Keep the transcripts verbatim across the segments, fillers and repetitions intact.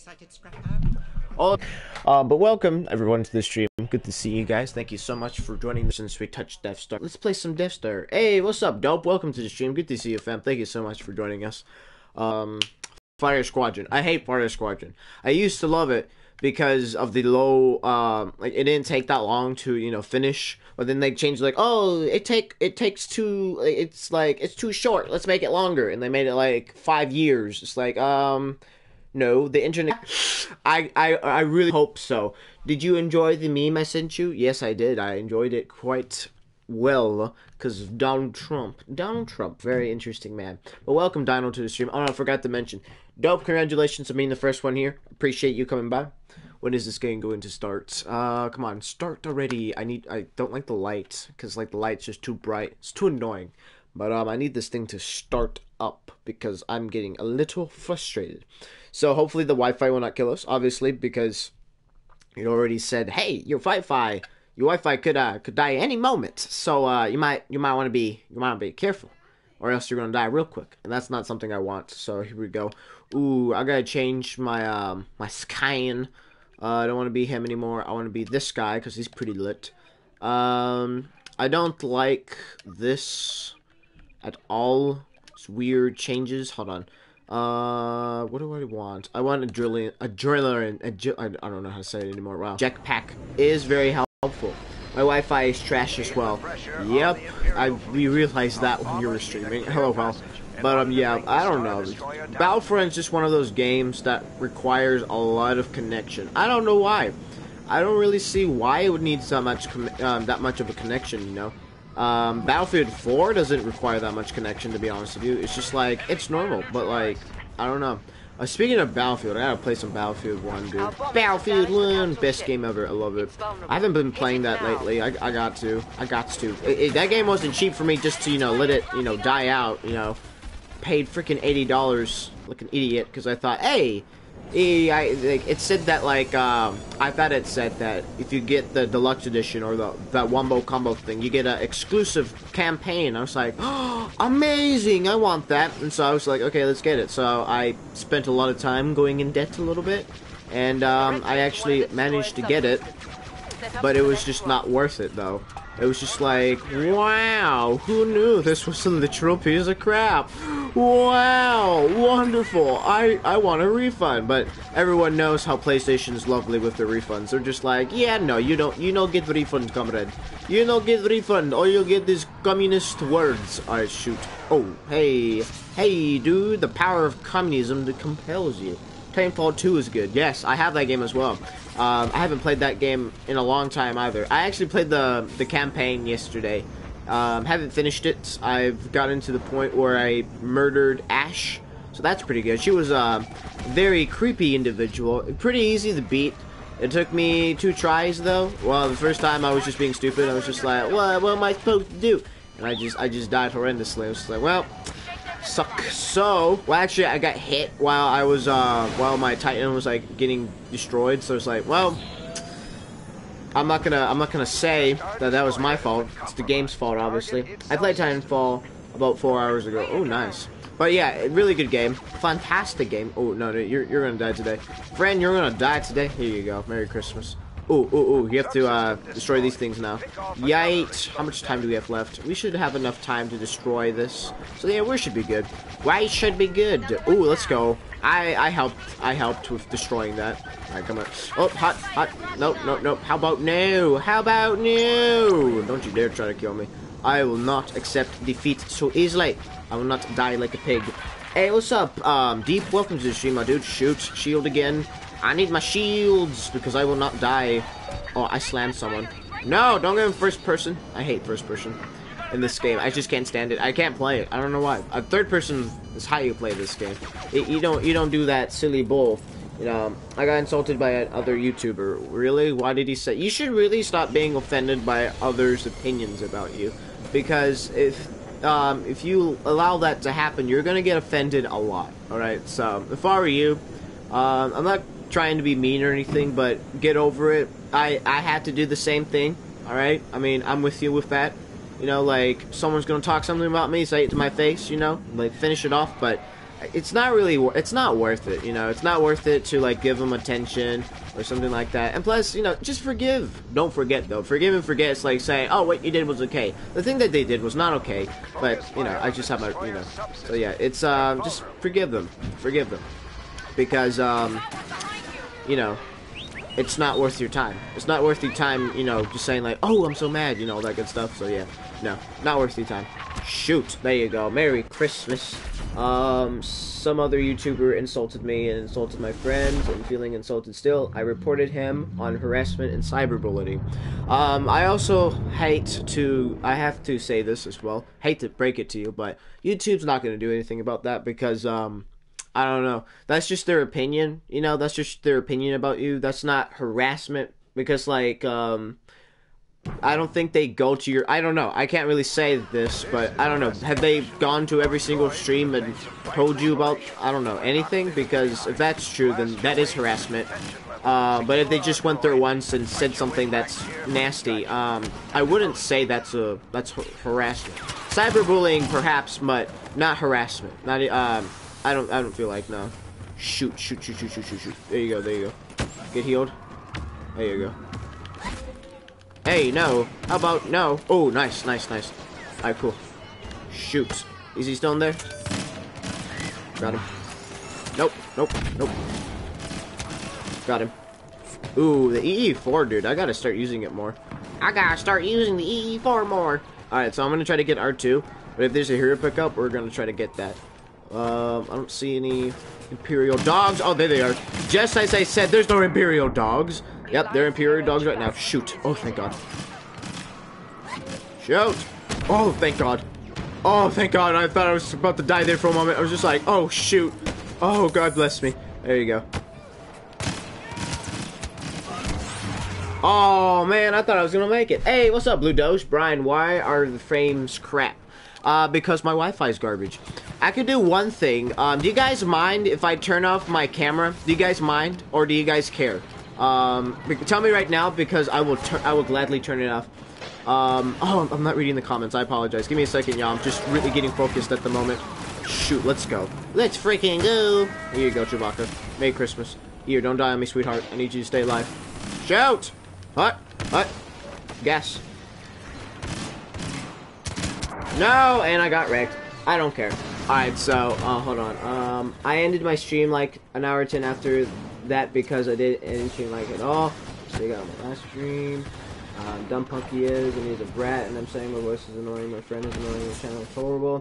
excited, Scrapper? Oh, uh, but welcome everyone to the stream. Good to see you guys. Thank you so much for joining us since we touched Death Star. Let's play some Death Star. Hey, what's up, dope? Welcome to the stream. Good to see you, fam. Thank you so much for joining us. Um, Fire Squadron. I hate Fire Squadron. I used to love it because of the low. Um, like it didn't take that long to you know finish. But then they changed like, oh, it take it takes too. It's like it's too short. Let's make it longer, and they made it like five years. It's like um. No, the internet. I, I I really hope so. Did you enjoy the meme I sent you? Yes, I did. I enjoyed it quite well because of Donald Trump. Donald Trump, very interesting man. But welcome, Donald, to the stream. Oh, no, I forgot to mention. Dope, congratulations on being the first one here. Appreciate you coming by. When is this game going to start? Uh, come on, start already. I need. I don't like the light because like the light's just too bright. It's too annoying. But um, I need this thing to start up because I'm getting a little frustrated. So hopefully the Wi-Fi will not kill us, obviously, because it already said, "Hey, your Wi-Fi, your Wi-Fi could uh could die any moment." So uh, you might you might want to be you might want to be careful, or else you're gonna die real quick, and that's not something I want. So here we go. Ooh, I gotta change my um my skin. Uh, I don't want to be him anymore. I want to be this guy because he's pretty lit. Um, I don't like this at all. It's weird changes. Hold on. Uh, what do I want? I want a drilling, a driller, and a I I don't know how to say it anymore. Wow. Jetpack is very helpful. My Wi-Fi is trash as well. Yep, I we realized that when you were streaming. Hello, well, but um, yeah, I don't know. Battlefront's just one of those games that requires a lot of connection. I don't know why. I don't really see why it would need so much um, that much of a connection. You know. Um, Battlefield four doesn't require that much connection, to be honest with you. It's just like, it's normal, but like, I don't know. Uh, speaking of Battlefield, I gotta play some Battlefield one, dude. Battlefield one! Best game ever, I love it. I haven't been playing that lately, I, I got to. I got to. It, it, that game wasn't cheap for me just to, you know, let it, you know, die out, you know. Paid freaking eighty dollars like an idiot, because I thought, hey, He, I, like, it said that, like, um, I thought it said that if you get the deluxe edition or the that wombo combo thing, you get an exclusive campaign. I was like, oh, amazing! I want that. And so I was like, okay, let's get it. So I spent a lot of time going in debt a little bit, and um, I actually managed to get it, but it was just not worth it, though. It was just like, wow, who knew this was a literal piece of crap? Wow, wonderful. I, I want a refund. But everyone knows how PlayStation's lovely with their refunds. They're just like, yeah, no, you don't, you don't get refund, comrade. You don't get refund. All you get is communist words. Alright, shoot. Oh, hey, hey, dude, the power of communism that compels you. Titanfall two is good. Yes, I have that game as well. Um, I haven't played that game in a long time either. I actually played the the campaign yesterday. Um, haven't finished it. I've gotten to the point where I murdered Ash, so that's pretty good. She was a very creepy individual. Pretty easy to beat. It took me two tries though. Well, the first time I was just being stupid. I was just like, what, what am I supposed to do? And I just I just died horrendously. I was just like, well, suck. So, well, actually, I got hit while I was, uh, while my Titan was, like, getting destroyed, so it's like, well, I'm not gonna, I'm not gonna say that that was my fault. It's the game's fault, obviously. I played Titanfall about four hours ago. Oh, nice. But yeah, really good game. Fantastic game. Oh, no, no, you're, you're gonna die today. Friend, you're gonna die today. Here you go. Merry Christmas. Ooh, ooh, ooh, you have to, uh, destroy these things now. Yikes. How much time do we have left? We should have enough time to destroy this. So yeah, we should be good. Why should be good? Ooh, let's go. I, I helped, I helped with destroying that. Alright, come on. Oh, hot, hot. Nope, nope, nope. How about no? How about no? Don't you dare try to kill me. I will not accept defeat so easily. I will not die like a pig. Hey, what's up? Um, Deep, welcome to the stream, my dude. Shoot, shield again. I need my shields because I will not die. Oh, I slammed someone. No, don't go in first person. I hate first person in this game. I just can't stand it. I can't play it. I don't know why. A third person is how you play this game. It, you don't you don't do that silly bull. You know, I got insulted by another YouTuber. Really? Why did he say? You should really stop being offended by others' opinions about you, because if um, if you allow that to happen, you're gonna get offended a lot. All right. So if I were you, um, I'm not trying to be mean or anything, but get over it. I I had to do the same thing. All right. I mean, I'm with you with that. You know, like someone's gonna talk something about me, say it to my face. You know, like finish it off. But it's not really, it's not worth it, you know, it's not worth it to, like, give them attention or something like that. And plus, you know, just forgive. Don't forget, though. Forgive and forget. It's like saying, oh, what you did was okay. The thing that they did was not okay, but, you know, I just have my, you know, so yeah, it's, um, just forgive them. Forgive them. Because, um, you know, it's not worth your time. It's not worth your time, you know, just saying like, oh, I'm so mad, you know, all that good stuff. So yeah, no, not worth your time. Shoot, there you go. Merry Christmas. Um, some other YouTuber insulted me and insulted my friends, and feeling insulted still, I reported him on harassment and cyberbullying. Um, I also hate to, I have to say this as well, hate to break it to you, but YouTube's not going to do anything about that because, um, I don't know. That's just their opinion, you know, that's just their opinion about you. That's not harassment, because, like, um, I don't think they go to your, I don't know, I can't really say this, but I don't know, have they gone to every single stream and told you about, I don't know, anything? Because if that's true, then that is harassment. Uh, but if they just went there once and said something that's nasty, um, I wouldn't say that's a, that's harassment. Cyberbullying, perhaps, but not harassment. Not, um, I don't, I don't feel like, no. Shoot, shoot, shoot, shoot, shoot, shoot, shoot. There you go, there you go. Get healed. There you go. Hey, no. How about, no. Oh, nice, nice, nice. Alright, cool. Shoot. Is he still in there? Got him. Nope, nope, nope. Got him. Ooh, the E E four, dude. I gotta start using it more. I gotta start using the E E four more. Alright, so I'm gonna try to get R two. But if there's a hero pickup, we're gonna try to get that. Um, I don't see any Imperial dogs. Oh, there they are. Just as I said, there's no Imperial dogs. Yep, they're Imperial dogs right now. Shoot. Oh, thank God. Shoot. Oh, thank God. Oh, thank God. I thought I was about to die there for a moment. I was just like, oh, shoot. Oh, God bless me. There you go. Oh, man, I thought I was going to make it. Hey, what's up, Blue Doge? Brian, why are the frames crap? Uh, because my Wi-Fi is garbage. I could do one thing. Um, do you guys mind if I turn off my camera? Do you guys mind? Or do you guys care? Um, tell me right now, because I will I will gladly turn it off. Um, oh, I'm not reading the comments. I apologize. Give me a second, y'all. I'm just really getting focused at the moment. Shoot, let's go. Let's freaking go. Here you go, Chewbacca. Merry Christmas. Here, don't die on me, sweetheart. I need you to stay alive. Shoot! What? What? Gas. No, and I got wrecked. I don't care. Alright, so, uh, hold on. Um, I ended my stream like an hour or ten after that because I did anything like it all. So you got my last stream. Um, dumb punk he is, and he's a brat, and I'm saying my voice is annoying, my friend is annoying, the channel is horrible.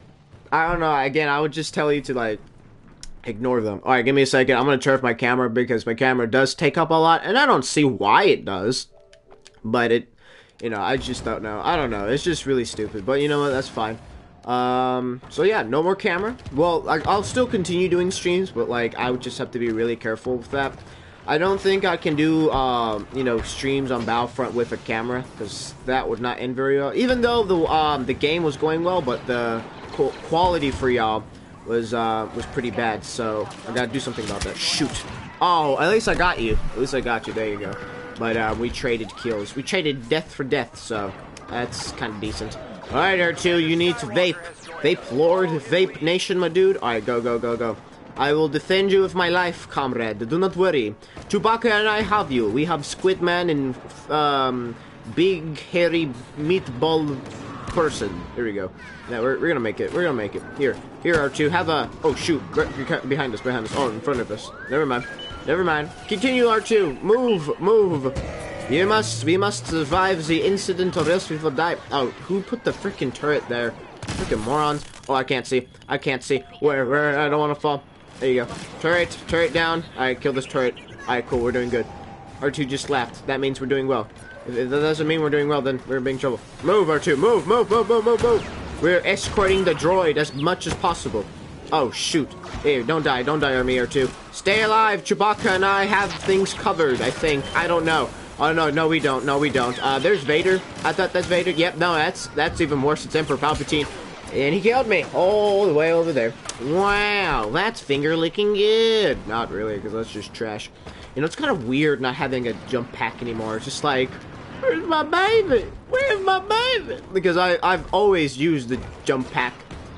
I don't know, again, I would just tell you to, like, ignore them. Alright, give me a second. I'm gonna turn off my camera because my camera does take up a lot, and I don't see why it does. But it, you know, I just don't know. I don't know. It's just really stupid. But you know what? That's fine. Um, so yeah, no more camera. Well, like, I'll still continue doing streams, but like, I would just have to be really careful with that. I don't think I can do, um, you know, streams on Battlefront with a camera, because that would not end very well. Even though the, um, the game was going well, but the qu quality for y'all was, uh, was pretty bad, so I gotta do something about that. Shoot. Oh, at least I got you. At least I got you. There you go. But, uh, we traded kills. We traded death for death, so that's kind of decent. Alright, R two, you need to vape. Vape Lord, Vape Nation, my dude. Alright, go, go, go, go. I will defend you with my life, comrade. Do not worry. Chewbacca and I have you. We have Squidman and, um, big, hairy, meatball person. There we go. Yeah, we're, we're gonna make it. We're gonna make it. Here. Here, R two. Have a... Oh, shoot. Behind us, behind us. Oh, in front of us. Never mind. Never mind. Continue, R two. Move, move. You must, we must survive the incident or else we will die. Oh, who put the freaking turret there? Freaking morons. Oh, I can't see. I can't see. Where, where? I don't want to fall. There you go. Turret, turret down. Alright, kill this turret. Alright, cool. We're doing good. R two just laughed. That means we're doing well. If, if that doesn't mean we're doing well, then we're in big trouble. Move, R two. Move, move, move, move, move, move. We're escorting the droid as much as possible. Oh, shoot. Here, don't die. Don't die on me, R two. Stay alive. Chewbacca and I have things covered, I think. I don't know. Oh, no, no, we don't. No, we don't. Uh, there's Vader. I thought that's Vader. Yep, no, that's that's even worse. It's Emperor Palpatine. And he killed me all the way over there. Wow, that's finger-licking good. Not really, because that's just trash. You know, it's kind of weird not having a jump pack anymore. It's just like, where's my baby? Where's my baby? Because I, I've always used the jump pack.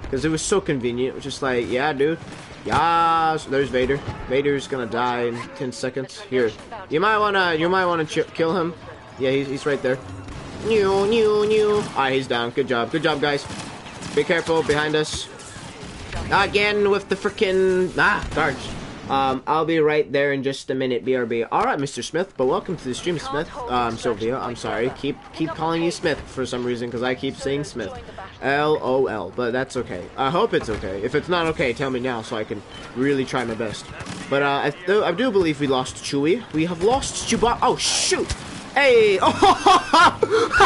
because it was so convenient. It was just like, yeah, dude. Yeah, so there's Vader. Vader's gonna die in ten seconds. Here, you might wanna, you might wanna ch kill him. Yeah, he's, he's right there. New, new, new. Alright, he's down. Good job. Good job, guys. Be careful behind us. Again with the freaking ah guards. Um, I'll be right there in just a minute. B R B. All right, Mister Smith. But welcome to the stream, Smith. Um, Sylvia. I'm sorry. Keep keep calling you Smith for some reason because I keep saying Smith. L O L. But that's okay. I hope it's okay. If it's not okay, tell me now so I can really try my best. But uh, I, th I do believe we lost Chewie. We have lost Chewbacca. Oh shoot! Hey! Oh!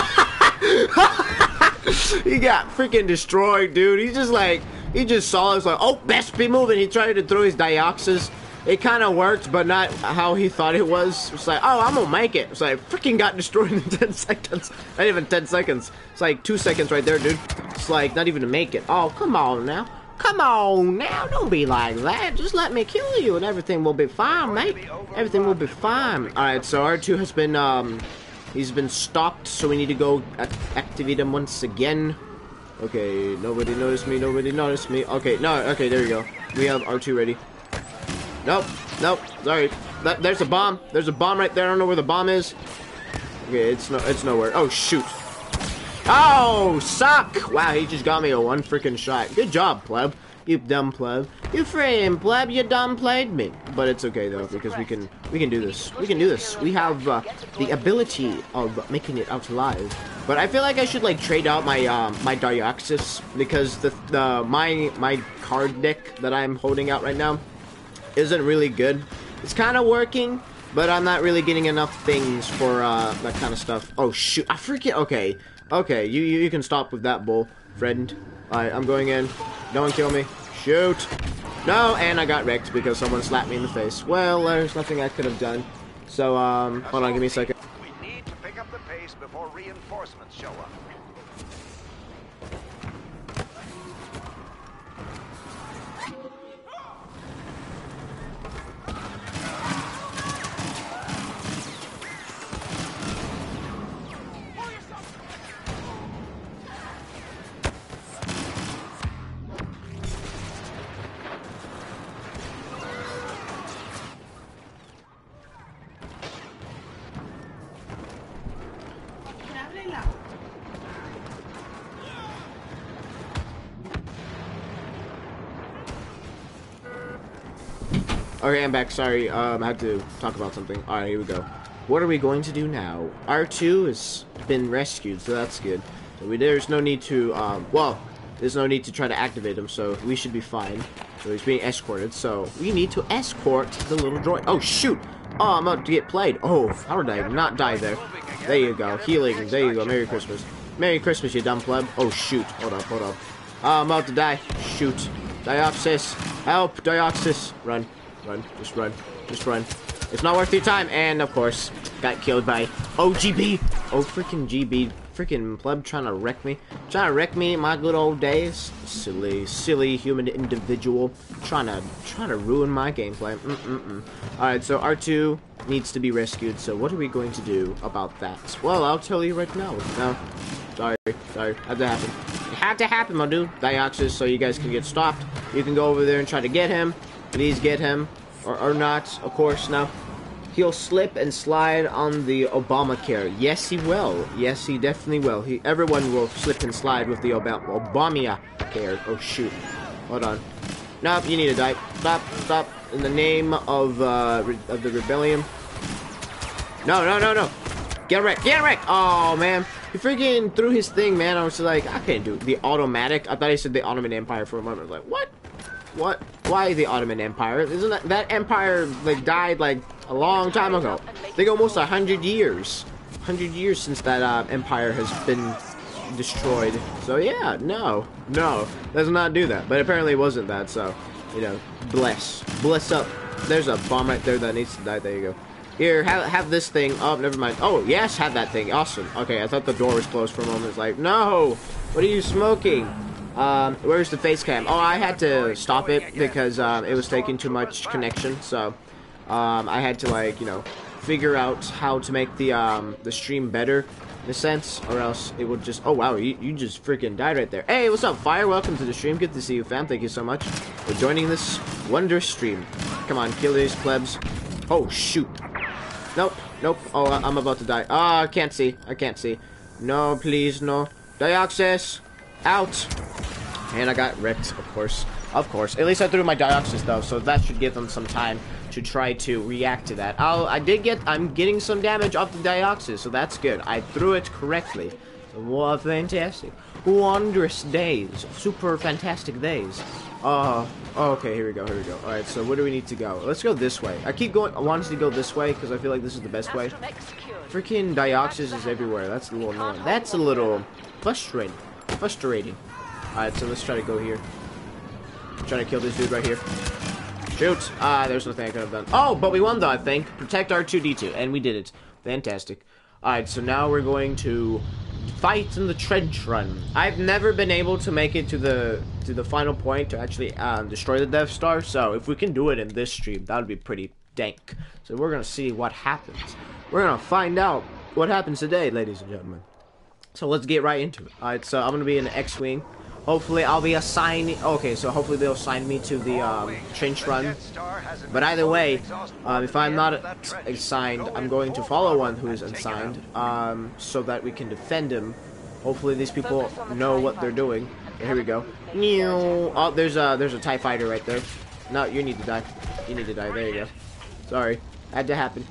He got freaking destroyed, dude. He's just like. He just saw us like, oh, best be moving. He tried to throw his Dioxys. It kind of worked, but not how he thought it was. It's like, oh, I'm gonna make it. It's like, freaking got destroyed in ten seconds. Not even ten seconds. It's like two seconds right there, dude. It's like, not even to make it. Oh, come on now. Come on now. Don't be like that. Just let me kill you and everything will be fine, mate. Everything will be fine. Alright, so R two has been, um, he's been stopped, so we need to go activate him once again. Okay, nobody noticed me, nobody noticed me. Okay, no, okay, there you go. We have R two ready. Nope, nope, sorry. That, there's a bomb. There's a bomb right there. I don't know where the bomb is. Okay, it's no, it's nowhere. Oh, shoot. Oh, suck! Wow, he just got me a one freaking shot. Good job, pleb. You dumb pleb. You freaking pleb, you dumb played me. But it's okay, though, because we can, we can do this. We can do this. We have uh, the ability of making it out alive. But I feel like I should like trade out my um, my Dioxys because the the my my card deck that I'm holding out right now isn't really good. It's kind of working, but I'm not really getting enough things for uh, that kind of stuff. Oh shoot! I freaking okay, okay. You you, you can stop with that bull, friend. Alright, I'm going in. No one kill me. Shoot! No, and I got wrecked because someone slapped me in the face. Well, there's nothing I could have done. So um, hold on, give me a second. Before reinforcements show up. Okay, I'm back. Sorry, um, I had to talk about something. Alright, here we go. What are we going to do now? R two has been rescued, so that's good. So we, there's no need to, um, well, there's no need to try to activate him, so we should be fine. So he's being escorted, so we need to escort the little droid. Oh, shoot! Oh, I'm about to get played. Oh, how did I not die there? There you go. Healing. There you go. Merry Christmas. Merry Christmas, you dumb pleb. Oh, shoot. Hold up, hold up. Oh, I'm about to die. Shoot. Dioxys. Help, Dioxys. Run. Run. Just run. Just run. It's not worth your time. And, of course, got killed by O G B. Oh, freaking G B. Freaking pleb trying to wreck me. Trying to wreck me in my good old days. Silly, silly human individual. Trying to, trying to ruin my gameplay. Mm-mm-mm. Alright, so R two needs to be rescued. So what are we going to do about that? Well, I'll tell you right now. No. Sorry. Sorry. Had to happen. It had to happen, my dude. Dioxys, so you guys can get stopped. You can go over there and try to get him. Please get him. Or, or not, of course. Now, he'll slip and slide on the Obamacare. Yes, he will. Yes, he definitely will. He, everyone will slip and slide with the Obama Obamacare. Oh, shoot. Hold on. Nope, you need to die. Stop, stop. In the name of, uh, of the rebellion. No, no, no, no. Get wrecked. Get wrecked. Oh, man. He freaking threw his thing, man. I was like, I can't do it. The automatic. I thought he said the Ottoman Empire for a moment. I was like, what? What? Why the Ottoman Empire? Isn't that that empire like died like a long time ago? I think almost a hundred years. Hundred years since that uh, empire has been destroyed. So yeah, no, no, does not do that. But apparently it wasn't that. So you know, bless, bless up. There's a bomb right there that needs to die. There you go. Here, have have this thing. Oh, never mind. Oh yes, have that thing. Awesome. Okay, I thought the door was closed for a moment. It's like, no, what are you smoking? Um, where's the face cam? Oh, I had to stop it because um, it was taking too much connection. So um, I had to like you know figure out how to make the um, the stream better. in a sense, or else it would just... Oh, wow, you, you just freaking died right there. Hey, what's up, Fire? Welcome to the stream. Good to see you, fam. Thank you so much for joining this wondrous stream. Come on, kill these plebs. Oh, shoot. Nope, nope. Oh, I'm about to die. Ah, I can't see. I can't see. No, please, no. Dioxys, out. And I got wrecked, of course. Of course. At least I threw my Dioxys, though, so that should give them some time to try to react to that. I'll, I did get... I'm getting some damage off the Dioxys, so that's good. I threw it correctly. So, what fantastic. Wondrous days. Super fantastic days. Uh, oh, okay, here we go, here we go. Alright, so where do we need to go? Let's go this way. I keep going... I want us to go this way, because I feel like this is the best way. Freaking Dioxys is everywhere. That's a little annoying. That's a little frustrating. Frustrating. Alright, so let's try to go here. I'm trying to kill this dude right here. Shoot! Ah, there's nothing I could have done. Oh, but we won though, I think. Protect R two D two, and we did it. Fantastic. Alright, so now we're going to fight in the trench run. I've never been able to make it to the to the final point to actually um, destroy the Death Star, so if we can do it in this stream, that would be pretty dank. So we're gonna see what happens. We're gonna find out what happens today, ladies and gentlemen. So let's get right into it. Alright, so I'm gonna be in the X-Wing. Hopefully I'll be assigned... Okay, so hopefully they'll assign me to the um, trench run. But either way, um, if I'm not assigned, I'm going to follow one who is assigned, um, so that we can defend him. Hopefully these people know what they're doing. Here we go. Oh, there's a, there's a TIE fighter right there. No, you need to die. You need to die. There you go. Sorry. Had to happen.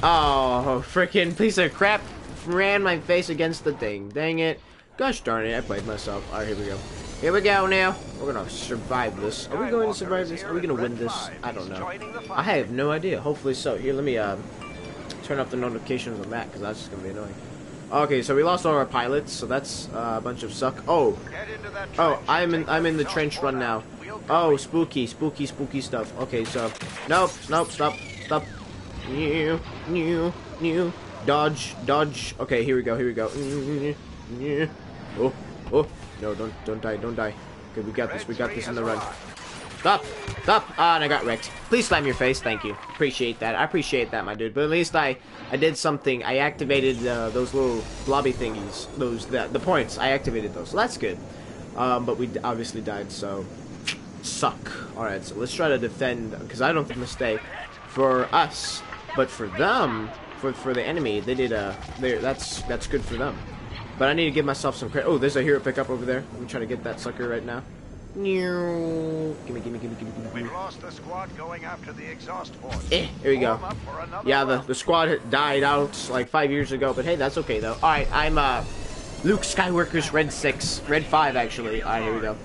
Oh, freaking piece of crap ran my face against the thing. Dang it. Gosh darn it, I played myself. Alright, here we go. Here we go now. We're gonna survive this. Are we going to survive this? Are we gonna win this? I don't know. I have no idea. Hopefully so. Here, let me uh, turn off the notifications on that, because that's just gonna be annoying. Okay, so we lost all our pilots, so that's uh, a bunch of suck. Oh, oh, I'm in. I'm in the trench run now. Oh, spooky, spooky, spooky stuff. Okay, so nope, nope, stop, stop. New, new, new. Dodge, dodge. Okay, here we go. Here we go. Yeah. Oh, oh, no, don't, don't die, don't die. Okay, we got this, we got this in the run. Stop, stop, ah, and I got wrecked. Please slam your face, thank you. Appreciate that, I appreciate that, my dude. But at least I, I did something. I activated uh, those little blobby thingies, those, the, the points. I activated those, so that's good. Um, but we obviously died, so suck. Alright, so let's try to defend, because I don't think mistake for us, but for them, for, for the enemy, they did a, that's, that's good for them. But I need to give myself some credit. Oh, there's a hero pickup over there. Let me try to get that sucker right now. Gimme, gimme, gimme, gimme, gimme, gimme. We've lost the squad going after the exhaust port. Eh, here we go. Yeah, the, the squad died out like five years ago, but hey, that's okay though. Alright, I'm uh, Luke Skywalker's Red six. Red five, actually. Alright, here we go.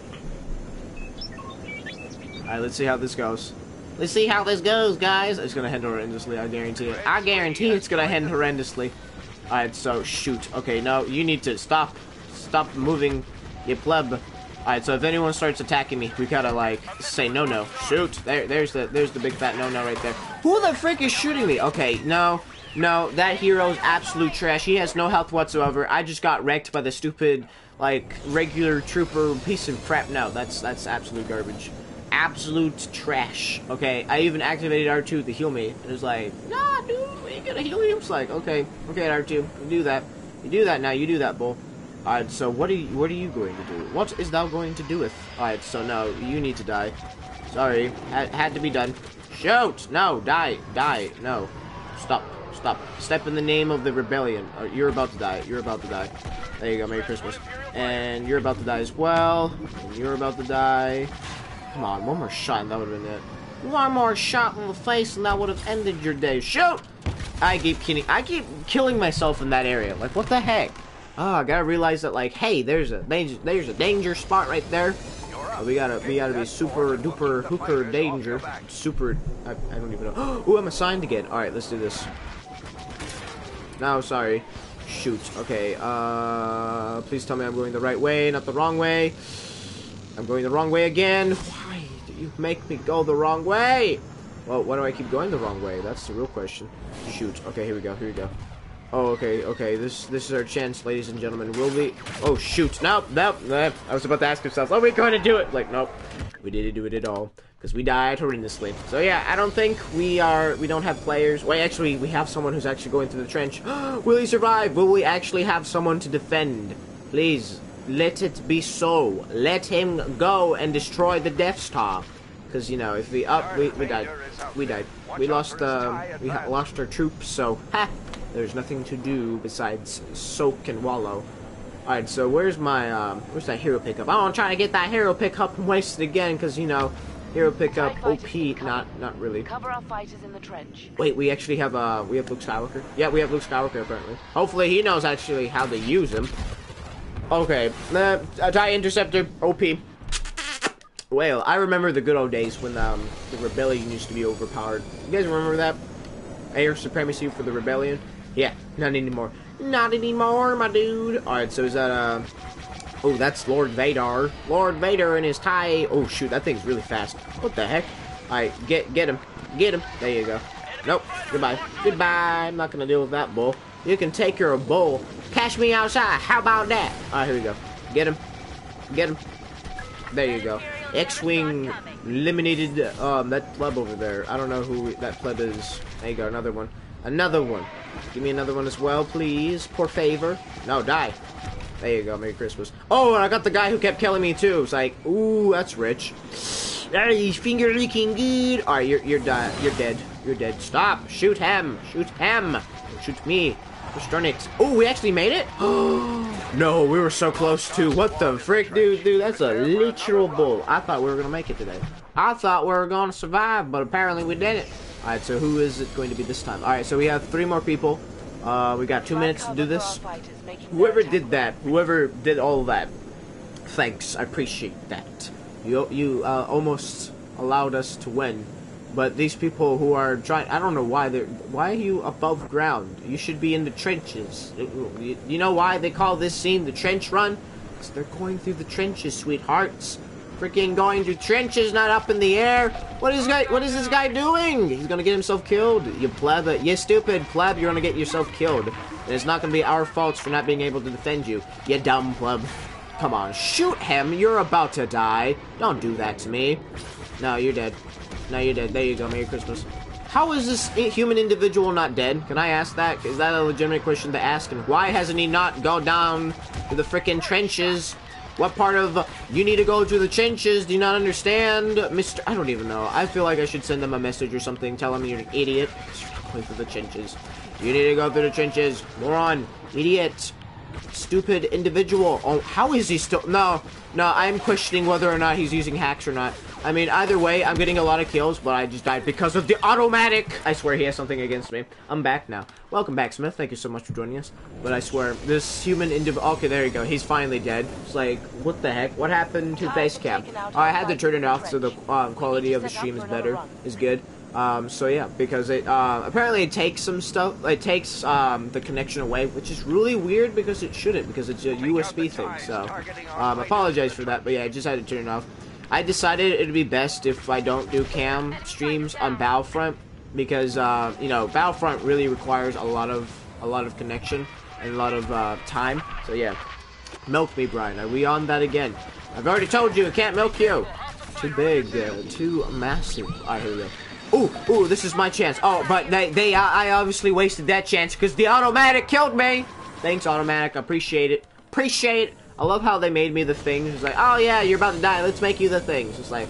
Alright, let's see how this goes. Let's see how this goes, guys. It's gonna end horrendously, I guarantee it. I guarantee it's gonna end horrendously. Alright, so shoot. Okay, no, you need to stop. Stop moving, you pleb. Alright, so if anyone starts attacking me, we gotta like say no no. Shoot. There there's the there's the big fat no no right there. Who the frick is shooting me? Okay, no. No, that hero's absolute trash. He has no health whatsoever. I just got wrecked by the stupid like regular trooper piece of crap. No, that's that's absolute garbage. Absolute trash. Okay, I even activated R two to heal me. It was like, nah, dude, we ain't gonna heal you. It's like, okay, okay, R two, you do that. You do that now. You do that, bull. Alright, so what are you? What are you going to do? What is thou going to do with? Alright, so no, you need to die. Sorry, had had to be done. Shoot! No, die, die, no, stop, stop. Step in the name of the rebellion. Uh, you're about to die. You're about to die. There you go. Merry Christmas. And you're about to die as well. And you're about to die. Come on, one more shot and that would have been it. One more shot in the face and that would have ended your day. Shoot! I keep kidding. I keep killing myself in that area. Like, what the heck? Oh, I gotta realize that, like, hey, there's a danger, there's a danger spot right there. Uh, we gotta, we gotta be super duper hooker danger. Super. I, I don't even know. Ooh, I'm assigned again. All right, let's do this. No, sorry. Shoot. Okay. Uh, please tell me I'm going the right way, not the wrong way. I'm going the wrong way again. Why do you make me go the wrong way? Well, why do I keep going the wrong way? That's the real question. Shoot. Okay, here we go. Here we go. Oh, okay, okay. This this is our chance, ladies and gentlemen. Will we? Oh shoot! Nope, nope. nope. I was about to ask ourselves, are we going to do it? Like, nope. We didn't do it at all because we died horrendously. So yeah, I don't think we are. We don't have players. Wait, actually, we have someone who's actually going through the trench. Will he survive? Will we actually have someone to defend? Please, let it be so. Let him go and destroy the Death Star. Because you know, if we up, we, we died. We died. We lost. Uh, we ha lost our troops. So ha. There's nothing to do besides soak and wallow. Alright, so where's my, um, where's that hero pickup? I don't try to get that hero pickup and waste it again, because, you know, hero pickup, O P, not, not really. Cover our fighters in the trench. Wait, we actually have, uh, we have Luke Skywalker? Yeah, we have Luke Skywalker, apparently. Hopefully he knows actually how to use him. Okay, uh, a TIE Interceptor, O P. Well, I remember the good old days when, um, the Rebellion used to be overpowered. You guys remember that? Air supremacy for the Rebellion? Yeah, not anymore. Not anymore, my dude. Alright, so is that, uh... oh, that's Lord Vader. Lord Vader and his tie. Oh, shoot, that thing's really fast. What the heck? Alright, get get him. Get him. There you go. Nope. Goodbye. Goodbye. I'm not gonna deal with that bull. You can take your bull. Catch me outside. How about that? Alright, here we go. Get him. Get him. There you go. X-Wing eliminated, um, that pleb over there. I don't know who that pleb is. There you go, another one. Another one. Give me another one as well, please. Por favor. No, die. There you go. Merry Christmas. Oh, and I got the guy who kept killing me, too. It's like, ooh, that's rich. Hey, finger licking good. Alright, you're, you're, di you're dead. You're dead. Stop. Shoot him. Shoot him. Don't shoot me. Darn it. Oh, we actually made it? No, we were so close to. What the frick, dude? Dude, that's a literal bull. I thought we were going to make it today. I thought we were going to survive, but apparently we didn't. Alright, so who is it going to be this time? Alright, so we have three more people. Uh, we got two minutes to do this. Whoever did that, whoever did all that, thanks. I appreciate that. You, you uh, almost allowed us to win. But these people who are trying, I don't know why they're, why are you above ground? You should be in the trenches. You, you know why they call this scene the trench run? Because they're going through the trenches, sweethearts. Freaking going through trenches, not up in the air. What is guy? What is this guy doing? He's gonna get himself killed. You pleb, you stupid pleb. You're gonna get yourself killed, and it's not gonna be our faults for not being able to defend you. You dumb pleb. Come on, shoot him. You're about to die. Don't do that to me. No, you're dead. No, you're dead. There you go. Merry Christmas. How is this human individual not dead? Can I ask that? Is that a legitimate question to ask? And why hasn't he not gone down to the frickin' trenches? What part of uh, you need to go through the trenches? Do you not understand, Mister? I don't even know. I feel like I should send them a message or something. Tell them you're an idiot. Going through the trenches. You need to go through the trenches. Moron. Idiot. Stupid individual. Oh, how is he still? No. No, I'm questioning whether or not he's using hacks or not. I mean, either way, I'm getting a lot of kills, but I just died because of the automatic. I swear he has something against me. I'm back now. Welcome back, Smith. Thank you so much for joining us. But I swear, this human individual... Okay, there you go. He's finally dead. It's like, what the heck? What happened to base camp? Oh, I had to turn it off so the um, quality of the stream is better. Is good. Um, so yeah, because it, uh, apparently it takes some stuff, it takes, um, the connection away, which is really weird because it shouldn't, because it's a U S B thing, so, um, I apologize for that, but yeah, I just had to turn it off. I decided it'd be best if I don't do cam streams on Battlefront, because, uh, you know, Battlefront really requires a lot of, a lot of connection, and a lot of, uh, time, so yeah. Milk me, Brian, are we on that again? I've already told you, I can't milk you! Too big, uh, too massive. Alright, here we go. Ooh, ooh, this is my chance. Oh, but they, they, I, I obviously wasted that chance because the automatic killed me. Thanks, automatic. I appreciate it. Appreciate it. I love how they made me the thing. It's like, oh yeah, you're about to die. Let's make you the thing. It's just like,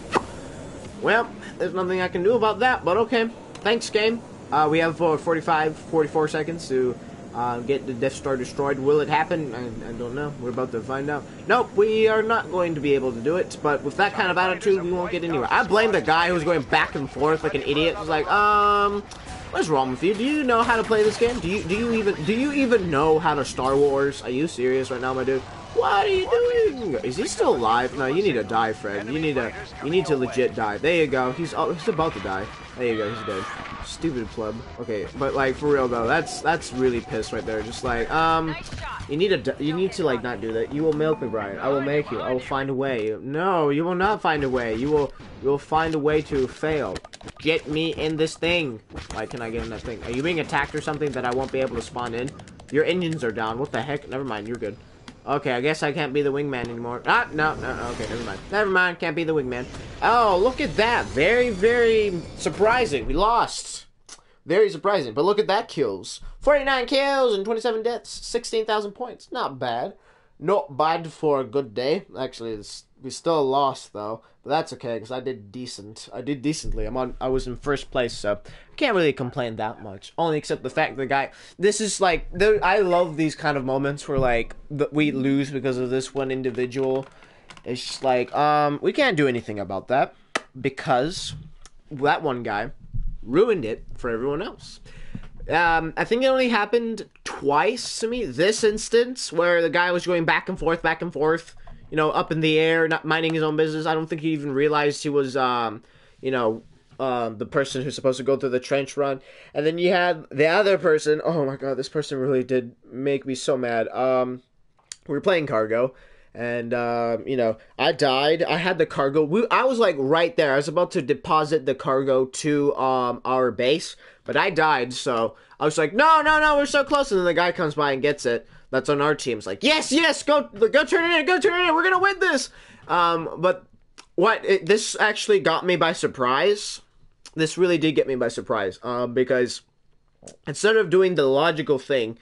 well, there's nothing I can do about that, but okay. Thanks, game. Uh, we have uh, forty-five, forty-four seconds to uh, get the Death Star destroyed. Will it happen? I, I don't know. We're about to find out. Nope, we are not going to be able to do it, but with that kind of attitude, we won't get anywhere. I blame the guy who's going back and forth like an idiot. He's like, um, what's wrong with you? Do you know how to play this game? Do you, do you even, do you even know how to Star Wars? Are you serious right now, my dude? What are you doing? Is he still alive? No, you need to die, Fred. You need to, you need to legit die. There you go. He's, oh, he's about to die. There you go. He's dead. Stupid pleb. Okay, but like for real though, that's that's really pissed right there. Just like, um, you need to, you need to like not do that. You will milk me, Brian. I will make you. I will find a way. No, you will not find a way. You will, you will find a way to fail. Get me in this thing. Why can I get in that thing? Are you being attacked or something that I won't be able to spawn in? Your engines are down. What the heck? Never mind, you're good. Okay, I guess I can't be the wingman anymore. Ah, no, no, no, okay, never mind. Never mind, can't be the wingman. Oh, look at that. Very, very surprising. We lost. Very surprising. But look at that kills. forty-nine kills and twenty-seven deaths. sixteen thousand points. Not bad. Not bad for a good day. Actually, it's, we still lost, though. But that's okay, because I did decent. I did decently. I'm on. I was in first place, so I can't really complain that much. Only except the fact the guy... This is like... The, I love these kind of moments where, like, the, we lose because of this one individual. It's just like, um, we can't do anything about that. Because that one guy ruined it for everyone else. Um, I think it only happened twice to me. This instance, where the guy was going back and forth, back and forth, you know, up in the air, not minding his own business. I don't think he even realized he was, um, you know, um, the person who's supposed to go through the trench run. And then you had the other person. Oh my god, this person really did make me so mad. Um, we were playing cargo. And, um, you know, I died. I had the cargo. We, I was, like, right there. I was about to deposit the cargo to um, our base. But I died, so I was like, no, no, no, we're so close. And then the guy comes by and gets it. That's on our team. It's like, yes, yes, go go turn it in, go turn it in. We're going to win this. Um, but what, it, this actually got me by surprise. This really did get me by surprise. Um, because instead of doing the logical thing,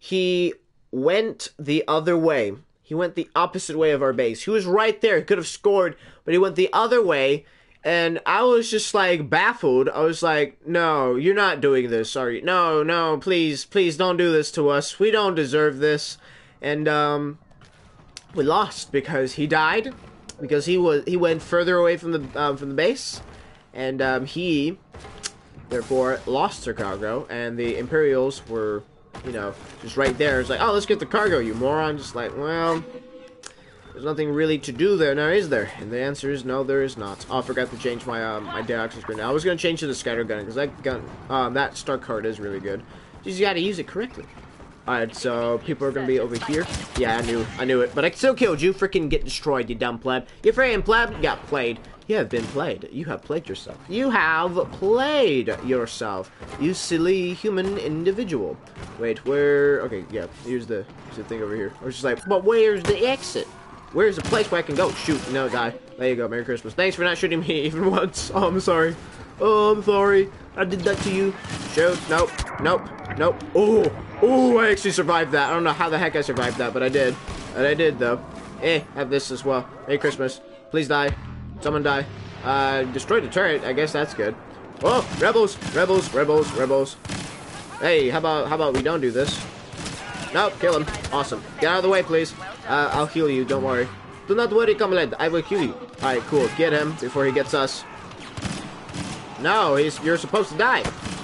he went the other way. He went the opposite way of our base. He was right there. He could have scored, but he went the other way. And I was just, like, baffled. I was like, no, you're not doing this. Sorry. No, no, please, please don't do this to us. We don't deserve this. And, um, we lost because he died. Because he was he went further away from the, um, from the base. And, um, he, therefore, lost their cargo. And the Imperials were... You know, just right there. It's like, oh, let's get the cargo, you moron. Just like, well, there's nothing really to do there now, is there? And the answer is no, there is not. Oh, I forgot to change my um, my deoxys grenade. I was gonna change to the scatter gun because that gun, um, that star card is really good. You just gotta use it correctly. All right, so people are gonna be over here. Yeah, I knew, I knew it, but I still killed you. Freaking get destroyed, you dumb pleb. You freaking pleb, you got played. You have been played. You have played yourself. You have played yourself. You silly human individual. Wait, where... Okay, yeah. Here's the, here's the thing over here. I was just like, but where's the exit? Where's the place where I can go? Shoot. No, die. There you go. Merry Christmas. Thanks for not shooting me even once. Oh, I'm sorry. Oh, I'm sorry. I did that to you. Shoot. Nope. Nope. Nope. Oh. Oh, I actually survived that. I don't know how the heck I survived that, but I did. And I did, though. Eh, have this as well. Merry Christmas. Please die. Someone die. Uh, destroyed the turret. I guess that's good. Oh, rebels, rebels, rebels, rebels. Hey, how about how about we don't do this? Nope, kill him. Awesome. Get out of the way, please. Uh, I'll heal you. Don't worry. Do not worry, Comrade. I will kill you. All right, cool. Get him before he gets us. No, he's you're supposed to die.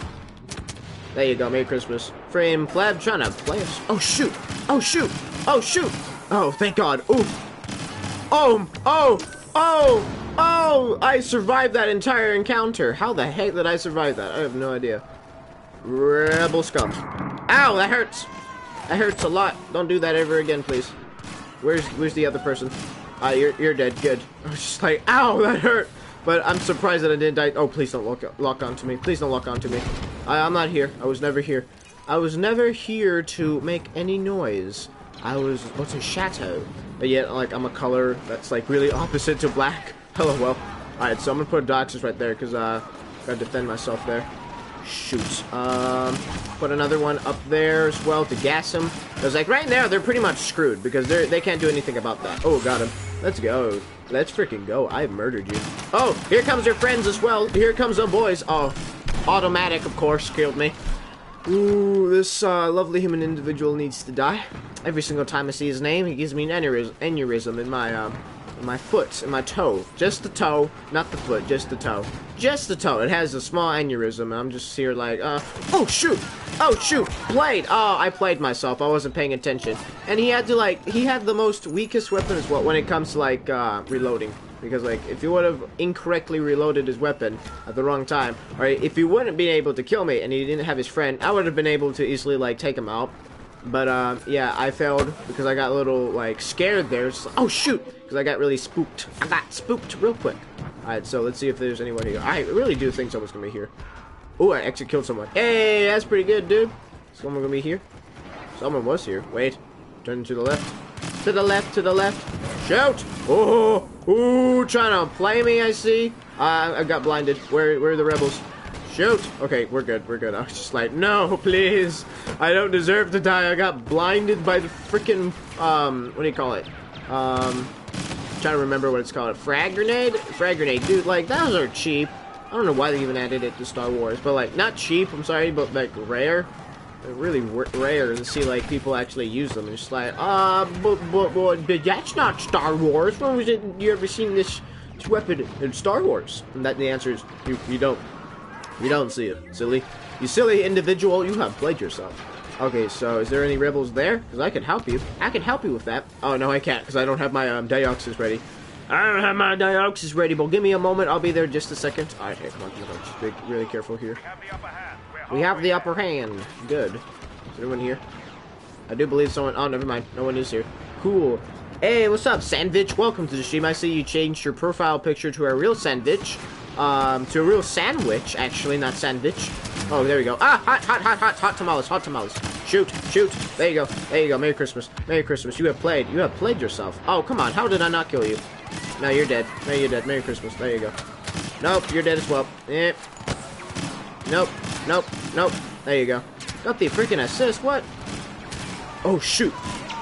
There you go. Merry Christmas. Frame Flab trying to play us. Oh shoot! Oh shoot! Oh shoot! Oh, thank God. Ooh. Oh! Oh! Oh! Oh! I survived that entire encounter. How the heck did I survive that? I have no idea. Rebel scum. Ow! That hurts. That hurts a lot. Don't do that ever again, please. Where's Where's the other person? Ah, uh, you're you're dead. Good. I was just like, ow! That hurt. But I'm surprised that I didn't die. Oh, please don't lock lock onto me. Please don't lock onto me. I, I'm not here. I was never here. I was never here to make any noise. I was what's a chateau. But yet, like, I'm a color that's like really opposite to black. Hello, well. Alright, so I'm gonna put doxers right there because uh, I gotta defend myself there. Shoot. Um, put another one up there as well to gas them. Because, like, right now, they're pretty much screwed because they they can't do anything about that. Oh, got him. Let's go. Let's freaking go. I murdered you. Oh, here comes your friends as well. Here comes the boys. Oh, automatic, of course, killed me. Ooh, this uh, lovely human individual needs to die. Every single time I see his name, he gives me an aneurysm, aneurysm in my um, in my foot, in my toe. Just the toe, not the foot, just the toe. Just the toe. It has a small aneurysm, and I'm just here like, uh, oh shoot, oh shoot, played. Oh, I played myself. I wasn't paying attention. And he had to like, he had the most weakest weapon as well when it comes to like uh, reloading. Because, like, if he would have incorrectly reloaded his weapon at the wrong time, or if he wouldn't be able to kill me and he didn't have his friend, I would have been able to easily, like, take him out. But, um, yeah, I failed because I got a little, like, scared there. Like, oh, shoot! Because I got really spooked. I got spooked real quick. Alright, so let's see if there's anyone here. I really do think someone's gonna be here. Oh, I actually killed someone. Hey, that's pretty good, dude. Someone gonna be here. Someone was here. Wait. Turn to the left. To the left, to the left. Shoot! Oh! Ooh, trying to play me, I see. Uh, I got blinded. Where, where are the rebels? Shoot! Okay, we're good, we're good. I was just like, no, please. I don't deserve to die. I got blinded by the freaking, um, what do you call it? Um, trying to remember what it's called. A frag grenade? Frag grenade. Dude, like, those are cheap. I don't know why they even added it to Star Wars, but like, not cheap, I'm sorry, but like, rare. They're really rare to see like people actually use them. It's like, uh, but, but, but, but that's not Star Wars. When was it you ever seen this, this weapon in Star Wars? And that the answer is you, you don't. You don't see it, silly. You silly individual, you have played yourself. Okay, so is there any rebels there? Because I can help you. I can help you with that. Oh no, I can't because I don't have my um, dioxys ready. I don't have my dioxys ready, but give me a moment. I'll be there just a second. All right, hey, come on, come on. Just be really careful here. We have the upper hand. Good. Is anyone here? I do believe someone. Oh, never mind. No one is here. Cool. Hey, what's up, Sandwich? Welcome to the stream. I see you changed your profile picture to a real Sandwich. Um, to a real sandwich, actually, not sandwich. Oh, there we go. Ah, hot, hot, hot, hot, hot tamales, hot tamales. Shoot, shoot. There you go. There you go. Merry Christmas. Merry Christmas. You have played. You have played yourself. Oh, come on. How did I not kill you? No, you're dead. No, you're dead. Merry Christmas. There you go. Nope, you're dead as well. Eh. Nope, nope, nope. There you go. Got the freaking assist. What? Oh, shoot.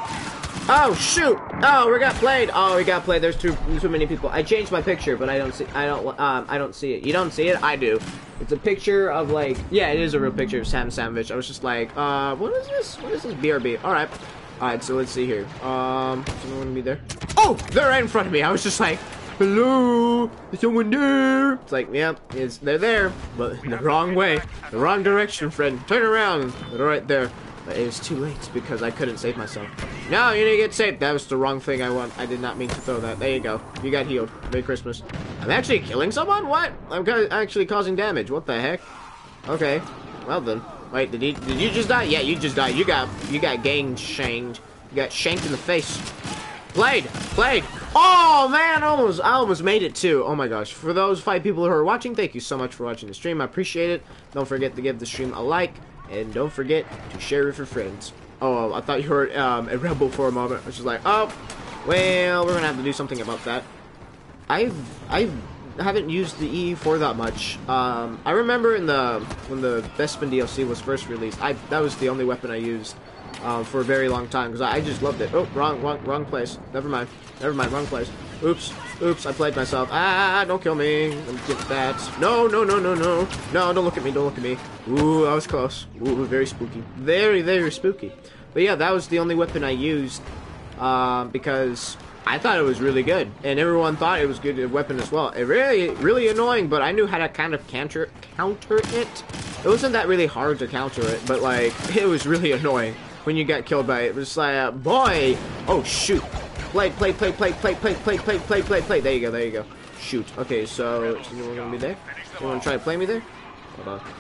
Oh shoot! Oh, we got played. Oh, we got played. There's too too many people. I changed my picture, but I don't see. I don't. Um, I don't see it. You don't see it? I do. It's a picture of like. Yeah, it is a real picture of Sam Sandwich. I was just like, uh, what is this? What is this? B R B. All right, all right. So let's see here. Um, is anyone gonna be there? Oh, they're right in front of me. I was just like, hello, is someone there? It's like, yeah, it's they're there, but in the wrong way, the wrong direction, friend. Turn around. They're right there. But it was too late because I couldn't save myself. No, you need to get saved. That was the wrong thing I want. I did not mean to throw that. There you go. You got healed. Merry Christmas. I'm actually killing someone? What? I'm actually causing damage. What the heck? Okay. Well then. Wait, did you did you just die? Yeah, you just died. You got you got gang shanked. You got shanked in the face. Played! Played! Oh man, almost I almost made it too. Oh my gosh. For those five people who are watching, thank you so much for watching the stream. I appreciate it. Don't forget to give the stream a like. And don't forget to share with your friends. Oh, I thought you were um, a rebel for a moment. I was just like, oh, well, we're gonna have to do something about that. I've I've haven't used the E four that much. Um, I remember in the when the Bespin D L C was first released, I that was the only weapon I used um, for a very long time because I, I just loved it. Oh, wrong, wrong, wrong place. Never mind. Never mind. Wrong place. Oops. Oops. I played myself. Ah! Don't kill me. Let me get that. No! No! No! No! No! No! Don't look at me. Don't look at me. Ooh, I was close. Ooh, very spooky. Very, very spooky. But yeah, that was the only weapon I used um, because I thought it was really good, and everyone thought it was a good weapon as well. It really, really annoying, but I knew how to kind of counter counter it. It wasn't that really hard to counter it, but like it was really annoying when you got killed by it. It was like, uh, boy, oh shoot, play, play, play, play, play, play, play, play, play, play, play. There you go, there you go. Shoot. Okay, so is anyone gonna be there? Anyone try to play me there? Hold on.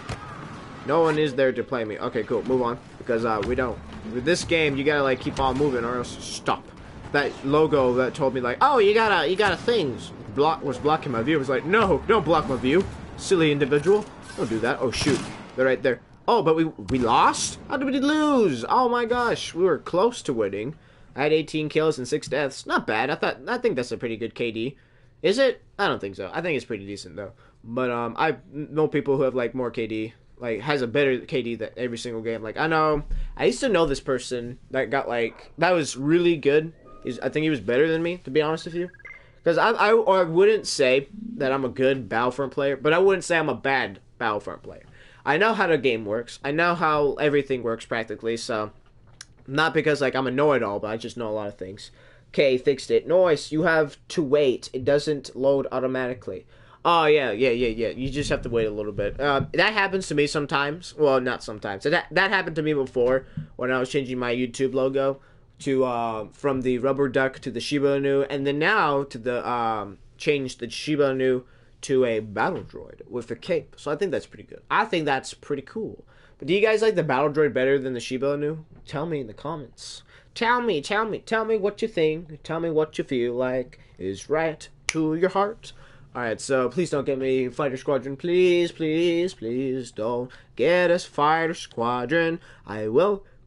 No one is there to play me. Okay, cool. Move on because uh, we don't. With this game, you gotta like keep on moving or else stop. That logo that told me like, oh, you gotta, you gotta things. Block was blocking my view. It was like, no, don't block my view, silly individual. Don't do that. Oh shoot, they're right there. Oh, but we we lost. How did we lose? Oh my gosh, we were close to winning. I had eighteen kills and six deaths. Not bad. I thought I think that's a pretty good K D. Is it? I don't think so. I think it's pretty decent though. But um, I know people who have like more K D. Like, has a better K D than every single game. Like, I know, I used to know this person that got, like, that was really good. He's, I think he was better than me, to be honest with you. Because I, I, or I wouldn't say that I'm a good Battlefront player, but I wouldn't say I'm a bad Battlefront player. I know how the game works. I know how everything works, practically, so, not because, like, I'm a know-it-all, but I just know a lot of things. Okay, fixed it. Noise, you have to wait. It doesn't load automatically. Oh, yeah, yeah, yeah, yeah. You just have to wait a little bit. Uh, that happens to me sometimes. Well, not sometimes. That, that happened to me before when I was changing my YouTube logo to uh, from the rubber duck to the Shiba Inu, and then now to the um, change the Shiba Inu to a battle droid with a cape. So I think that's pretty good. I think that's pretty cool. But do you guys like the battle droid better than the Shiba Inu? Tell me in the comments. Tell me, tell me, tell me what you think. Tell me what you feel like is right to your heart. Alright, so please don't get me Fighter Squadron. Please, please, please don't get us Fighter Squadron. I will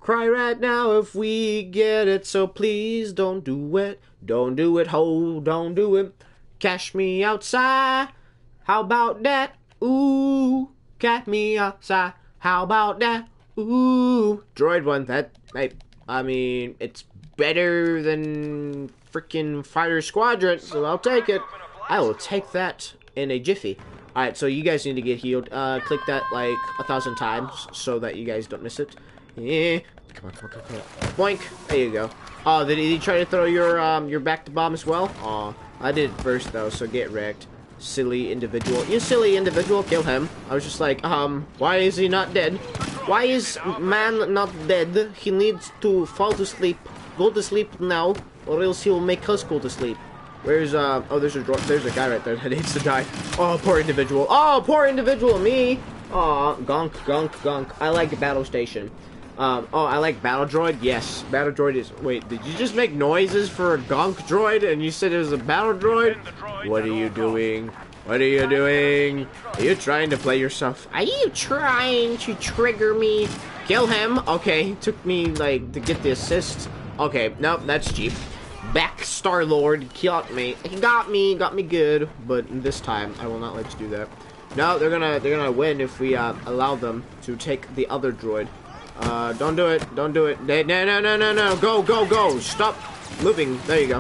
cry right now if we get it. So please don't do it. Don't do it, ho, don't do it. Cash me outside. How about that? Ooh, cash me outside. How about that? Ooh. Droid one, that, I, I mean, it's better than freaking Fighter Squadron, so I'll take it. I will take that in a jiffy. Alright, so you guys need to get healed. Uh, click that like a thousand times so that you guys don't miss it. Yeah. Come on, come on, come on, come on. Boink. There you go. Oh, did he try to throw your um your back to bomb as well? Aw, I did it first though, so get wrecked. Silly individual. You silly individual, kill him. I was just like, um, why is he not dead? Why is man not dead? He needs to fall to sleep. Go to sleep now, or else he will make us go to sleep. Where's, uh, oh, there's a, there's a guy right there that needs to die. Oh, poor individual. Oh, poor individual, me. Aw, gonk, gonk, gonk. I like Battle Station. Um, oh, I like Battle Droid? Yes, Battle Droid is... Wait, did you just make noises for a gonk droid and you said it was a Battle Droid? What are you doing? What are you doing? Are you trying to play yourself? Are you trying to trigger me? Kill him? Okay, took me, like, to get the assist. Okay, nope, that's cheap. Back Star-Lord got me. He got me, got me good, but this time I will not let you do that. No, they're gonna they're gonna win if we uh, allow them to take the other droid. Uh, don't do it, don't do it. No, no, no, no, no, go, go, go. Stop moving. There you go.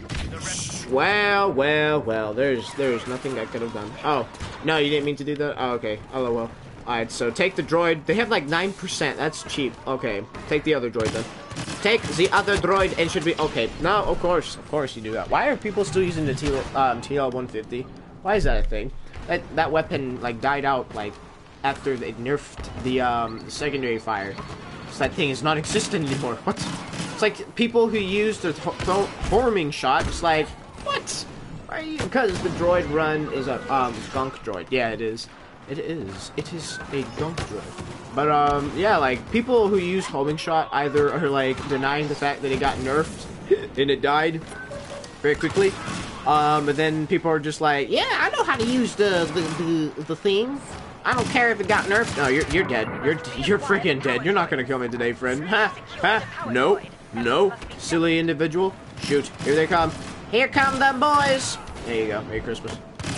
Well, well, well. There's there's nothing I could have done. Oh, no, you didn't mean to do that. Oh, okay. Oh well. All right, so take the droid. They have like nine percent. That's cheap. Okay, take the other droid then. Take the other droid and should be okay. No, of course, of course you do that. Why are people still using the T L one fifty? Why is that a thing? That that weapon like died out like after they nerfed the um secondary fire. So that thing is not existent anymore. What? It's like people who use the homing shot. It's like what? Why are you? Because the droid run is a um gunk droid. Yeah, it is. It is. It is a gunk droid. But, um, yeah, like, people who use homing shot either are, like, denying the fact that it got nerfed and it died very quickly. Um, but then people are just like, yeah, I know how to use the, the, the, the thing. I don't care if it got nerfed. No, you're, you're dead. You're, you're freaking dead. You're not gonna kill me today, friend. Ha, ha, no, no, silly individual. Shoot, here they come. Here come them boys. There you go. Merry Christmas.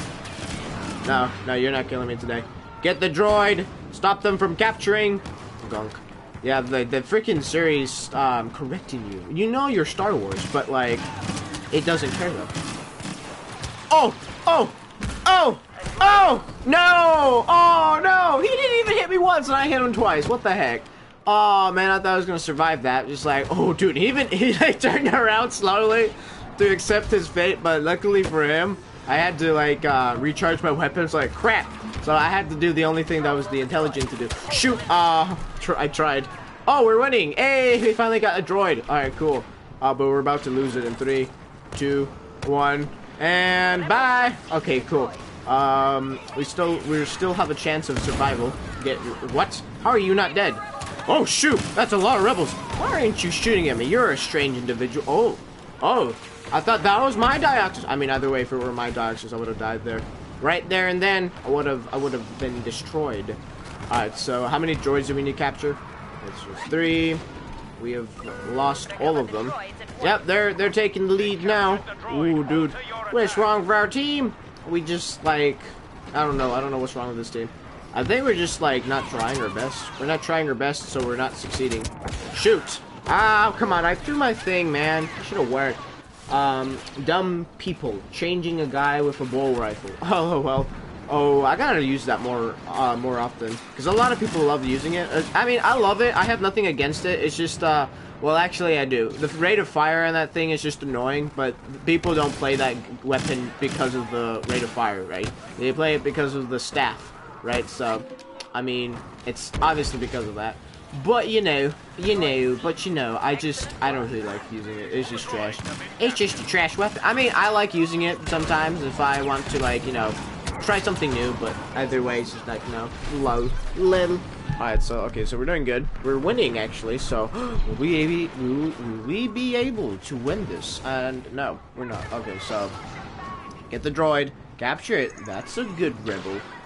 No, no, you're not killing me today. Get the droid. Stop them from capturing. Gunk. Yeah, the the freaking series um correcting you. You know you're Star Wars, but like, it doesn't care though. Oh, oh, oh, oh, no, oh no! He didn't even hit me once, and I hit him twice. What the heck? Oh man, I thought I was gonna survive that. Just like, oh dude, he even he like turned around slowly to accept his fate, but luckily for him, I had to like uh, recharge my weapons. Like crap. So I had to do the only thing that was the intelligent to do. Shoot! Uh, tr I tried. Oh, we're winning! Hey, we finally got a droid. All right, cool. Uh, but we're about to lose it in three, two, one, and bye. Okay, cool. Um, we still we still have a chance of survival. Get what? How are you not dead? Oh shoot! That's a lot of rebels. Why aren't you shooting at me? You're a strange individual. Oh, oh! I thought that was my Dioxys. I mean, either way, if it were my Dioxys, I would have died there. Right there and then, I would have I would have been destroyed. Alright, so how many droids do we need to capture? It's just three. We have lost all of them. Yep, they're they're taking the lead now. Ooh, dude. What's wrong with our team? We just like I don't know, I don't know what's wrong with this team. I think we're just like not trying our best. We're not trying our best, so we're not succeeding. Shoot! Ah, come on, I threw my thing, man. It should have worked. Um, dumb people changing a guy with a bow rifle. Oh well. Oh, I gotta use that more, uh, more often because a lot of people love using it. I mean, I love it. I have nothing against it. It's just, uh, well, actually, I do. The rate of fire on that thing is just annoying, but people don't play that weapon because of the rate of fire, right? They play it because of the staff, right? So, I mean, it's obviously because of that. But, you know, you know, but you know, I just, I don't really like using it. It's just trash. It's just a trash weapon. I mean, I like using it sometimes if I want to, like, you know, try something new, but either way, it's just like, you know, low, little. Alright, so, okay, so we're doing good. We're winning, actually, so will we, be, will, will we be able to win this? And no, we're not. Okay, so, get the droid, capture it. That's a good rebel.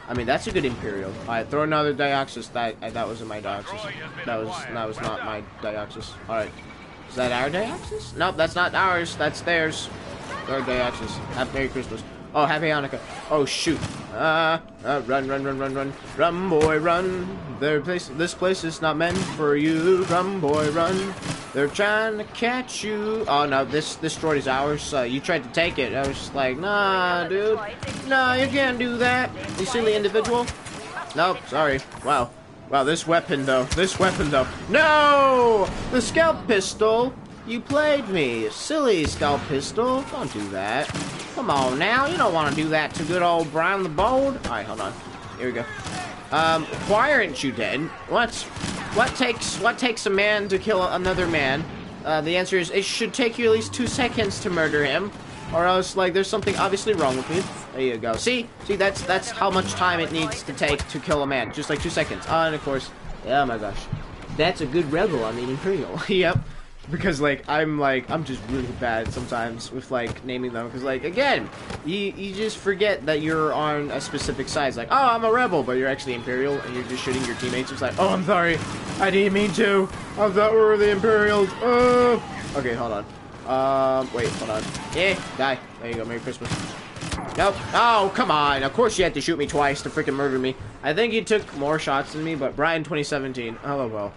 I mean, that's a good Imperial. Alright, throw another Dioxys. That uh, that wasn't my Dioxys. That was that was not my Dioxys. Alright. Is that our Dioxys? Nope, that's not ours. That's theirs. Third Dioxys. Happy Merry Christmas. Oh, Happy Hanukkah. Oh, shoot. Uh, uh, run, run, run, run, run. Run, boy, run. Their place, this place is not meant for you. Run, boy, run. They're trying to catch you. Oh, no, this, this droid is ours. Uh, you tried to take it. I was just like, nah, dude. No, you can't do that. You silly individual. Nope, sorry. Wow. Wow, this weapon, though. This weapon, though. No! The scalp pistol. You played me. Silly scalp pistol. Don't do that. Come on now. You don't want to do that to good old Brian the Bold. Alright, hold on. Here we go. Um, why aren't you dead? What's, what takes, what takes a man to kill another man? Uh, the answer is, it should take you at least two seconds to murder him. Or else, like, there's something obviously wrong with you. There you go. See? See, that's, that's how much time it needs to take to kill a man. Just like two seconds. Oh, and of course, oh my gosh. That's a good rebel on the Imperial. Yep. Because, like, I'm, like, I'm just really bad sometimes with, like, naming them. Because, like, again, you, you just forget that you're on a specific side. Like, oh, I'm a rebel, but you're actually Imperial, and you're just shooting your teammates. It's like, oh, I'm sorry. I didn't mean to. I thought we were the Imperials. Oh. Okay, hold on. Um, wait, hold on. Yeah, die. There you go. Merry Christmas. Nope. Oh, come on. Of course you had to shoot me twice to freaking murder me. I think you took more shots than me, but Brian twenty seventeen. Oh, well.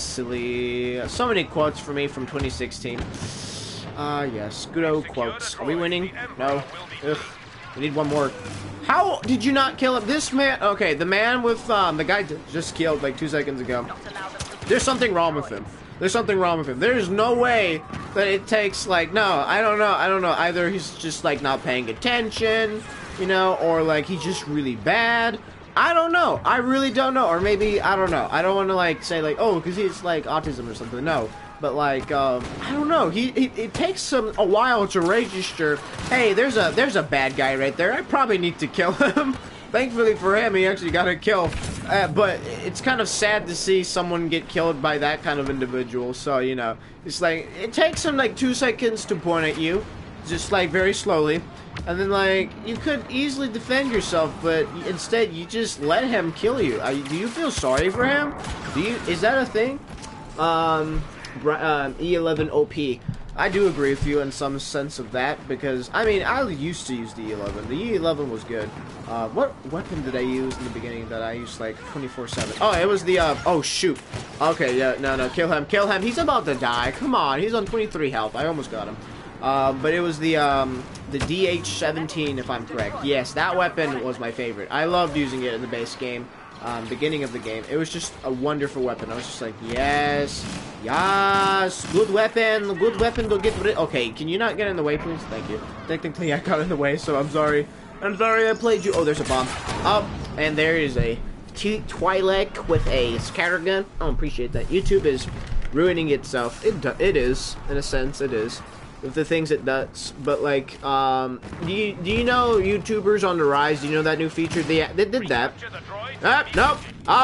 Silly. So many quotes for me from twenty sixteen. Ah, uh, yes. Good old quotes. Are we winning? No. Ugh. We need one more. How did you not kill him? This man... Okay, the man with... Um, the guy just killed like two seconds ago. There's something wrong with him. There's something wrong with him. There's no way that it takes, like... No, I don't know. I don't know. Either he's just, like, not paying attention, you know, or, like, he's just really bad. I don't know. I really don't know. Or maybe, I don't know. I don't want to, like, say, like, oh, because he's, like, autism or something. No. But, like, um, I don't know. He, he it takes some a while to register. Hey, there's a there's a bad guy right there. I probably need to kill him. Thankfully for him, he actually got a kill. Uh, but it's kind of sad to see someone get killed by that kind of individual. So, you know, it's like, it takes him, like, two seconds to point at you. Just, like, very slowly. And then, like, you could easily defend yourself, but instead you just let him kill you. Uh, do you feel sorry for him? Do you? Is that a thing? Um, um, E eleven O P. I do agree with you in some sense of that, because, I mean, I used to use the E eleven. The E eleven was good. Uh, what weapon did I use in the beginning that I used, like, twenty-four seven? Oh, it was the, uh, oh, shoot. Okay, yeah, no, no, kill him, kill him. He's about to die. Come on, he's on twenty-three health. I almost got him. Uh, but it was the, um, the D H seventeen, if I'm correct. Yes, that weapon was my favorite. I loved using it in the base game, um, beginning of the game. It was just a wonderful weapon. I was just like, yes, yes, good weapon, good weapon to get rid. Okay, can you not get in the way, please? Thank you. Technically, I got in the way, so I'm sorry. I'm sorry I played you. Oh, there's a bomb. Oh, and there is a T Twi'lek with a scatter gun. I don't appreciate that. YouTube is ruining itself. It, do it is, in a sense, it is. With the things it does, but like, um, do you, do you know YouTubers on the rise? Do you know that new feature? They, they did that. Ah, nope.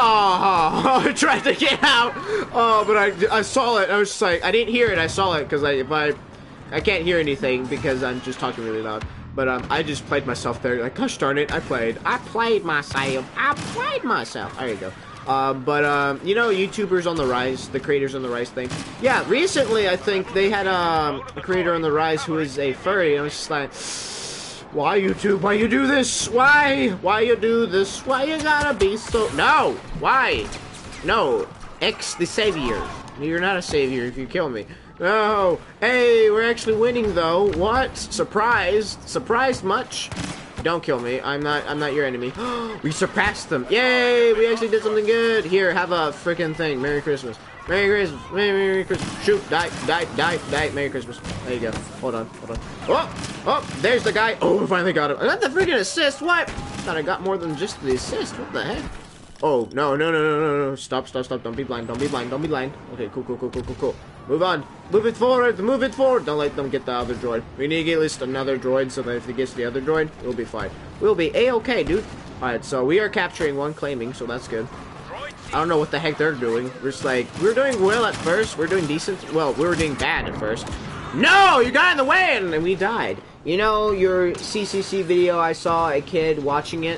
Oh, I tried to get out. Oh, but I, I saw it. I was just like, I didn't hear it. I saw it because I, if I, I can't hear anything because I'm just talking really loud. But um, I just played myself there. Like, gosh darn it, I played. I played myself. I played myself. There you go. Uh, but, um, you know, YouTubers on the rise, the creators on the rise thing. Yeah, recently, I think, they had um, a creator on the rise who is a furry, and I was just like, why, YouTube? Why you do this? Why? Why you do this? Why you gotta be so... No! Why? No. X the savior. You're not a savior if you kill me. No. Hey, we're actually winning, though. What? Surprised? Surprised much? Don't kill me. I'm not. I'm not your enemy. We surpassed them. Yay! We actually did something good. Here, have a freaking thing. Merry Christmas. Merry Christmas. Merry, Merry Christmas. Shoot! Die! Die! Die! Die! Merry Christmas. There you go. Hold on. Hold on. Oh! Oh! There's the guy. Oh, we finally got him. I got the freaking assist. What? Thought I got more than just the assist. What the heck? Oh no! No! No! No! No! No! Stop! Stop! Stop! Don't be blind. Don't be blind. Don't be blind. Okay. Cool. Cool. Cool. Cool. Cool. Cool. Move on. Move it forward. Move it forward. Don't let them get the other droid. We need to get at least another droid so that if it gets the other droid, we'll be fine. We'll be A-okay, dude. Alright, so we are capturing one claiming, so that's good. I don't know what the heck they're doing. We're just like, we we're doing well at first. We're doing decent. Well, we were doing bad at first. No! You got in the way! And we died. You know, your C C C video, I saw a kid watching it.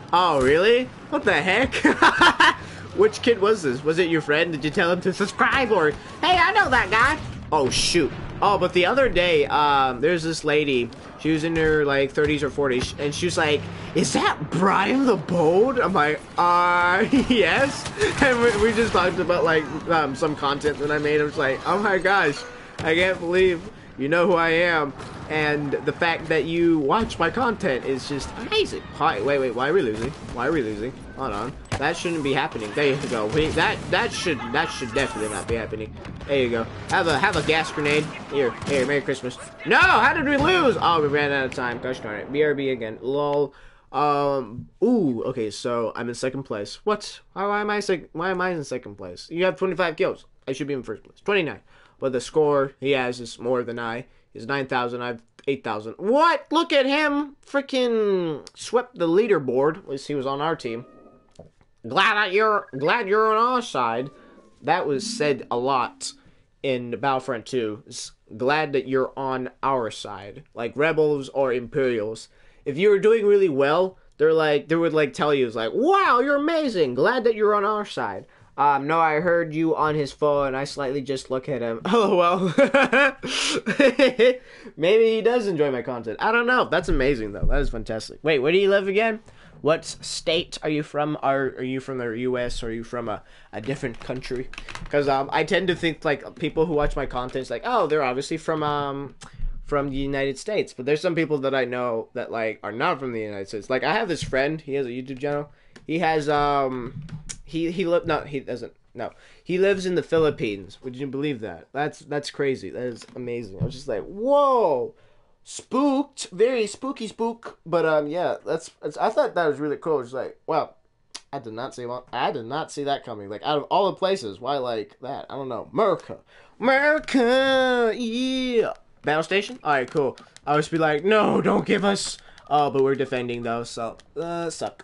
Oh, really? What the heck? Which kid was this? Was it your friend? Did you tell him to subscribe or, hey, I know that guy? Oh, shoot. Oh, but the other day, um, there's this lady. She was in her, like, thirties or forties, and she was like, is that Brian the Bold? I'm like, uh, yes. And we, we just talked about, like, um, some content that I made. I was like, oh my gosh, I can't believe you know who I am. And the fact that you watch my content is just amazing. Hi, wait, wait, why are we losing? Why are we losing? Hold on. That shouldn't be happening. There you go. Wait, that that should that should definitely not be happening. There you go. Have a have a gas grenade. Here, here, Merry Christmas. No, how did we lose? Oh, we ran out of time. Gosh darn it. B R B again. Lol. Um. Ooh. Okay. So I'm in second place. What? Why, why am I sec? Why am I in second place? You have twenty-five kills. I should be in first place. twenty-nine. But the score he has is more than I. He's nine thousand. I have eight thousand. What? Look at him. Freaking swept the leaderboard. At least he was on our team. Glad that you're glad you're on our side. That was said a lot in Battlefront two. It's glad that you're on our side. Like rebels or Imperials. If you were doing really well, they're like they would like tell you, it's like, wow, you're amazing. Glad that you're on our side. Um, no, I heard you on his phone. I slightly just look at him. Oh, well. Maybe he does enjoy my content. I don't know. That's amazing, though. That is fantastic. Wait, where do you live again? What state are you from? Are, are you from the U S or are you from a, a different country? Because um, I tend to think, like, people who watch my content, it's like, oh, they're obviously from um from the United States. But there's some people that I know that, like, are not from the United States. Like, I have this friend. He has a YouTube channel. He has, um... He he li- no he doesn't no he lives in the Philippines. Would you believe that? That's that's crazy. That is amazing. I was just like, whoa, spooked, very spooky spook. But um yeah, that's, that's I thought that was really cool. Just like, well, I did not see well, I did not see that coming. Like out of all the places, why like that? I don't know. America, America, yeah. Battle station. All right, cool. I would be like, no, don't give us. Oh, but we're defending though, so uh suck.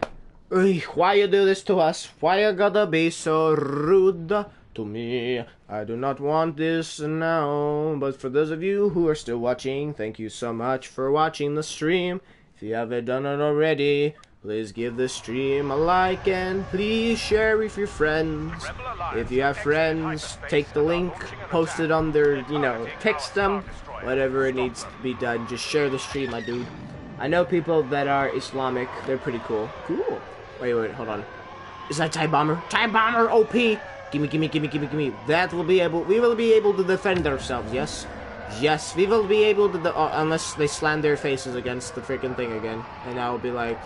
Why you do this to us? Why you gotta be so rude to me? I do not want this now. But for those of you who are still watching, thank you so much for watching the stream. If you haven't done it already, please give the stream a like and please share with your friends. If you have friends, take the link, post it on their, you know, text them, whatever it needs to be done. Just share the stream, my dude. I know people that are Islamic. They're pretty cool. Cool. Wait, wait, hold on. Is that TIE Bomber? TIE Bomber O P! Gimme, gimme, gimme, gimme, gimme. That will be able, we will be able to defend ourselves, yes? Yes, we will be able to, uh, unless they slam their faces against the freaking thing again. And I will be like,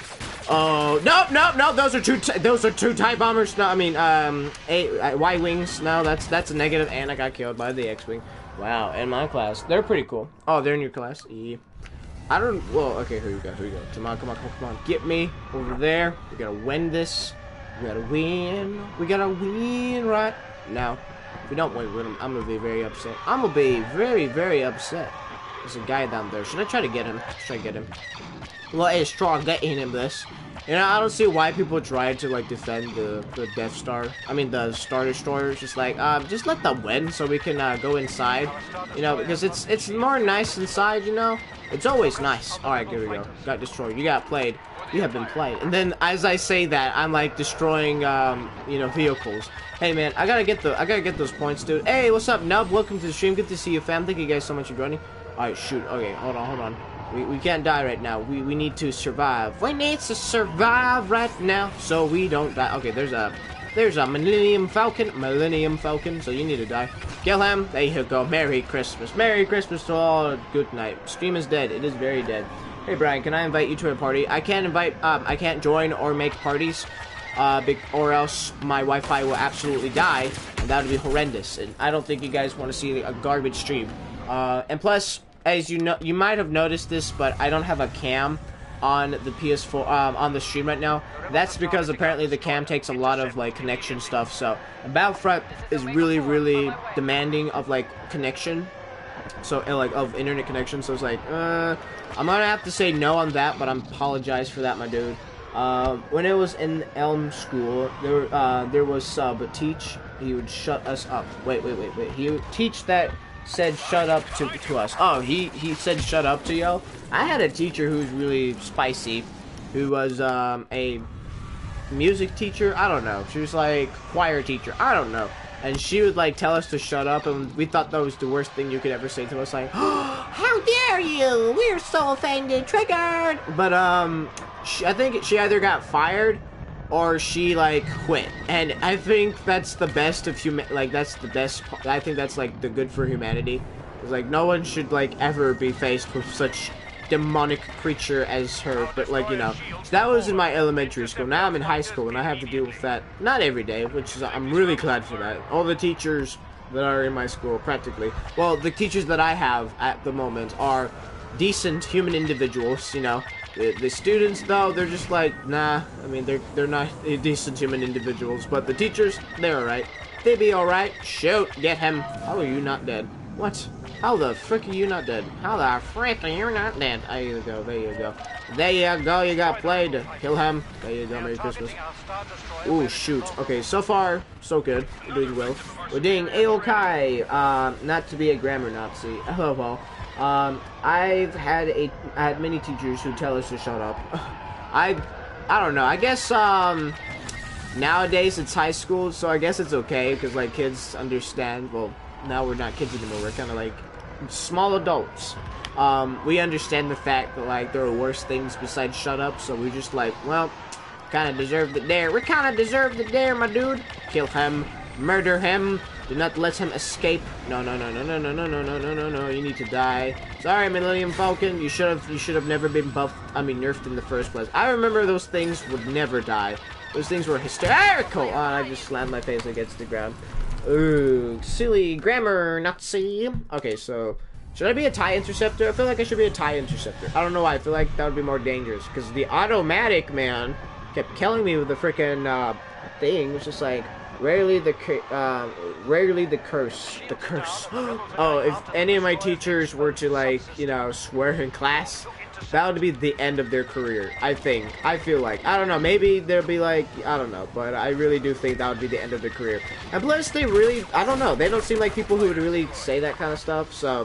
oh, no, no, no, those are two, those are two TIE Bombers. No, I mean, um, a, Y-Wings. No, that's, that's a negative, and I got killed by the X-Wing. Wow, in my class. They're pretty cool. Oh, they're in your class? Yeah. I don't, well, okay, here we go, here we go. Come on, come on, come on, come on. Get me over there. We gotta win this. We gotta win. We gotta win right now. If we don't win, I'm gonna be very upset. I'm gonna be very, very upset. There's a guy down there. Should I try to get him? Let's try to get him. Well, hey, strong getting him this. You know, I don't see why people try to, like, defend the, the Death Star. I mean, the Star Destroyers. Just like, um, just let them win so we can, uh, go inside. You know, because it's, it's more nice inside, you know? It's always nice. Alright, here we go. Got destroyed. You got played. You have been played. And then, as I say that, I'm, like, destroying, um, you know, vehicles. Hey, man, I gotta get the, I gotta get those points, dude. Hey, what's up, Nub? Welcome to the stream. Good to see you, fam. Thank you guys so much for joining. Alright, shoot. Okay, hold on, hold on. We, we can't die right now. We, we need to survive. We need to survive right now so we don't die. Okay, there's a there's a Millennium Falcon. Millennium Falcon, so you need to die. Kill him. There you go. Merry Christmas. Merry Christmas to all. Good night. Stream is dead. It is very dead. Hey, Brian, can I invite you to a party? I can't invite, um, I can't join or make parties, uh, or else my Wi-Fi will absolutely die, and that would be horrendous. And I don't think you guys want to see a garbage stream. Uh, and plus, as you know, you might have noticed this, but I don't have a cam on the P S four, um, on the stream right now. That's because apparently the cam takes a lot of, like, connection stuff, so Battlefront is really, really demanding of, like, connection, so, and, like, of internet connection, so it's like, uh, I'm gonna have to say no on that, but I apologize for that, my dude. Um, when it was in Elm School, there, uh, there was Sub, Teach, he would shut us up. Wait, wait, wait, wait, he would teach that said shut up to, to us. Oh, he, he said shut up to y'all? I had a teacher who was really spicy, who was um, a music teacher. I don't know. She was like choir teacher. I don't know. And she would like tell us to shut up, and we thought that was the worst thing you could ever say to us. Like, oh, how dare you? We're so offended, triggered. But um, she, I think she either got fired or she like quit. And I think that's the best of human. Like that's the best. I think that's like the good for humanity. It's like no one should like ever be faced with such demonic creature as her. But like, you know, that was in my elementary school. Now I'm in high school and I have to deal with that, not every day, which is, I'm really glad for that. All the teachers that are in my school, practically, well, the teachers that I have at the moment are decent human individuals, you know. The, the students, though, they're just like, nah, I mean, they're, they're not decent human individuals, but the teachers, they're alright. They be alright. Shoot, get him. How are you not dead? What? How the frick are you not dead? How the frick are you not dead? There you go, there you go. There you go, you got played. Kill him. There you go, Merry Christmas. Ooh, shoot. Okay, so far, so good. We're doing well. We're doing A-OK. Um, not to be a grammar Nazi. Oh, well. Um, I've had a, I had many teachers who tell us to shut up. I, I don't know. I guess, um, nowadays it's high school, so I guess it's okay, because, like, kids understand, well, now we're not kids anymore, we're kind of like small adults. Um, we understand the fact that like there are worse things besides shut up, so we just like, well, kind of deserve the dare. We kind of deserve the dare, my dude. Kill him, murder him, do not let him escape. No, no, no, no, no, no, no, no, no, no, no, no. You need to die. Sorry, Millennium Falcon. You should have, you should have never been buffed. I mean, nerfed in the first place. I remember those things would never die. Those things were hysterical. Oh, I just slammed my face against the ground. Ooh, silly grammar Nazi. Okay, so should I be a TIE interceptor? I feel like I should be a TIE interceptor. I don't know why. I feel like that would be more dangerous because the automatic man kept killing me with the freaking uh, thing. It was just like rarely the uh, rarely the curse, the curse. Oh, if any of my teachers were to like you know swear in class, that would be the end of their career, I think. I feel like. I don't know. Maybe they'll be like, I don't know. But I really do think that would be the end of their career. And plus, they really, I don't know. They don't seem like people who would really say that kind of stuff. So,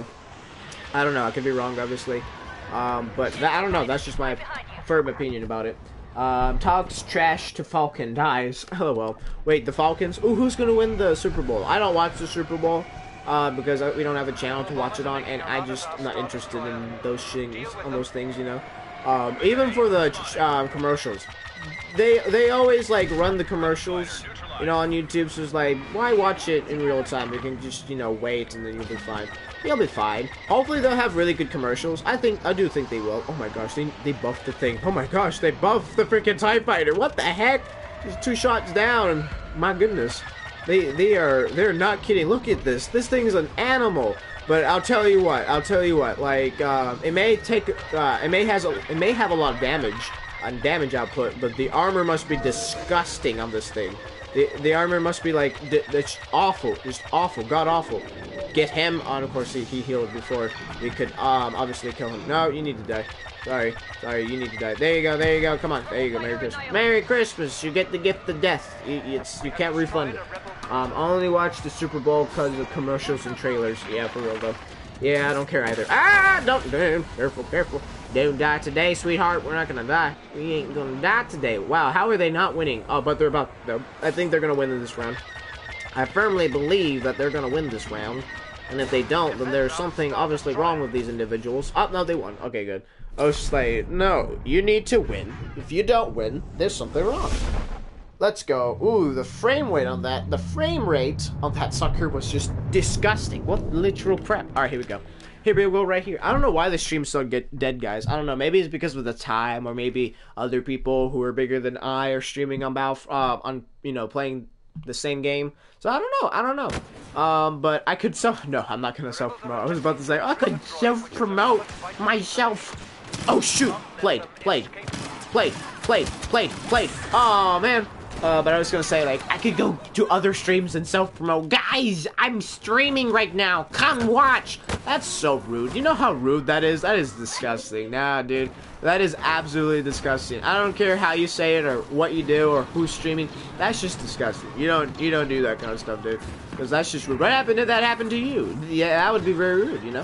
I don't know. I could be wrong, obviously. Um, but that, I don't know. That's just my firm opinion about it. Um, talks trash to Falcon dies. Oh, well. Wait, the Falcons? Ooh, who's going to win the Super Bowl? I don't watch the Super Bowl. Uh, because we don't have a channel to watch it on, and I just am not interested in those things, on those things, you know. Um, even for the uh, commercials, they they always like run the commercials, you know, on YouTube. So it's like, why watch it in real time? You can just you know wait, and then you'll be fine. You'll be fine. Hopefully they'll have really good commercials. I think I do think they will. Oh my gosh, they they buffed the thing. Oh my gosh, they buffed the freaking TIE Fighter. What the heck? Just two shots down. My goodness. They they are they're not kidding. Look at this. This thing is an animal. But I'll tell you what. I'll tell you what. Like uh, it may take uh, it may has a, it may have a lot of damage and damage output, but the armor must be disgusting on this thing. The the armor must be like it's awful, just awful, god awful. Get him on. Of course, he, he healed before we could um obviously kill him. No, you need to die. Sorry, sorry, you need to die. There you go, there you go. Come on, there you go. Merry Christmas. Merry Christmas. You get the gift of death. You, it's you can't refund it. Um, I only watch the Super Bowl because of commercials and trailers. Yeah, for real though. Yeah, I don't care either. Ah, don't, damn, careful, careful. Don't die today, sweetheart. We're not gonna die. We ain't gonna die today. Wow, how are they not winning? Oh, but they're about. They're, I think they're gonna win in this round. I firmly believe that they're gonna win this round. And if they don't, then there's something obviously wrong with these individuals. Oh, no, they won. Okay, good. I was just like, no, you need to win. If you don't win, there's something wrong. Let's go. Ooh, the frame rate on that, the frame rate on that sucker was just disgusting. What literal crap. All right, here we go. Here we go right here. I don't know why the stream's so get dead, guys. I don't know. Maybe it's because of the time, or maybe other people who are bigger than I are streaming on Battle, uh, on, you know, playing the same game. So I don't know. I don't know. Um, but I could self. No, I'm not gonna self promote. I was about to say I could self promote myself. Oh shoot! Played, played, played, played, played, played. Oh man. Uh, but I was gonna say, like, I could go to other streams and self-promote. Guys, I'm streaming right now. Come watch. That's so rude. You know how rude that is? That is disgusting. Nah, dude. That is absolutely disgusting. I don't care how you say it or what you do or who's streaming. That's just disgusting. You don't, you don't do that kind of stuff, dude. Because that's just rude. What happened if that happened to you? Yeah, that would be very rude, you know?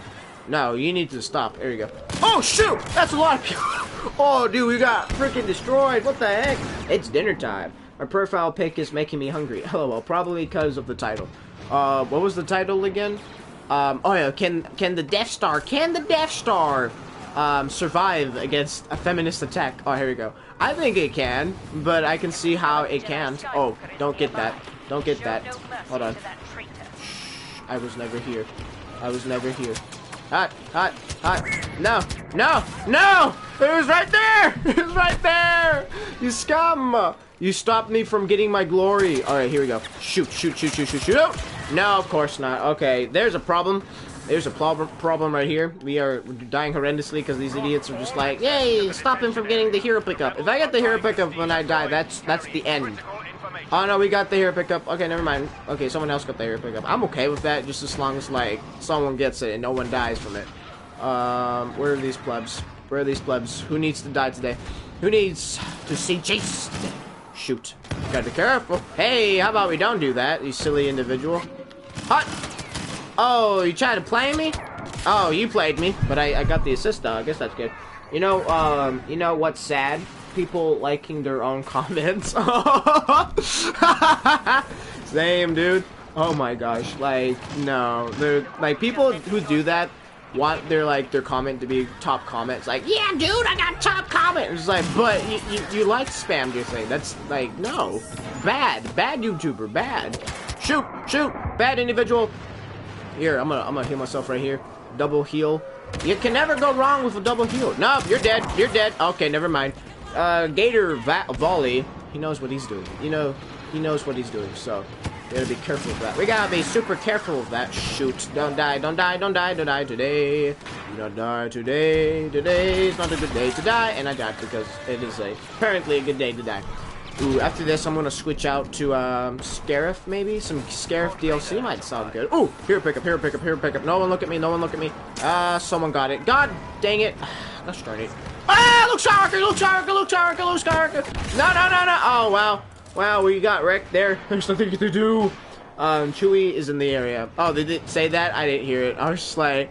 No, you need to stop. There you go. Oh, shoot! That's a lot of people. Oh, dude, we got freaking destroyed. What the heck? It's dinner time. My profile pic is making me hungry. Oh, well, probably because of the title. Uh, what was the title again? Um, oh yeah, can, can the Death Star, can the Death Star, um, survive against a feminist attack? Oh, here we go. I think it can, but I can see how it can't. Oh, don't get that. Don't get that. Hold on. I was never here. I was never here. Hot, hot, hot. No, no, no! It was right there! It was right there! You scum! You stopped me from getting my glory. Alright, here we go. Shoot, shoot, shoot, shoot, shoot, shoot. No, of course not. Okay, there's a problem. There's a problem problem right here. We are dying horrendously because these idiots are just like, yay, stop him from getting the hero pickup. If I get the hero pickup when I die, that's that's the end. Oh no, we got the hero pickup. Okay, never mind. Okay, someone else got the hero pickup. I'm okay with that, just as long as like someone gets it and no one dies from it. Um, where are these plebs? Where are these plebs? Who needs to die today? Who needs to see chased? Shoot. Gotta be careful. Hey, how about we don't do that, you silly individual? Hot! Oh, you tried to play me? Oh, you played me, but I, I got the assist though. I guess that's good. You know, um, you know what's sad? People liking their own comments. Same, dude. Oh my gosh. Like, no. They're, like, people who do that want their, like, their comment to be top comments. Like, yeah, dude, I got top comment. It's like, but you, you, you like spammed your thing. That's, like, no. Bad. Bad YouTuber. Bad. Shoot. Shoot. Bad individual. Here, I'm gonna, I'm gonna heal myself right here. Double heal. You can never go wrong with a double heal. No, you're dead. You're dead. Okay, never mind. Uh, Gator Va Volley, he knows what he's doing. You know, he knows what he's doing, so we gotta be careful of that. We gotta be super careful of that. Shoot. Don't die, don't die, don't die, don't die today. Do not die today. Today is not a good day to die, and I died because it is a, apparently a good day to die. Ooh, after this, I'm gonna switch out to, um, Scarif, maybe? Some Scarif D L C might sound good. Ooh, hero pickup, hero pickup, hero pickup. No one look at me, no one look at me. Ah, uh, someone got it. God dang it. Let's start it. Ah, Luke Skywalker, Luke Skywalker, Luke Skywalker, Luke Skywalker. No, no, no, no. Oh, wow. Wow, we got wrecked there. There's nothing to do. Um, Chewie is in the area. Oh, they didn't say that? I didn't hear it. I was just like,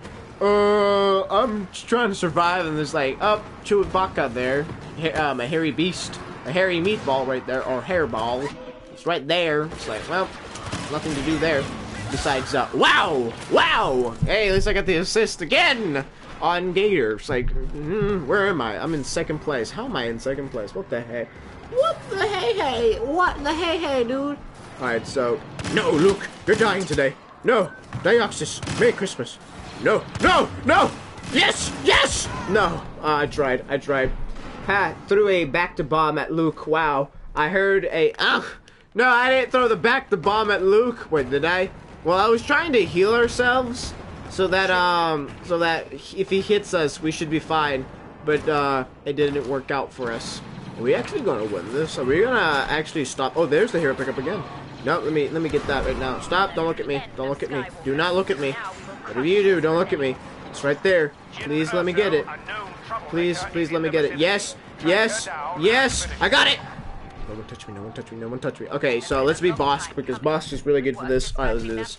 uh, I'm just trying to survive. And there's like, oh, Chewbacca there. Um, a hairy beast. A hairy meatball right there. Or hairball. It's right there. It's like, well, nothing to do there. Besides, uh, wow! Wow! Hey, at least I got the assist again! On Gator. It's like, mm, where am I? I'm in second place. How am I in second place? What the heck? What the hey hey? What the hey hey, dude? Alright, so, no, Luke, you're dying today. No, Dioxys, Merry Christmas. No, no, no! Yes, yes! No, uh, I tried, I tried. Ha, threw a back to bomb at Luke. Wow, I heard a, ugh. No, I didn't throw the back to bomb at Luke. Wait, did I? Well, I was trying to heal ourselves. So that, um, so that if he hits us, we should be fine. But, uh, it didn't work out for us. Are we actually gonna win this? Are we gonna actually stop? Oh, there's the hero pickup again. No, let me, let me get that right now. Stop, don't look at me. Don't look at me. Do not look at me. Whatever you do, don't look at me. It's right there. Please let me get it. Please, please let me get it. Yes, yes, yes, I got it! No one touch me, no one touch me, no one touch me. Okay, so let's be Bosk, because Bosk is really good for this. Alright, let's do this.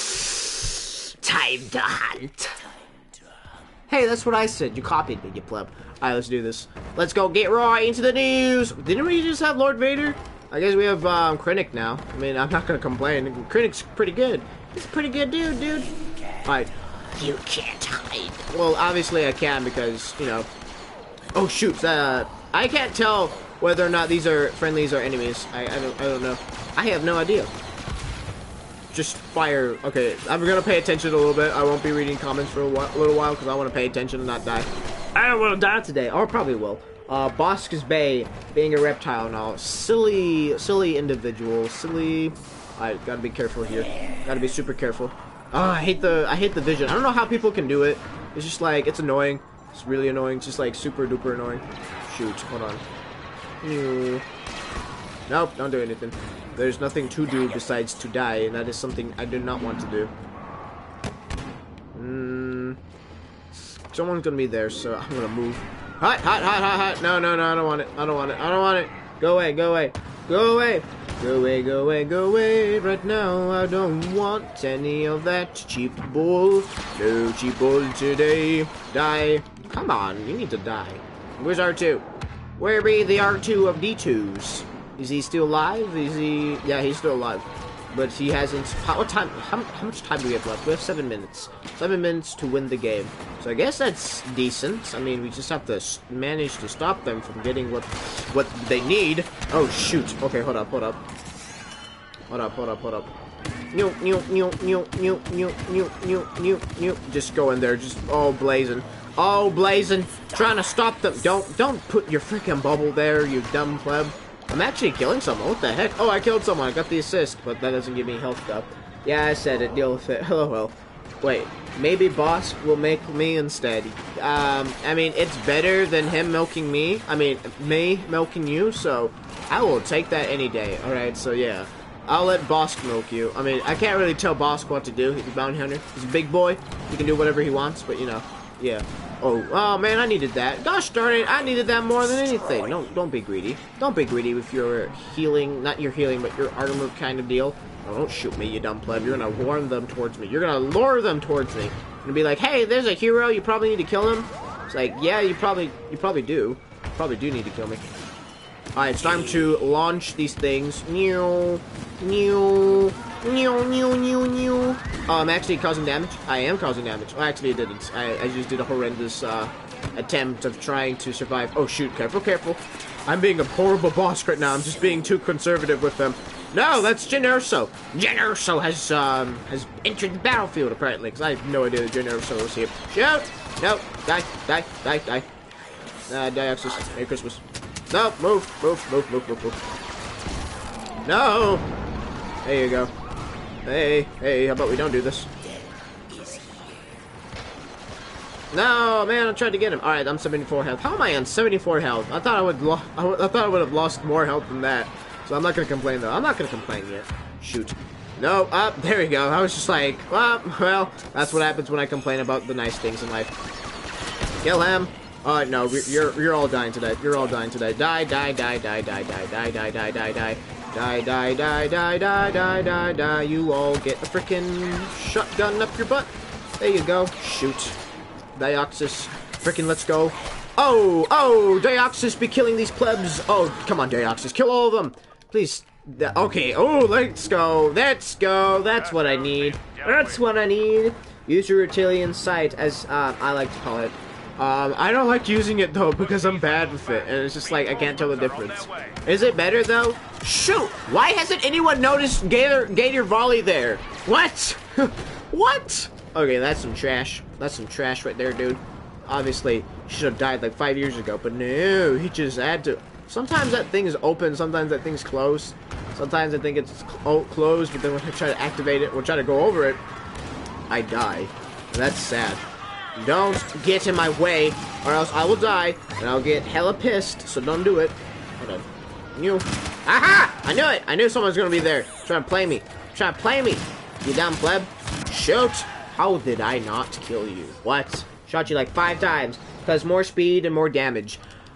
Time to hunt. Hey, that's what I said. You copied me, you pleb. Alright, let's do this. Let's go get right into the news. Didn't we just have Lord Vader? I guess we have um, Krennic now. I mean, I'm not gonna complain. Krennic's pretty good. He's a pretty good dude, dude. Alright. You can't hide. Well, obviously I can because, you know. Oh, shoot. Uh, I can't tell whether or not these are friendlies or enemies. I, I, don't, I don't know. I have no idea. Just fire. Okay, I'm gonna pay attention a little bit. I won't be reading comments for a, while, a little while because I want to pay attention and not die. I don't want to die today, or probably will. Uh, Bosk's Bay, being a reptile and all. Silly, silly individual. Silly. I gotta be careful here. Gotta be super careful. Oh, I hate the, I hate the vision. I don't know how people can do it. It's just like, it's annoying. It's really annoying. It's just like super duper annoying. Shoot, hold on. Ew. Nope, don't do anything. There's nothing to do besides to die, and that is something I do not want to do. Mm, someone's gonna be there, so I'm gonna move. Hot, hot, hot, hot, hot. No, no, no, I don't want it. I don't want it. I don't want it. Go away, go away, go away. Go away, go away, go away. Right now, I don't want any of that cheap bull. No cheap bull today. Die. Come on, you need to die. Where's R two? Where be the R two of D twos? Is he still alive? Is he... Yeah, he's still alive. But he hasn't... How, what time? How, how much time do we have left? We have seven minutes. Seven minutes to win the game. So I guess that's decent. I mean, we just have to manage to stop them from getting what what they need. Oh, shoot. Okay, hold up, hold up. Hold up, hold up, hold up. New, new, new, new, new, new, new, new, new, new. Just go in there. Just all blazing. All blazing. Trying to stop them. Don't, don't put your freaking bubble there, you dumb pleb. I'm actually killing someone. What the heck? Oh, I killed someone. I got the assist, but that doesn't give me health stuff. Yeah, I said it. Deal with it. Oh, well. Wait. Maybe Boss will make me instead. Um, I mean, it's better than him milking me. I mean, me milking you, so I will take that any day. Alright, so yeah. I'll let Bosk milk you. I mean, I can't really tell Bosk what to do. He's a bounty hunter. He's a big boy. He can do whatever he wants, but, you know, yeah. Oh, oh man, I needed that. Gosh darn it, I needed that more than anything. No, don't be greedy. Don't be greedy with your healing, not your healing, but your armor kind of deal. Oh, don't shoot me, you dumb pleb. You're gonna warn them towards me. You're gonna lure them towards me. You're gonna be like, hey, there's a hero, you probably need to kill him. It's like, yeah, you probably, you probably do. You probably do need to kill me. Alright, it's time to launch these things. New, new, new, new, new, new. Oh, I'm actually causing damage. I am causing damage. Well, actually, I didn't. I, I just did a horrendous uh, attempt of trying to survive. Oh, shoot. Careful, careful. I'm being a horrible boss right now. I'm just being too conservative with them. No, that's Jyn Erso. Jyn Erso has, um, has entered the battlefield, apparently, because I have no idea that Jyn Erso was here. Shoot! No! Die, die, die, die. Uh, Dioxys. Merry Christmas. No! Move, move, move, move, move, move. No! There you go. Hey, hey, how about we don't do this? No, man, I tried to get him. Alright, I'm seventy-four health. How am I on seventy-four health? I thought I would lo I, I thought I would have lost more health than that. So I'm not gonna complain though. I'm not gonna complain yet. Shoot. No, up, uh, there we go. I was just like, well, well, that's what happens when I complain about the nice things in life. Kill him. Oh no, you're you're all dying today. You're all dying today. Die, die, die, die, die, die, die, die, die, die, die. Die, die, die, die, die, die, die, die. You all get a frickin' shotgun up your butt. There you go. Shoot. Dioxys. Frickin' let's go. Oh, oh, Dioxys be killing these plebs. Oh, come on, Dioxys. Kill all of them. Please. Okay, oh, let's go. Let's go. That's what I need. That's what I need. Use your Reptilian sight, as uh, I like to call it. Um, I don't like using it though because I'm bad with it, and it's just like I can't tell the difference. Is it better though? Shoot! Why hasn't anyone noticed Gator Gator Volley there? What? What? Okay, that's some trash. That's some trash right there, dude. Obviously, he should have died like five years ago, but no, he just had to. Sometimes that thing is open, sometimes that thing's closed. Sometimes I think it's cl closed, but then when I try to activate it or try to go over it, I die. That's sad. Don't get in my way, or else I will die, and I'll get hella pissed, so don't do it. Hold on. You. Aha! I knew it! I knew someone was gonna be there. Trying to play me. Trying to play me. You dumb pleb. Shoot! How did I not kill you? What? Shot you like five times. Because more speed and more damage.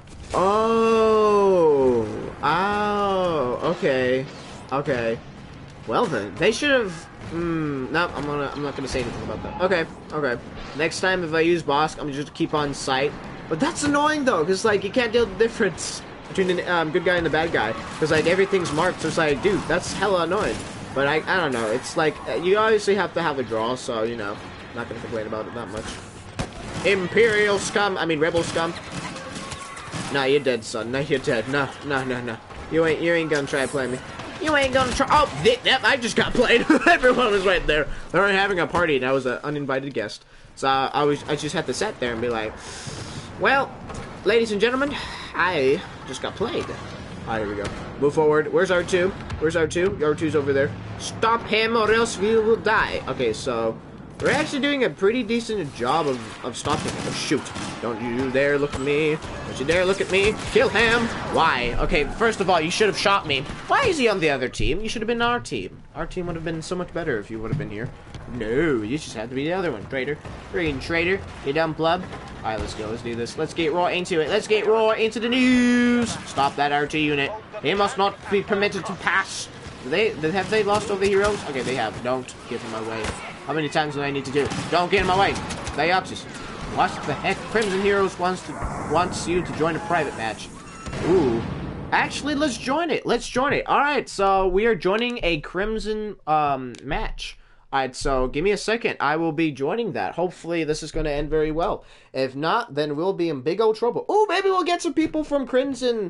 Oh. Oh. Okay. Okay. Well then, they should have. Hmm. No, I'm gonna. I'm not gonna say anything about that. Okay. Okay. Next time, if I use Bosk, I'm just keep on sight. But that's annoying though, because like you can't tell the difference between the um, good guy and the bad guy, because like everything's marked. So it's like, dude, that's hella annoying. But I, I don't know. It's like you obviously have to have a draw, so you know, I'm not gonna complain about it that much. Imperial scum. I mean, rebel scum. Nah, you're dead, son. Nah, you're dead. No, no, no, no. You ain't. You ain't gonna try to play me. You ain't gonna try. Oh, yep, I just got played. Everyone was right there. They were having a party, and I was an uninvited guest. So uh, I was. I just had to sit there and be like, "Well, ladies and gentlemen, I just got played." Alright, here we go. Move forward. Where's R two? Where's R two? R two's over there. Stop him, or else we will die. Okay, so we're actually doing a pretty decent job of of stopping him. Oh, shoot! Don't you dare look at me. Don't you dare look at me. Kill him. Why? Okay, first of all, you should have shot me. Why is he on the other team? You should have been our team. Our team would have been so much better if you would have been here. No, you just had to be the other one, traitor. Freaking traitor. You dumb pleb. Alright, let's go. Let's do this. Let's get raw into it. Let's get raw into the news. Stop that R two unit. He must not be permitted to pass. Do they, have they lost all the heroes? Okay, they have. Don't get in my way. How many times do I need to do? Don't get in my way. Dioxys. What the heck? Crimson Heroes wants to wants you to join a private match. Ooh. Actually, let's join it. Let's join it. Alright, so we are joining a Crimson um match. Alright, so give me a second. I will be joining that. Hopefully, this is going to end very well. If not, then we'll be in big old trouble. Ooh, maybe we'll get some people from Crimson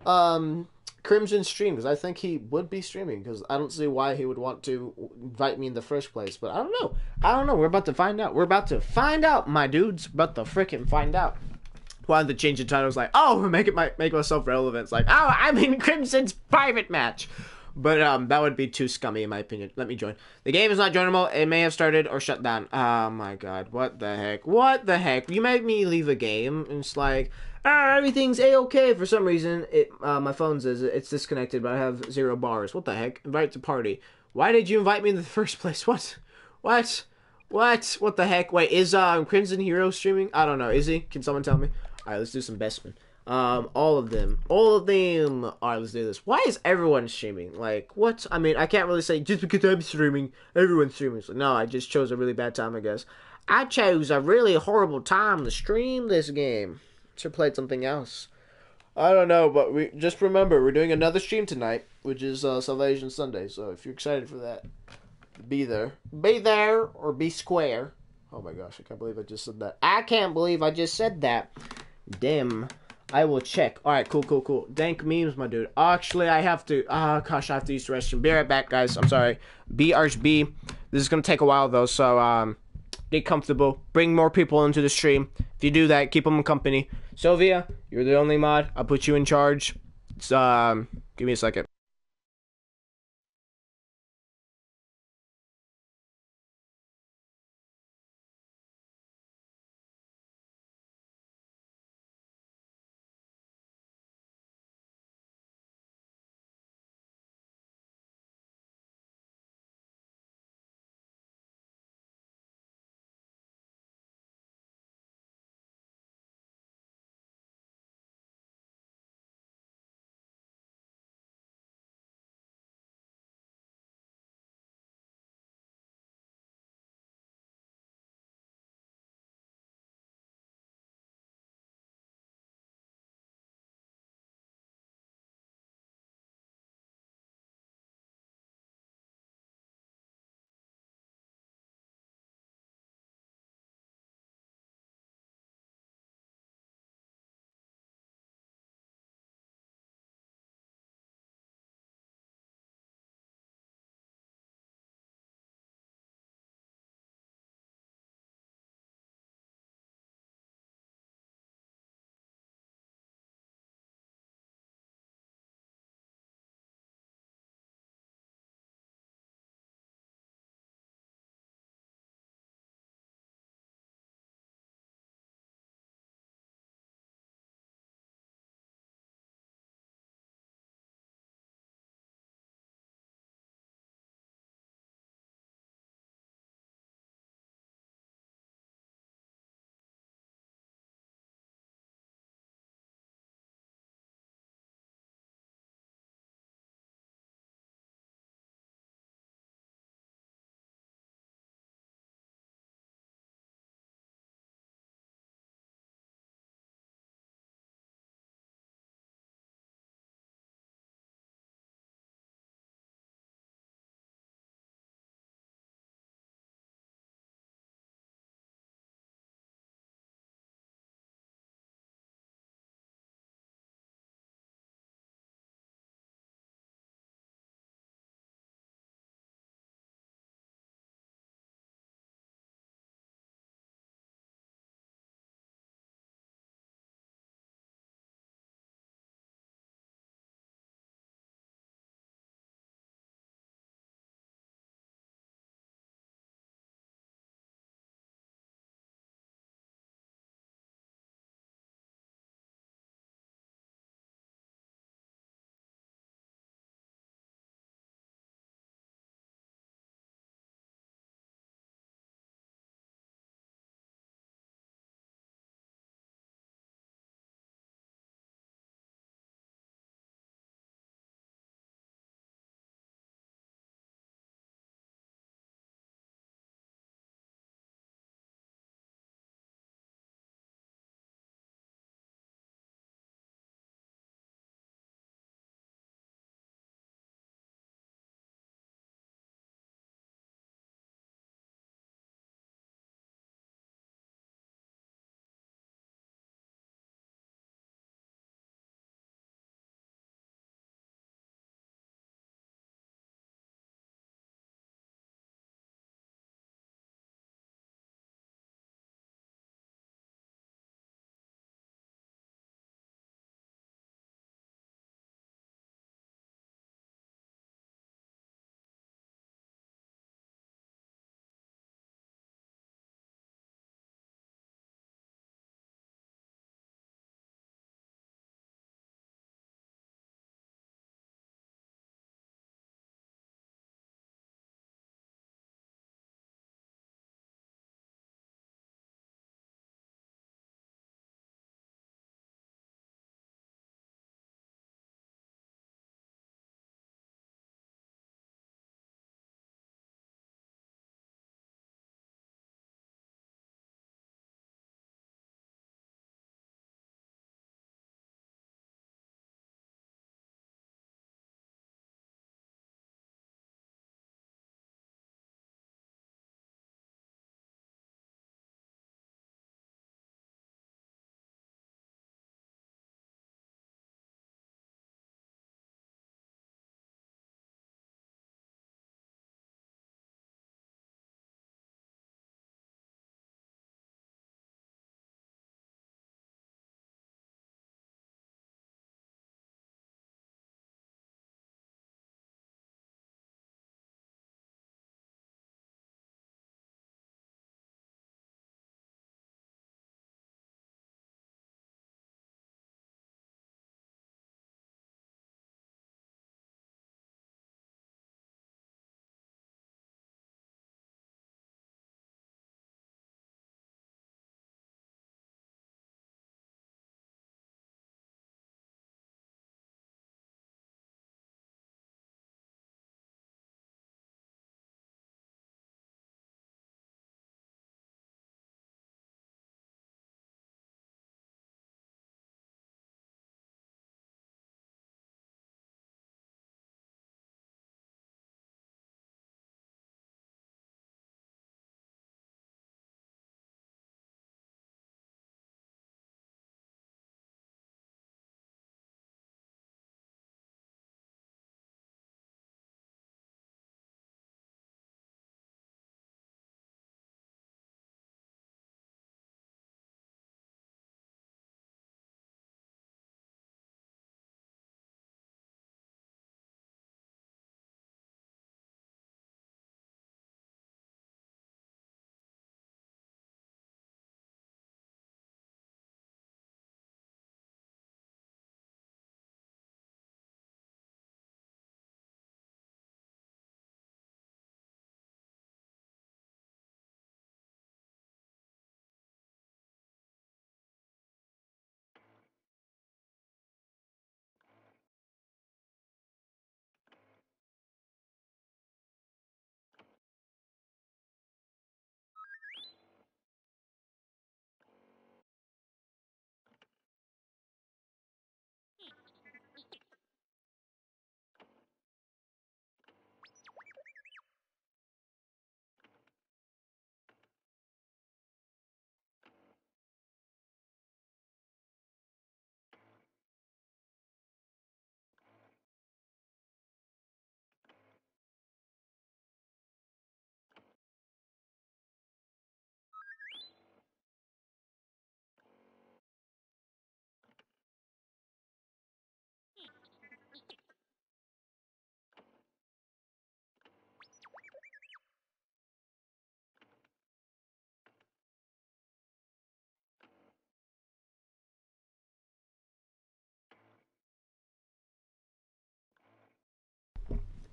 um Crimson stream, because I think he would be streaming, because I don't see why he would want to invite me in the first place, but I don't know. I don't know. We're about to find out. We're about to find out, my dudes. About to freaking find out. Wanted to change the title. It's like, oh, make it my make myself relevant. It's like, oh, I'm in Crimson's private match. But um, that would be too scummy, in my opinion. Let me join. The game is not joinable. It may have started or shut down. Oh, my God. What the heck? What the heck? You made me leave a game. And it's like, ah, everything's A-okay. For some reason, it uh, my phone says it's disconnected, but I have zero bars. What the heck? Invite to party. Why did you invite me in the first place? What? What? What? What the heck? Wait, is uh, Crimson Hero streaming? I don't know. Is he? Can someone tell me? All right, let's do some bestman. Um, all of them. All of them. Alright, let's do this. Why is everyone streaming? Like, what? I mean, I can't really say, just because I'm streaming, everyone's streaming. So, no, I just chose a really bad time, I guess. I chose a really horrible time to stream this game. Should have played something else. I don't know, but we just remember, we're doing another stream tonight, which is uh, Salvation Sunday. So, if you're excited for that, be there. Be there, or be square. Oh my gosh, I can't believe I just said that. I can't believe I just said that. Damn. I will check. Alright, cool, cool, cool. Dank memes, my dude. Actually, I have to... Ah, oh, gosh, I have to use the restroom. Be right back, guys. I'm sorry. B R B. This is going to take a while, though, so, um... get comfortable. Bring more people into the stream. If you do that, keep them in company. Sylvia, you're the only mod. I'll put you in charge. So, um... give me a second.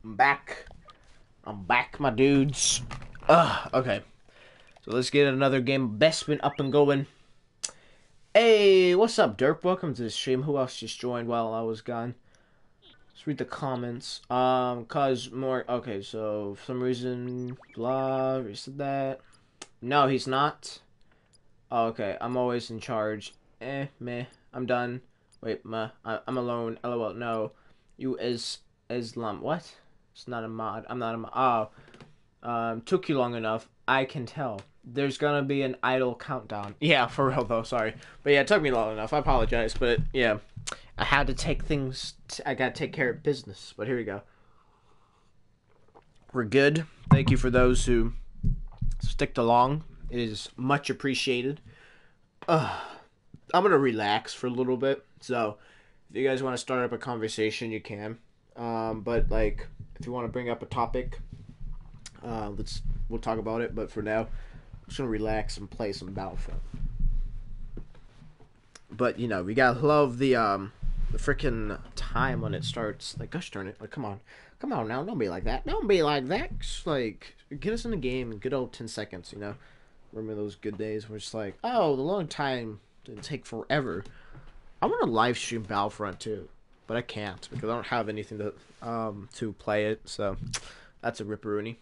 I'm back. I'm back, my dudes. Ugh, okay. So let's get another game of Bestman up and going. Hey, what's up, Derp? Welcome to the stream. Who else just joined while I was gone? Let's read the comments. Um, cause more. Okay, so for some reason, blah. You said that. No, he's not. Oh, okay, I'm always in charge. Eh, meh. I'm done. Wait, meh. I, I'm alone. LOL. No, you is Islam. What? It's not a mod. I'm not a mod. Oh, um, took you long enough. I can tell. There's gonna be an idle countdown. Yeah, for real though. Sorry, but yeah, it took me long enough. I apologize, but yeah, I had to take things. T- I gotta take care of business. But here we go. We're good. Thank you for those who sticked along. It is much appreciated. Uh, I'm gonna relax for a little bit. So, if you guys want to start up a conversation, you can. Um, but like, if you want to bring up a topic, uh, let's we'll talk about it. But for now, I'm just gonna relax and play some Battlefield. But you know, we gotta love the um the freaking time when it starts. Like, gosh darn it! Like, come on, come on now! Don't be like that! Don't be like that! Just, like, get us in the game in good old ten seconds. You know, remember those good days where it's like, oh, the long time didn't take forever. I want to live stream Battlefront too, but I can't because I don't have anything to um to play it. So that's a ripperoonie.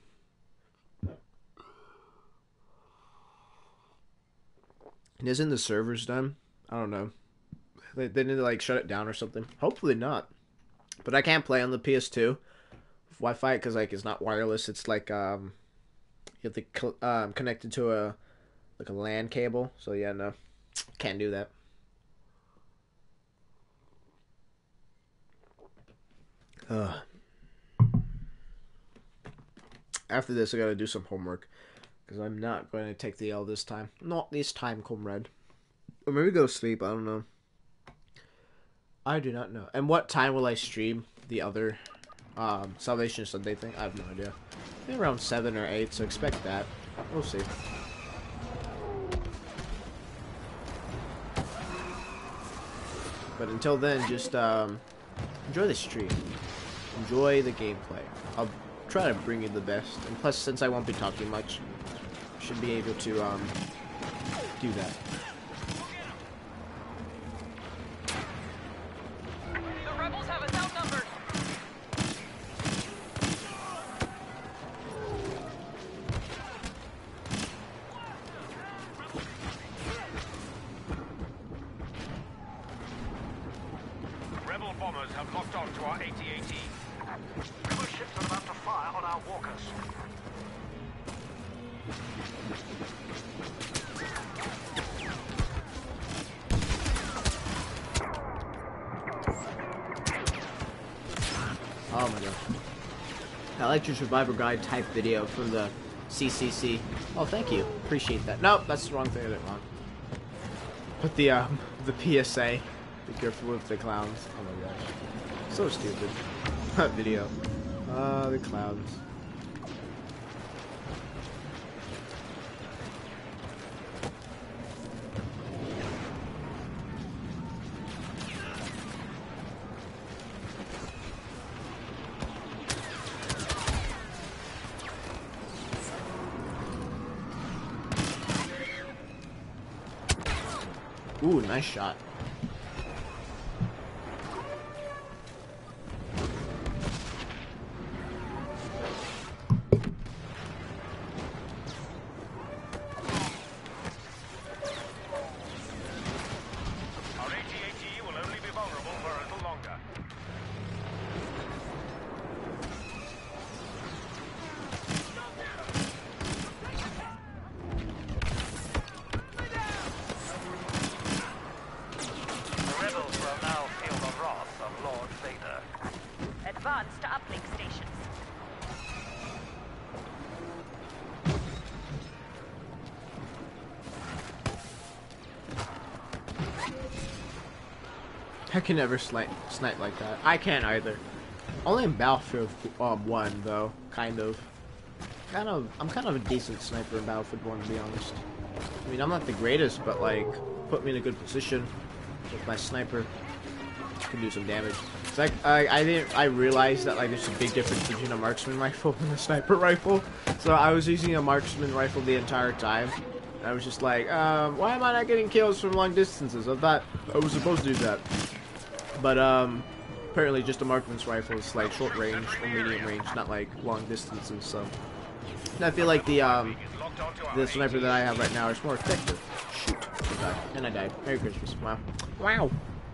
And isn't the servers done? I don't know. They, they need to like shut it down or something. Hopefully not. But I can't play on the P S two Wi-Fi because like it's not wireless. It's like um you have to um connect it to a like a LAN cable. So yeah, no, can't do that. Uh, after this, I gotta do some homework because I'm not going to take the L this time. Not this time, comrade. Or maybe go to sleep. I don't know. I do not know. And what time will I stream the other um, Salvation Sunday thing? I have no idea. Maybe around seven or eight. So expect that. We'll see. But until then, just um, enjoy the stream. Enjoy the gameplay. I'll try to bring you the best. And plus, since I won't be talking much, I should be able to um, do that. The rebels have us outnumbered. Rebel bombers have locked on to our AT AT. Rebel ships are about to fire on our walkers. Oh my gosh. I liked your Survivor Guide type video from the C C C. Oh, thank you. Appreciate that. Nope, that's the wrong thing I did wrong. But the, um, the P S A. Be careful with the clowns. Oh my gosh. So stupid. That video. Uh, the clowns. Ooh, nice shot. Our AT AT will only be vulnerable for a little longer. The rebels will now feel the wrath of Lord Vader. Advance to uplink stations. I can never snipe, snipe like that. I can't either. Only in Battlefield um, one, though. Kind of. Kind of. I'm kind of a decent sniper in Battlefield one, to be honest. I mean, I'm not the greatest, but like, put me in a good position with my sniper. Can do some damage. It's like I, I didn't I realized that like there's a big difference between a marksman rifle and a sniper rifle. So I was using a marksman rifle the entire time. And I was just like, um, why am I not getting kills from long distances? I thought I was supposed to do that. But um, apparently just a marksman's rifle is like short range or medium range, not like long distances. So and I feel like the um the sniper that I have right now is more effective. Shoot. I died. And I died. Merry Christmas. Wow. Wow.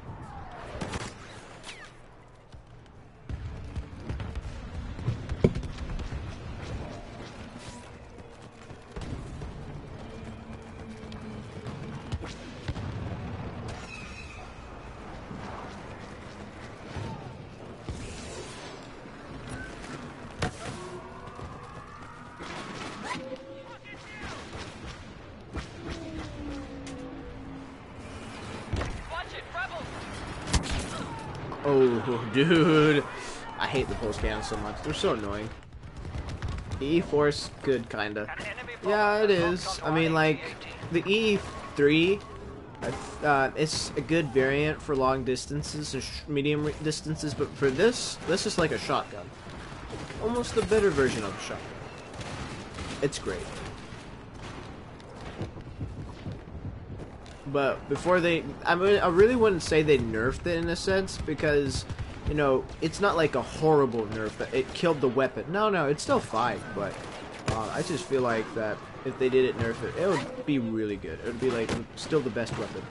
Oh, dude. I hate the pulse cannons so much. They're so annoying. E force, good, kinda. Yeah, it is. I mean, like, the E three, uh, it's a good variant for long distances and medium distances, but for this, this is like a shotgun. Almost a better version of a shotgun. It's great. But before they, I mean, I really wouldn't say they nerfed it in a sense, because, you know, it's not like a horrible nerf that it killed the weapon. No, no, it's still fine, but uh, I just feel like that if they did it nerf it, it would be really good. It would be like still the best weapon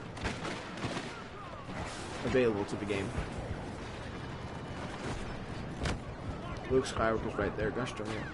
available to the game. Luke Skywalker's right there. Gosh darn it.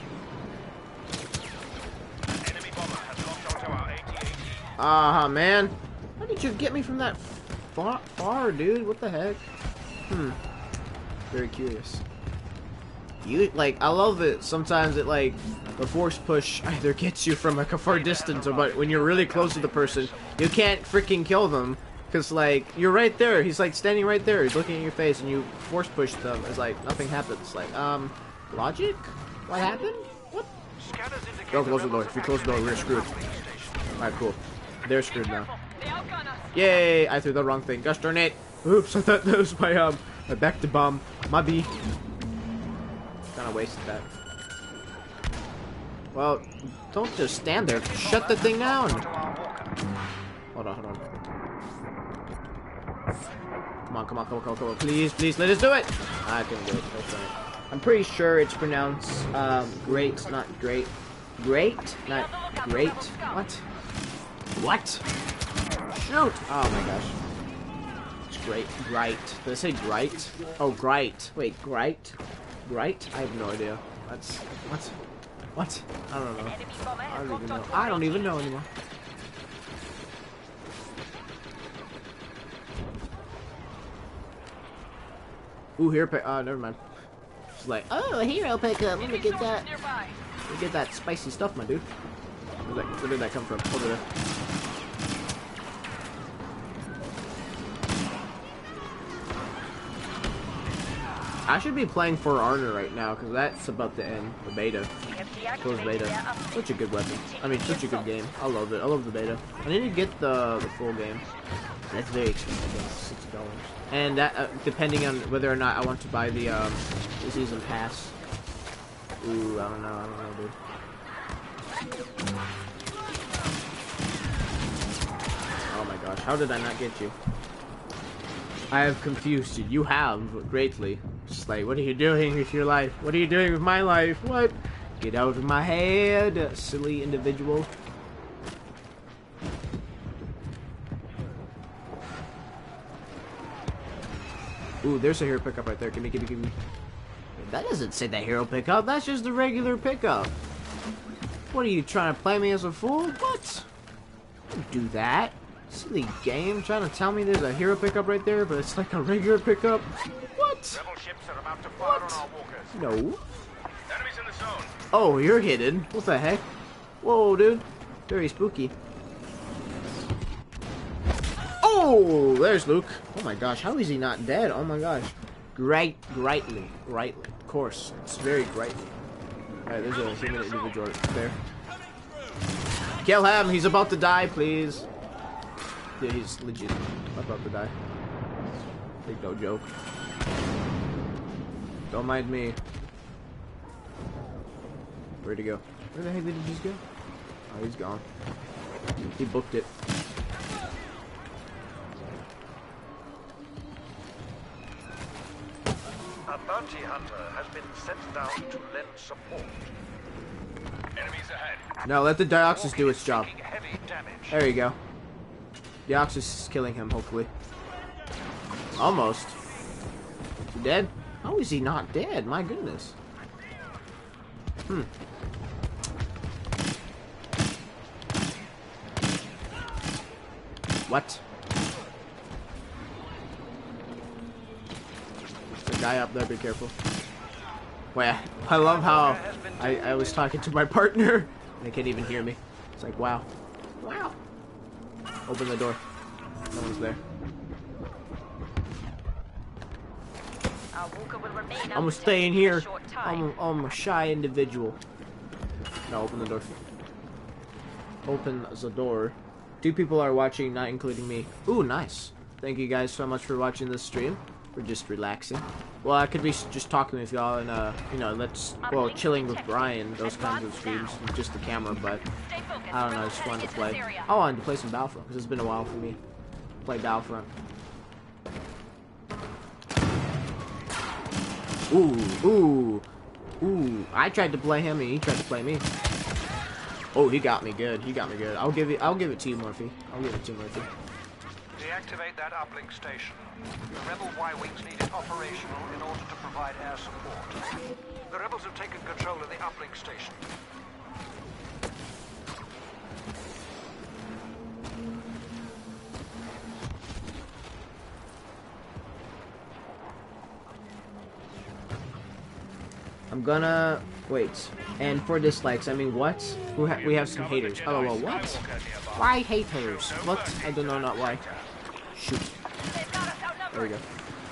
Ah, uh, man. How did you get me from that far, far, dude? What the heck? Hmm. Very curious. You, like, I love it. Sometimes it, like, the force push either gets you from, like, a far distance, or but when you're really close to the person, you can't freaking kill them. Because, like, you're right there. He's, like, standing right there. He's looking at your face, and you force push them. It's like, nothing happens. Like, um, logic? What happened? What? Don't close the door. If you close the door, we're screwed. Alright, cool. They're screwed now. Yay! I threw the wrong thing. Gosh darn it! Oops! I thought that was my um my back to bomb. My B. Kind of wasted that. Well, don't just stand there. Shut the thing down. Hold on, hold on. Come on, come on, come on, come on, come on. Please, please, let us do it. I can do it. That's right. I'm pretty sure it's pronounced um great, not great. Great, not great. What? What? Shoot! Oh my gosh. It's great. Great. Did I say great? Oh, great. Wait, great? Great? I have no idea. That's... What? What? I don't know. I don't even know. I don't even know anymore. Ooh, hero pick... Oh, never mind. It's like, oh, a hero pickup. Let me get that. Let me get that spicy stuff, my dude. Where did that, where did that come from? Over there. I should be playing For Honor right now, because that's about to end. The beta. Closed beta. Such a good weapon. I mean, such a good game. I love it. I love the beta. I need to get the, the full game. That's very expensive. six dollars. And that, uh, depending on whether or not I want to buy the, um, the season pass. Ooh, I don't know. I don't know, dude. Oh my gosh, how did I not get you? I have confused you. You have, greatly. Just like, what are you doing with your life? What are you doing with my life? What? Get out of my head, silly individual. Ooh, there's a hero pickup right there. Gimme, gimme, gimme. That doesn't say that hero pickup. That's just a regular pickup. What are you trying to play me as a fool? What? Don't do that. Silly game. Trying to tell me there's a hero pickup right there, but it's like a regular pickup. What? Rebel ships are about to fire What? on our walkers. No. Enemies in the zone. Oh, you're hidden. What the heck? Whoa, dude. Very spooky. Oh, there's Luke. Oh my gosh, how is he not dead? Oh my gosh. Great, greatly, greatly. Of course, it's very greatly. Alright, there's a human individual right there. Kill him! He's about to die, please. Yeah, he's legit about to die. Big no joke. Don't mind me. Where'd he go? Where the heck did he just go? Oh, he's gone. He booked it. A bounty hunter has been sent down to lend support. Enemies ahead. No, let the Dioxys do its job. Taking heavy damage. There you go. Dioxys is killing him, hopefully. Almost. Is he dead? How is he not dead? My goodness. Hmm. What? There's a guy up there, be careful. Wait, I love how I, I was talking to my partner and they can't even hear me. It's like, wow. Wow. Open the door. No one's there. Our walker will remain I'm gonna undetected stay in for a here. short I'm time. a, I'm a shy individual. No, open the door. Open the door. Two people are watching, not including me. Ooh, nice. Thank you guys so much for watching this stream. We're just relaxing. Well, I could be s- just talking with y'all and, uh, you know, let's, well, chilling with Brian, those kinds of streams, with just the camera, but Stay focused. I don't know, I Rebels just wanted to heading into play. this area. I wanted to play some Battlefront, because it's been a while for me to play Battlefront. Ooh, ooh, ooh. I tried to play him and he tried to play me. Oh, he got me good. He got me good. I'll give it, I'll give it to you, Murphy. I'll give it to you, Murphy. Deactivate that uplink station. The rebel Y-wings need it operational in order to provide air support. The rebels have taken control of the uplink station. I'm gonna wait. And for dislikes, I mean, what? Who ha we have some haters. Oh, well, what? Why haters? What? I don't know, not why. Shoot. They've got us There we outnumbered.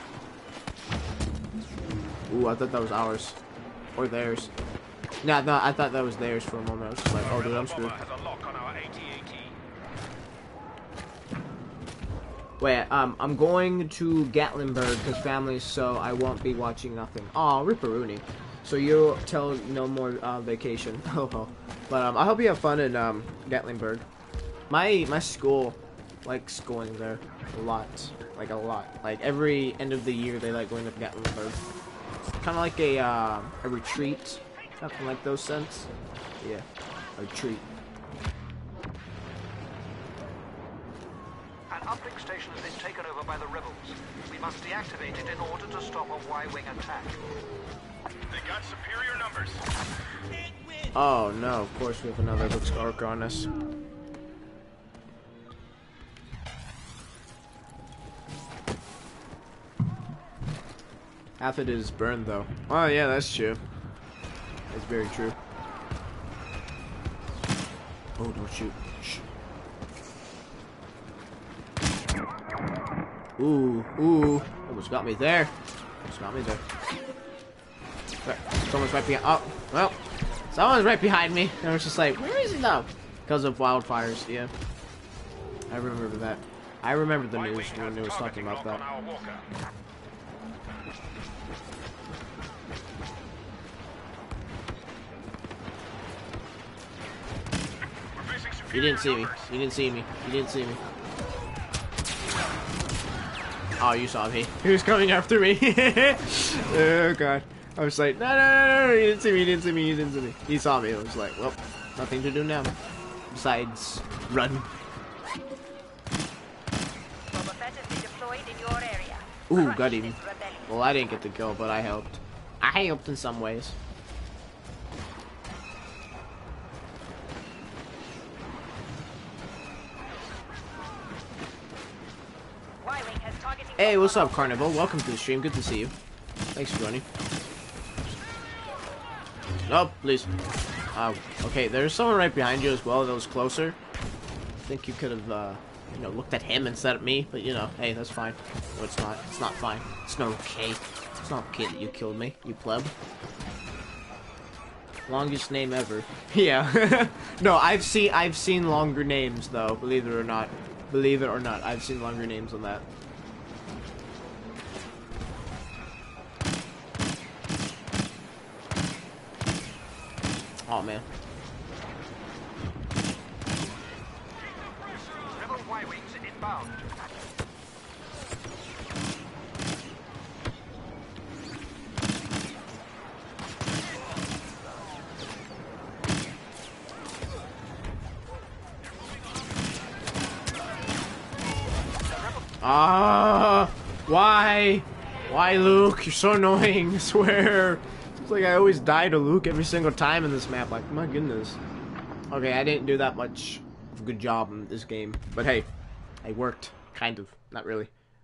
go. Ooh, I thought that was ours. Or theirs. Nah, no, I thought that was theirs for a moment. I was just like, oh, dude, I'm screwed. Has a lock on our AT AT. Wait, um, I'm going to Gatlinburg because family, so I won't be watching nothing. Aw, Ripperoonie. So you'll tell no more uh, vacation. Oh, but um, I hope you have fun in um, Gatlinburg. My my school likes going there a lot, like a lot. Like every end of the year, they like going to Gatlinburg. Kind of like a uh, a retreat, something like those sense. Yeah, a retreat. An uplink station has been taken over by the rebels. We must deactivate it in order to stop a Y-wing attack. They got superior numbers. Oh no! Of course, we have another looks arc on us. Half it is burned though. Oh yeah, that's true. That's very true. Oh, don't shoot. Shh. Ooh, ooh. Almost got me there. Almost got me there. There. Someone's right behind. Oh, well. Someone's right behind me. And I was just like, where is he now? Because of wildfires, yeah. I remember that. I remember the news when they was talking about that. You didn't see me. You didn't see me. You didn't see me. Oh, you saw me. He was coming after me. Oh, God. I was like, no, no, no, no, you didn't see me, you didn't see me, you didn't see me. He saw me. I was like, well, nothing to do now. Besides, run. Boba Fett has been deployed in your area. Ooh, Crush got him. this rebellion. Well, I didn't get the kill, but I helped. I helped in some ways. Y-wing has targeting. Hey, what's up, Carnival? Welcome to the stream. Good to see you. Thanks for joining. Oh, please. Uh, okay, there's someone right behind you as well that was closer. I think you could have, uh, you know, looked at him instead of me, but you know, hey, that's fine. No, it's not. It's not fine. It's not okay. It's not okay that you killed me, you pleb. Longest name ever. Yeah. No, I've seen I've seen longer names though. Believe it or not. Believe it or not, I've seen longer names than that. Oh man. Rebel Y-wings inbound. Ah, why? Why, Luke? You're so annoying, I swear. It's like I always die to Luke every single time in this map. Like, my goodness. Okay, I didn't do that much of a good job in this game. But hey, I worked. Kind of. Not really.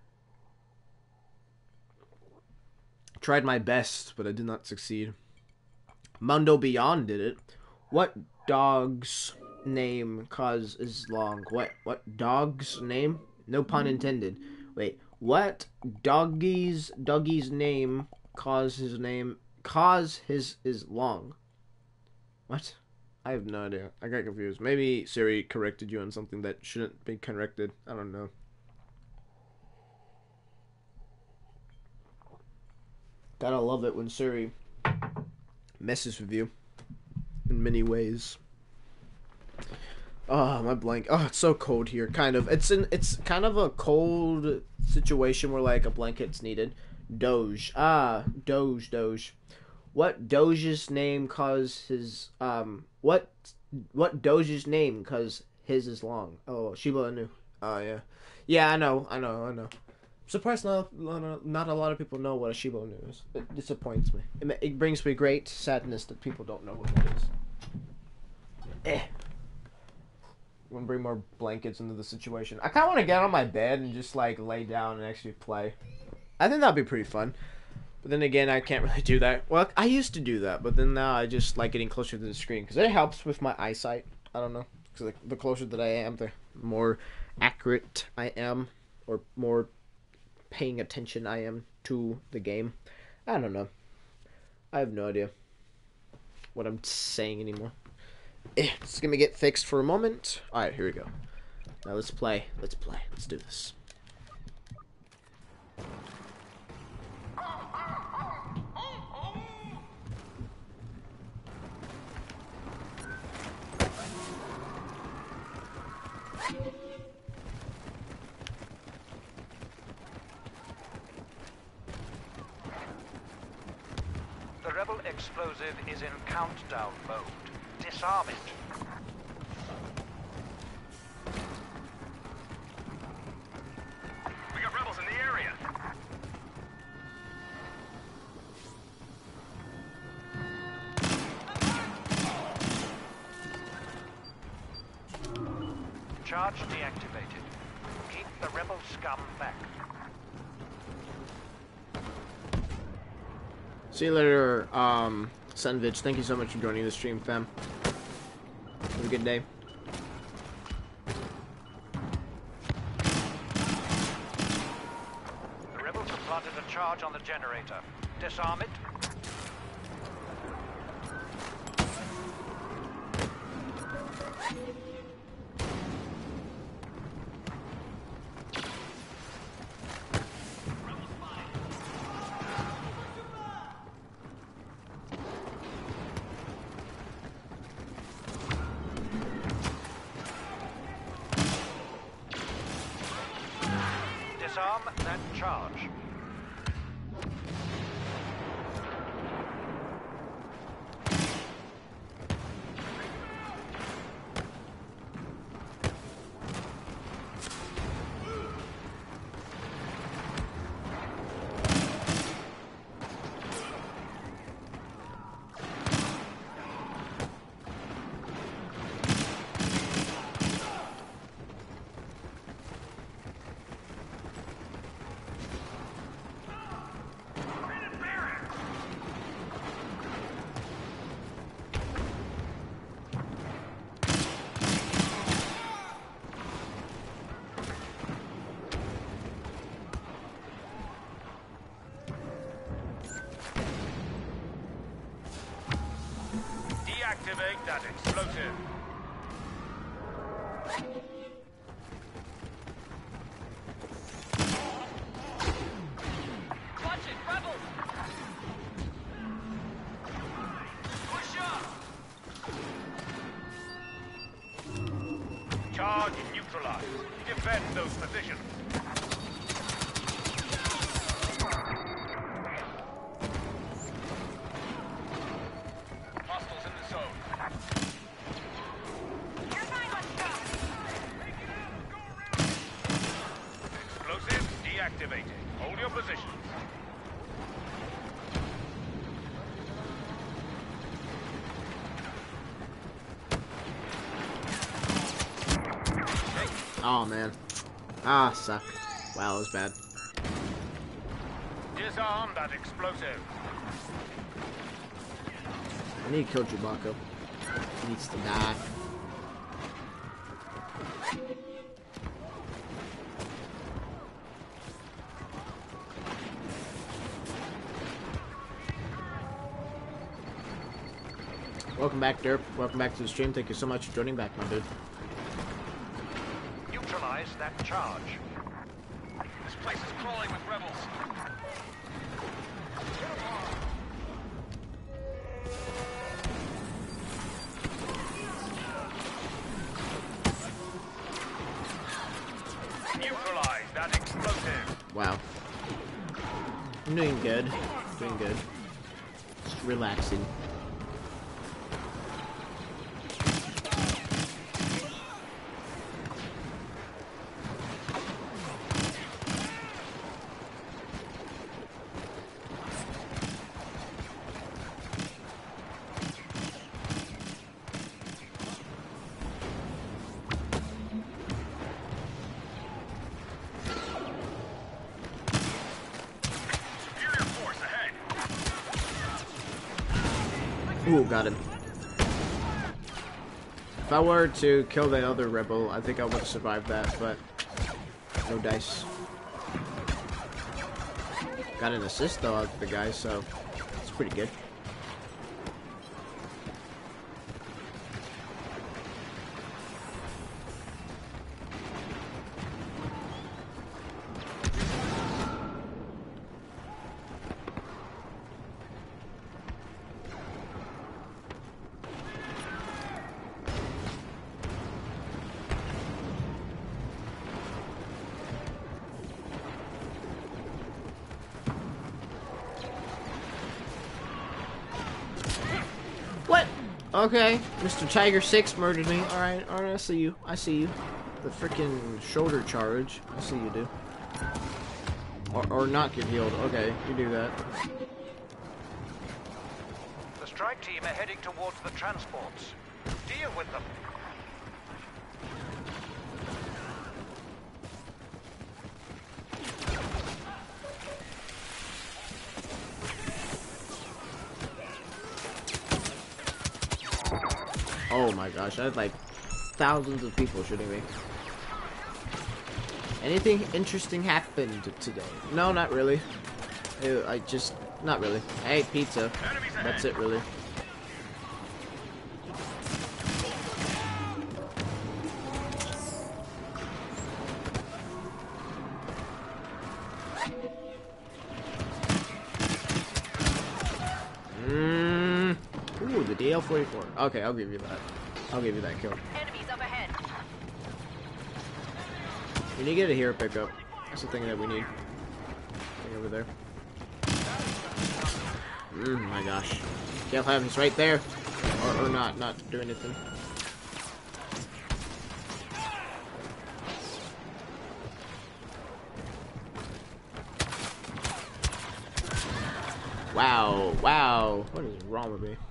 Tried my best, but I did not succeed. Mundo Beyond did it. What dog's name cause is long? What? What dog's name? No pun intended. Wait, what doggy's doggy's name cause his name cause his is long? What? I have no idea. I got confused. Maybe Siri corrected you on something that shouldn't be corrected. I don't know. Gotta love it when Siri messes with you in many ways. Oh, my blank. Oh, it's so cold here. Kind of. It's in. It's kind of a cold situation where like a blanket's needed. Doge. Ah, Doge. Doge. What Doge's name cause his um? What what Doge's name cause his is long? Oh, Shiba Inu. Oh yeah, yeah. I know. I know. I know. I'm surprised not not a lot of people know what a Shiba Inu is. It disappoints me. It, it brings me great sadness that people don't know what it is. Eh. Want to bring more blankets into the situation. I kind of want to get on my bed and just like lay down and actually play. I think that'd be pretty fun. But then again, I can't really do that. Well, I used to do that, but then now I just like getting closer to the screen because it helps with my eyesight. I don't know, because like, the closer that I am, the more accurate I am, or more paying attention I am to the game. I don't know. I have no idea what I'm saying anymore. Eh, it's gonna get fixed for a moment. Alright, here we go. Now let's play. Let's play. Let's do this. The rebel explosive is in countdown mode. Disarm it. We got rebels in the area. Charge deactivated. Keep the rebel scum back. See you later, um, Sunvich. Thank you so much for joining the stream, fam. Have a good day. The rebels have planted a charge on the generator. Disarm it. Disarm that charge. Deactivate that explosive. Watch it, rebels! Push up. Charge neutralized. Defend those positions. Hostiles in the zone. Explosives deactivated. Hold your positions. Oh man. Ah, suck. Wow, that was bad. Disarm that explosive. I need to kill Chewbacca. He needs to die. Welcome back, Derp. Welcome back to the stream. Thank you so much for joining back, my dude. Neutralize that charge. This place is crawling with rebels. Neutralize that explosive. Wow. I'm doing good. Doing good. Just relaxing. Ooh, got him. If I were to kill the other rebel, I think I would have survived that, but no dice. Got an assist though out of the guy, so it's pretty good. What? Okay, Mister Tiger six murdered me. Alright, alright, I see you. I see you. The freaking shoulder charge. I see you do. Or, or not get healed. Okay, you do that. The strike team are heading towards the transports. Deal with them. Oh my gosh, I had like thousands of people shooting me. Anything interesting happened today? No, not really. Ew, I just, not really. I ate pizza. That's it, really. Mmm. Ooh, the D L forty-four. Okay, I'll give you that. I'll give you that kill. Enemies up ahead. We need to get a hero pickup. That's the thing that we need. Thing over there. Mm, my gosh. Kill him, he's right there. Or, or not, not do anything. Wow, wow. What is wrong with me?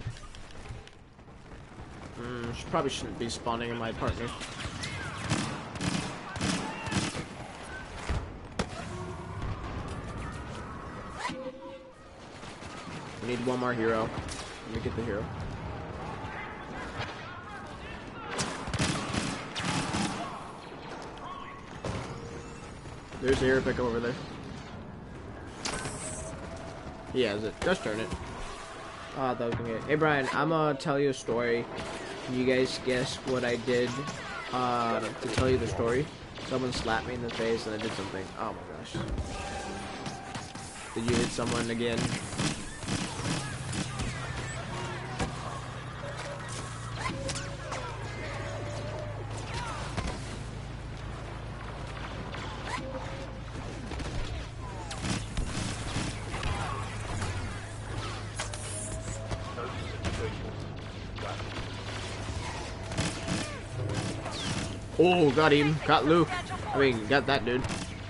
Mm, she probably shouldn't be spawning in my apartment. We need one more hero. Let me get the hero. There's a hero pickup over there. He has it. Just turn it. Oh, I thought I was gonna get it. Hey Brian, I'm gonna tell you a story. Can you guys guess what I did uh, to tell you the story? Someone slapped me in the face and I did something. Oh my gosh. Did you hit someone again? Oh, got him. Got Luke. I mean, got that dude.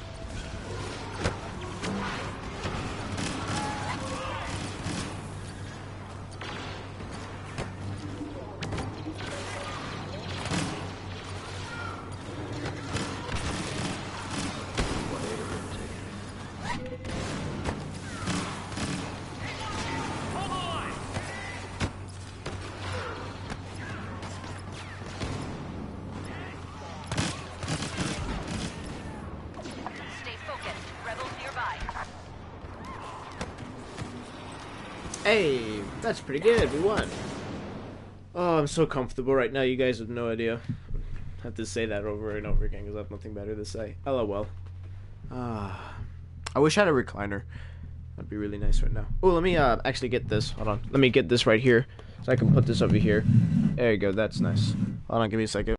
Hey, that's pretty good. We won. Oh, I'm so comfortable right now. You guys have no idea. I have to say that over and over again because I have nothing better to say. LOL. Ah, I wish I had a recliner. That'd be really nice right now. Oh, let me uh actually get this. Hold on. Let me get this right here so I can put this over here. There you go. That's nice. Hold on. Give me a second.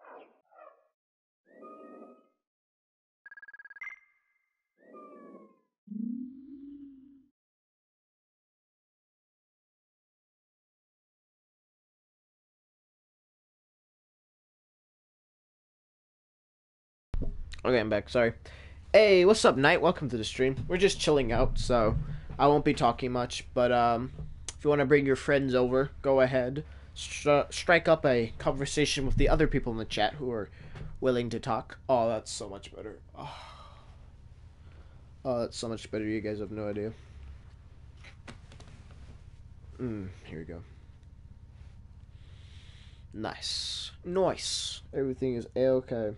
Okay, I'm back. Sorry. Hey, what's up, Knight? Welcome to the stream. We're just chilling out, so I won't be talking much. But um, if you want to bring your friends over, go ahead. Stri strike up a conversation with the other people in the chat who are willing to talk. Oh, that's so much better. Oh, oh that's so much better. You guys have no idea. Mm, here we go. Nice. Nice. Everything is A-okay.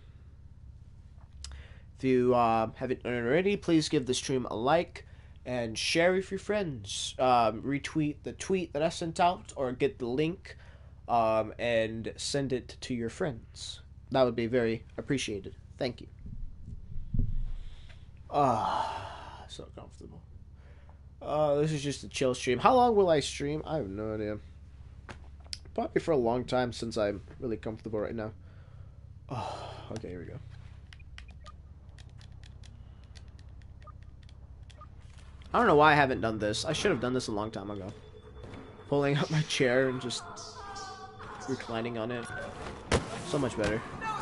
If you uh, haven't done it already, please give the stream a like and share with your friends. Um, retweet the tweet that I sent out or get the link um, and send it to your friends. That would be very appreciated. Thank you. Ah, so comfortable. Uh, this is just a chill stream. How long will I stream? I have no idea. Probably for a long time since I'm really comfortable right now. Oh, okay, here we go. I don't know why I haven't done this. I should have done this a long time ago. Pulling up my chair and just reclining on it. So much better.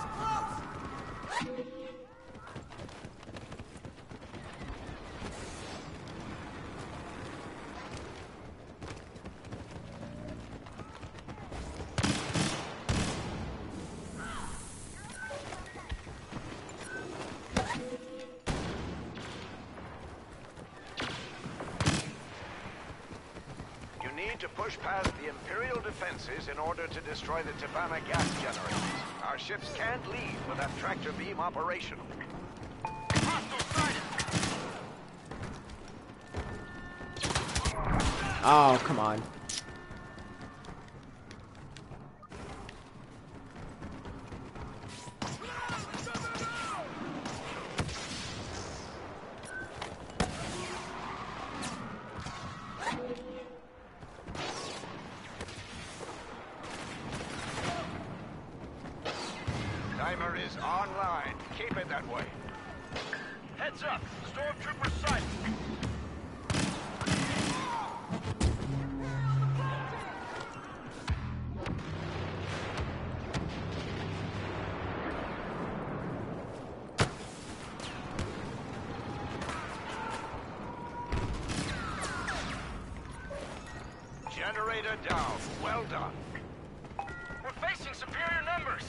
To push past the Imperial defenses in order to destroy the Tabana gas generators. Our ships can't leave without tractor beam operational. Oh, come on. Timer is online. Keep it that way. Heads up! Stormtrooper sighted! Generator down. Well done. We're facing superior numbers!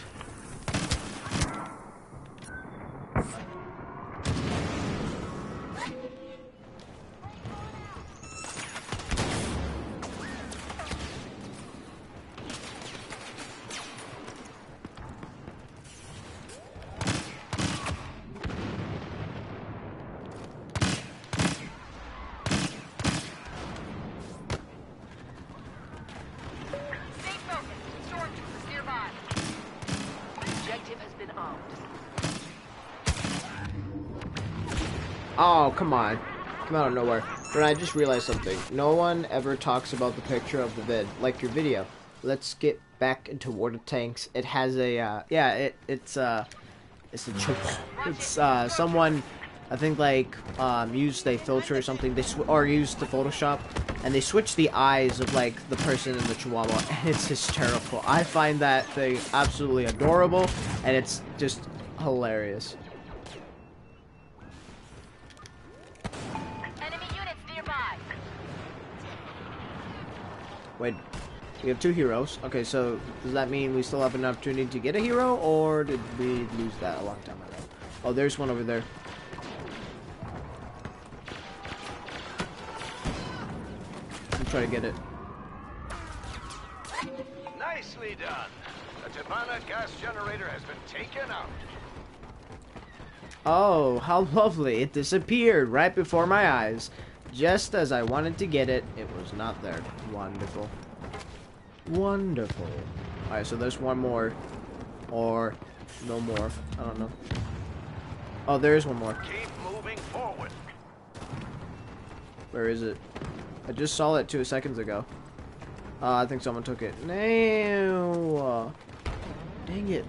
Oh, come on. Come out of nowhere. But I just realized something. No one ever talks about the picture of the vid, like your video. Let's get back into water tanks. It has a, uh, yeah, it, it's, uh, it's a choke. It's, uh, someone, I think, like, um, used a filter or something, they sw or used the Photoshop and they switch the eyes of like the person in the Chihuahua, and it's hysterical. I find that thing absolutely adorable, and it's just hilarious. Enemy units nearby. Wait, we have two heroes. Okay, so does that mean we still have an opportunity to get a hero, or did we lose that a long time ago? Oh, there's one over there. I'm trying to get it. Nicely done. The Tivana gas generator has been taken out. Oh, how lovely. It disappeared right before my eyes. Just as I wanted to get it, it was not there. Wonderful. Wonderful. Alright, so there's one more. Or no more. I don't know. Oh, there is one more. Keep moving forward. Where is it? I just saw it two seconds ago. Uh, I think someone took it. No. Dang it.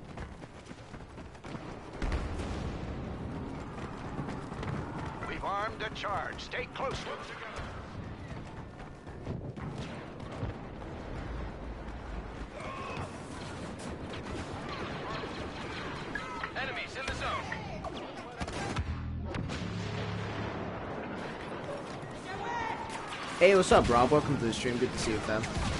We've armed a charge. Stay close to it. Enemies in the zone. Hey, what's up, Rob? Welcome to the stream. Good to see you, fam.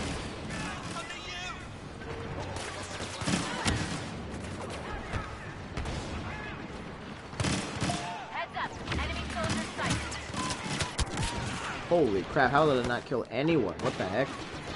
Heads up. Enemy soldiers sighted. Holy crap, how did I not kill anyone? What the heck?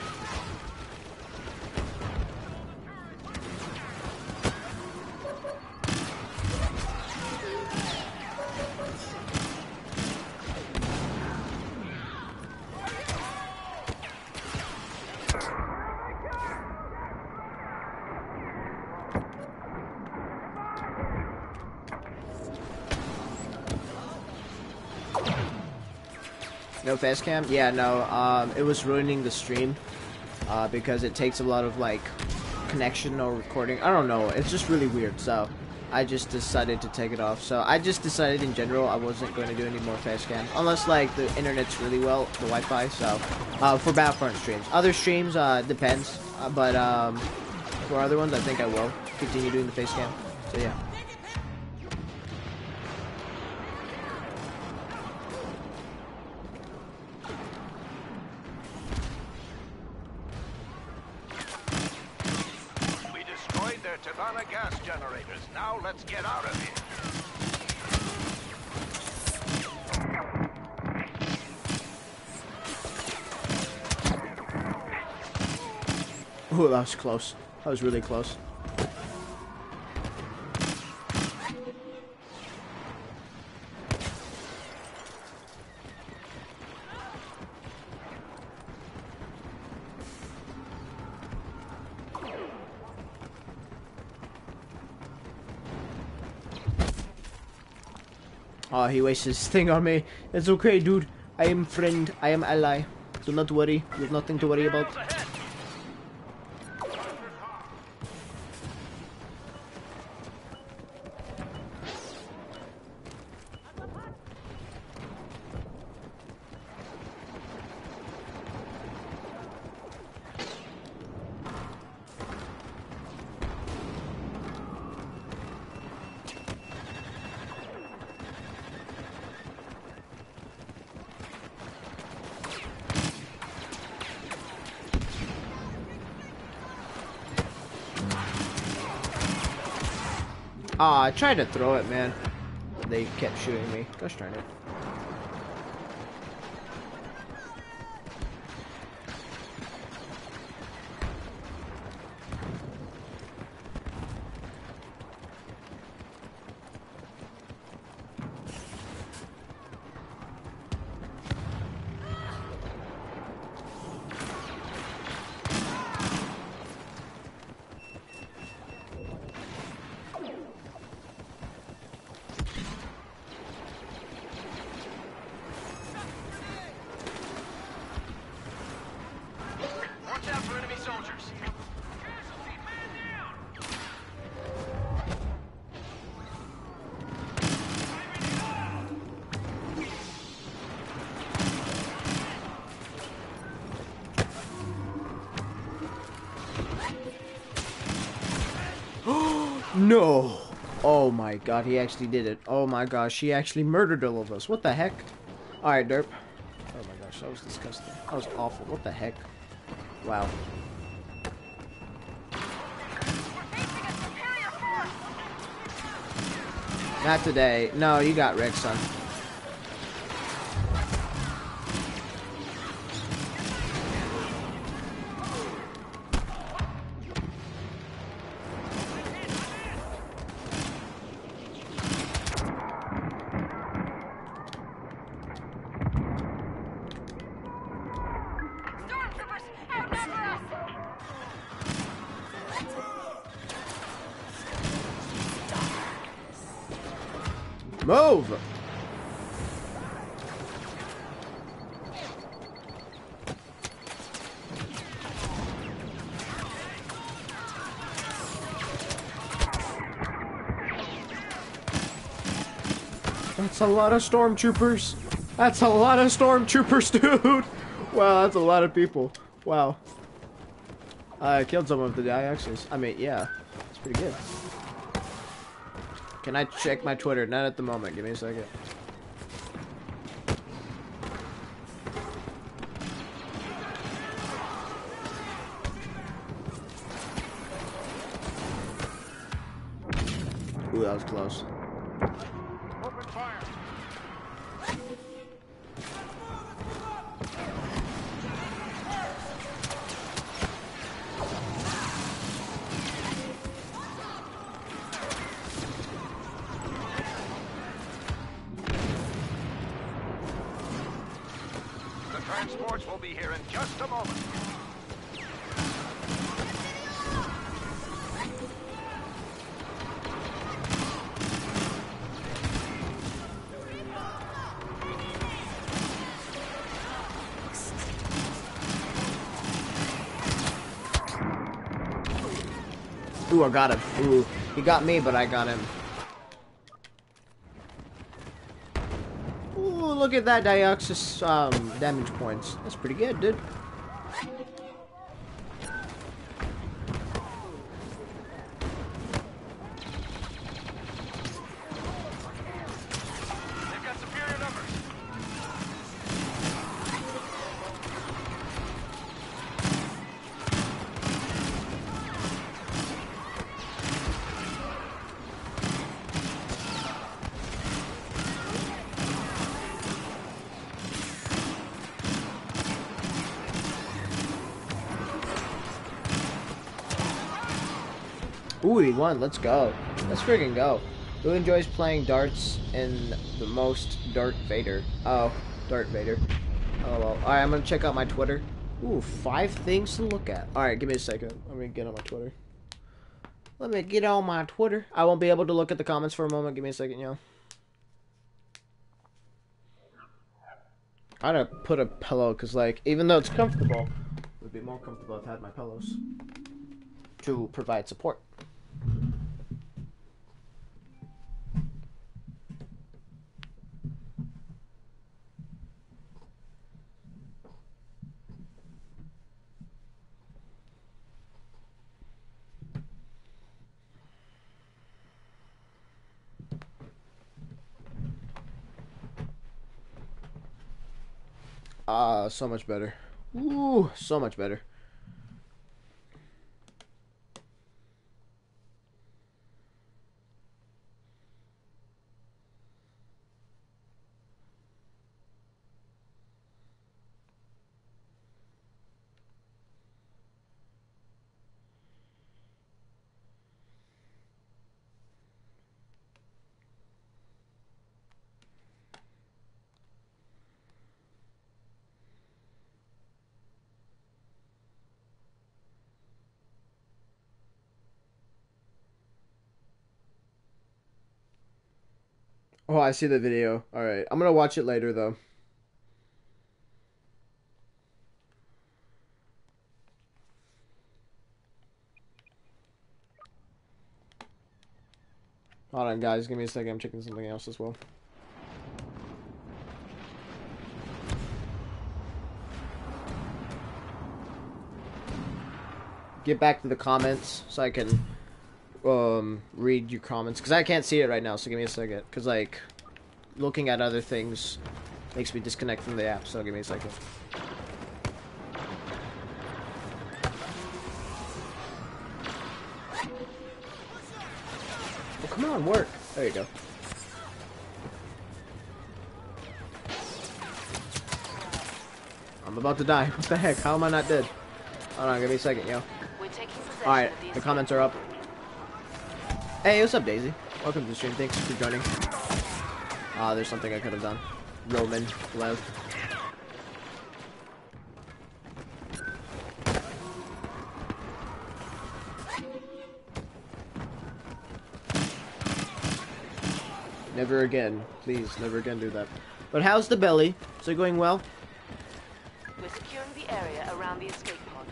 No fast cam? Yeah, no. Um, it was ruining the stream uh, because it takes a lot of like connection or recording. I don't know. It's just really weird. So I just decided to take it off. So I just decided in general I wasn't going to do any more fast cam unless like the internet's really well, the Wi-Fi. So uh, for Battlefront streams, other streams uh, depends. Uh, but um, for other ones, I think I will continue doing the face cam. So yeah. Tivana gas generators. Now let's get out of here. Ooh, that was close. That was really close. Oh, he wastes his thing on me. It's okay, dude. I am friend. I am ally. Do not worry. You have nothing to worry about. Ah, oh, I tried to throw it, man. They kept shooting me. Gosh darn it. No! Oh my god, he actually did it. Oh my gosh, he actually murdered all of us. What the heck? Alright, derp. Oh my gosh, that was disgusting. That was awful. What the heck? Wow. Not today. No, you got Rick, son. Stormtroopers outnumber us! Move! That's a lot of stormtroopers. That's a lot of stormtroopers, dude. Wow, that's a lot of people. Wow. I killed someone with the diaxis. I mean, yeah, it's pretty good. Can I check my Twitter? Not at the moment. Give me a second. Ooh, that was close. Open fire. The transports will be here in just a moment. Ooh, I got him. Ooh, he got me, but I got him. Ooh, look at that Dioxis um, damage points. That's pretty good, dude. They've got superior numbers. Ooh, he won. Let's go. Let's friggin' go. Who enjoys playing darts in the most Darth Vader? Oh, Darth Vader. Oh well. Alright, I'm gonna check out my Twitter. Ooh, five things to look at. Alright, give me a second. Let me get on my Twitter. Let me get on my Twitter. I won't be able to look at the comments for a moment. Give me a second, yo. I gotta put a pillow, because, like, even though it's comfortable, it would be more comfortable if I had my pillows to provide support. Ah, so much better. Ooh, so much better. Oh, I see the video. Alright, I'm gonna watch it later, though. Hold on, guys. Give me a second. I'm checking something else as well. Get back to the comments so I can um read your comments because I can't see it right now. So give me a second. Because like looking at other things makes me disconnect from the app. So give me a second. Oh, come on, work. There you go. I'm about to die. What the heck? How am I not dead? Hold on, give me a second, yo. Alright, the comments are up. Hey, what's up, Daisy? Welcome to the stream. Thanks for joining. Ah, uh, there's something I could have done. Roman, Lev. Never again. Please, never again do that. But how's the belly? Is it going well? We're securing the area around the escape pod.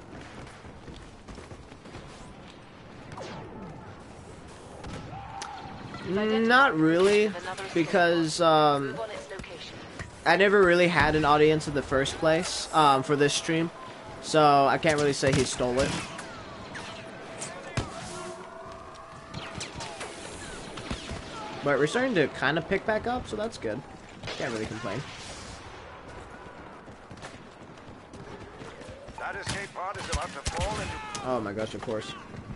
Not really, because um, I never really had an audience in the first place um, for this stream, so I can't really say he stole it. But we're starting to kind of pick back up, so that's good. Can't really complain. That escape pod is about to fall into... Oh my gosh, of course.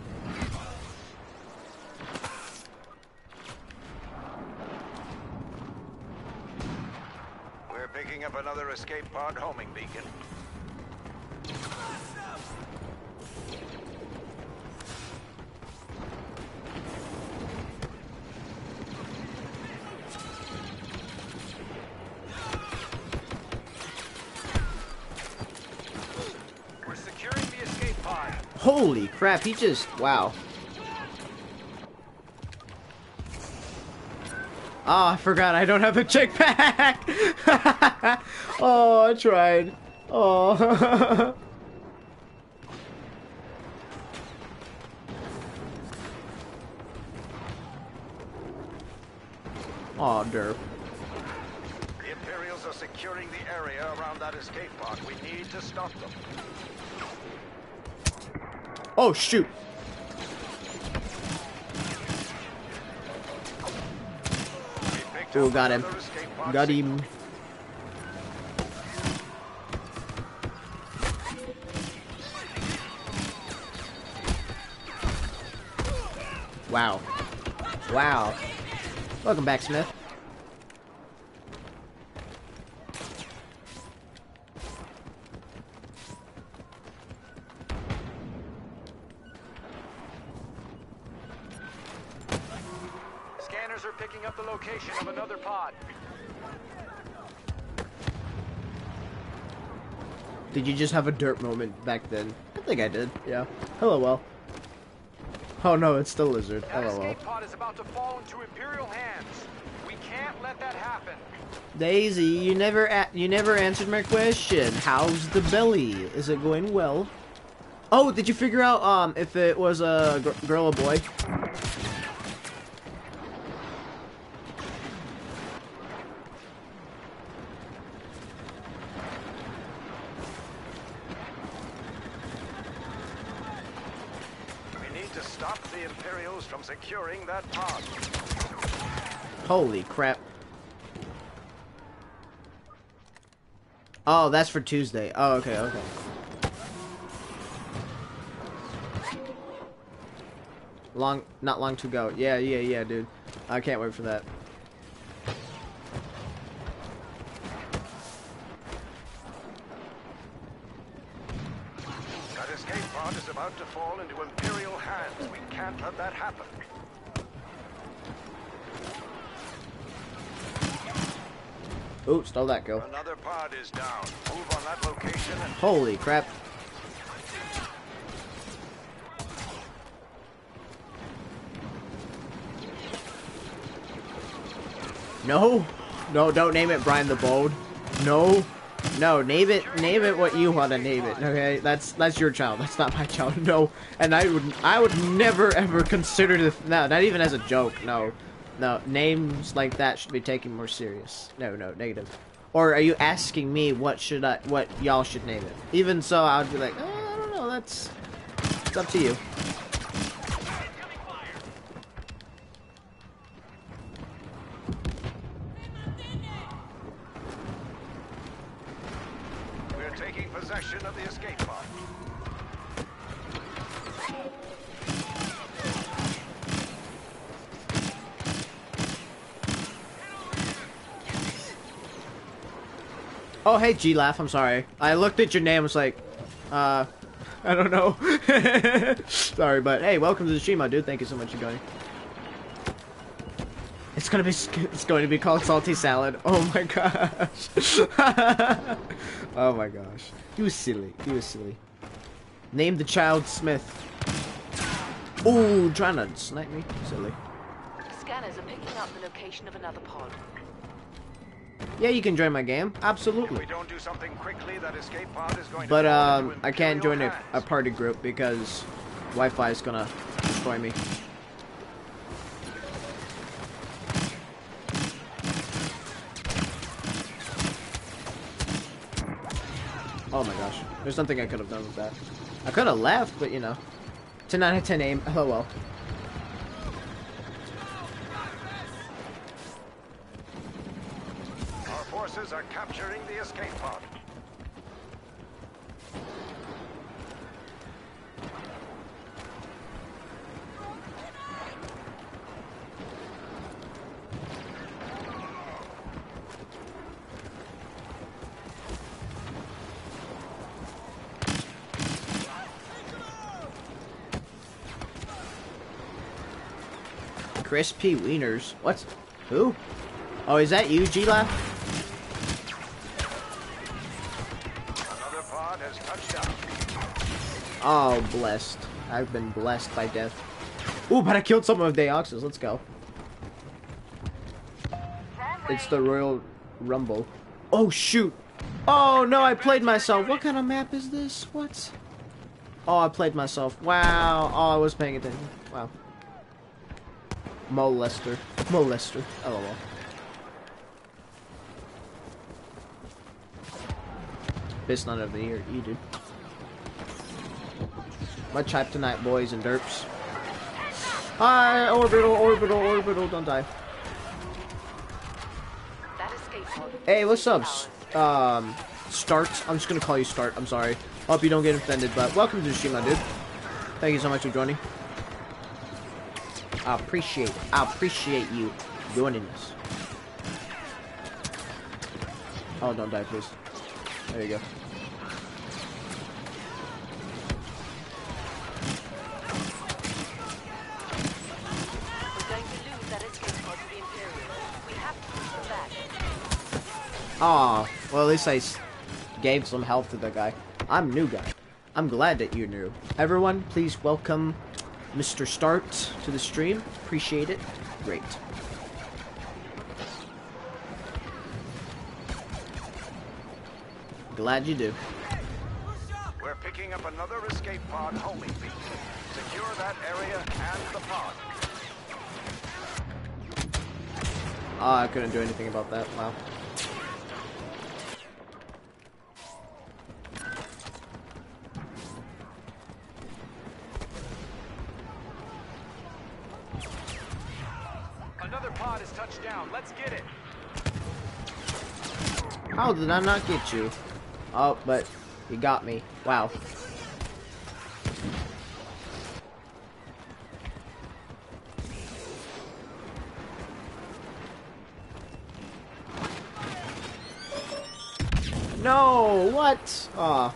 We're picking up another escape pod homing beacon. We're securing the escape pod. Holy crap, he just... Wow. Oh, I forgot I don't have a jetpack. Oh, I tried. Oh. Oh, derp. The Imperials are securing the area around that escape pod. We need to stop them. Oh, shoot. Oh, got him. Got him. Wow. Wow. Welcome back, Smith. Scanners are picking up the location of another pod. Did you just have a dirt moment back then? I think I did, yeah. Hello, well. Oh no, it's still Lizard. That Hello, well. escape pod is about to fall into Imperial hands. We can't let that happen. Daisy, you never a you never answered my question. How's the belly? Is it going well? Oh, did you figure out um if it was a gr girl or boy? We need to stop the Imperials from securing that pod. Holy crap. Oh, that's for Tuesday. Oh, okay, okay. Long, not long to go. Yeah, yeah, yeah, dude. I can't wait for that. That escape pod is about to fall into Imperial hands. We can't let that happen. Ooh, stole that kill. Another pod is down. Move on that location and... Holy crap. No. No, don't name it Brian the Bold. No. No, name it name it what you want to name it, okay? That's that's your child. That's not my child. No. And I would I would never ever consider this, no, not even as a joke. No. No, names like that should be taken more serious. No, no, negative. Or are you asking me what should I, what y'all should name it? Even so, I would be like, oh, I don't know. That's, it's up to you. taking possession of the escape pod. Oh, hey, G-Laugh, I'm sorry. I looked at your name, I was like, uh, I don't know. Sorry, but hey, welcome to the stream, my dude. Thank you so much for joining. It's gonna be, it's going to be called Salty Salad. Oh my gosh. Oh my gosh. He was silly. He was silly. Name the child Smith. Ooh, trying to snipe me. Silly. Scanners are picking up the location of another pod. Yeah, you can join my game. If Absolutely. we don't do something quickly, that escape pod is going But to fall um, into I can't join Imperial a, a hands. party group because Wi-Fi is gonna destroy me. Oh my gosh, there's nothing I could have done with that. I could have left, but you know, ten out of ten aim. Oh well. Our forces are capturing the escape pod. Crispy wieners. What? Who? Oh, is that you, G-Laugh? Another pod has touched down. Oh, blessed. I've been blessed by death. Ooh, but I killed some of Deoxys. Let's go. It's the Royal Rumble. Oh, shoot. Oh, no, I played myself. What kind of map is this? What? Oh, I played myself. Wow. Oh, I was paying attention. Wow. Molester. Molester. LOL. Best none of the year, you dude. Much hype tonight, boys and derps. Hi, orbital, orbital, orbital, don't die. That escape pod. Hey, what's up? Ours. Um, Start. I'm just gonna call you Start. I'm sorry. Hope you don't get offended, but welcome to the stream, my dude. Thank you so much for joining. I appreciate it. I appreciate you joining us. Oh, don't die, please. There you go. We're going to lose that escape pod to the Imperials. We have to push them back. Aw, well at least I s gave some health to the guy. I'm new guy. I'm glad that you're new. Everyone, please welcome Mister Start to the stream. Appreciate it. Great. Glad you do. We're picking up another escape pod homing beacon. Secure that area and the pod. Ah, I couldn't do anything about that. Wow. Another pod has touched down. Let's get it. How did I not get you? Oh, but you got me. Wow. No, what? Aw.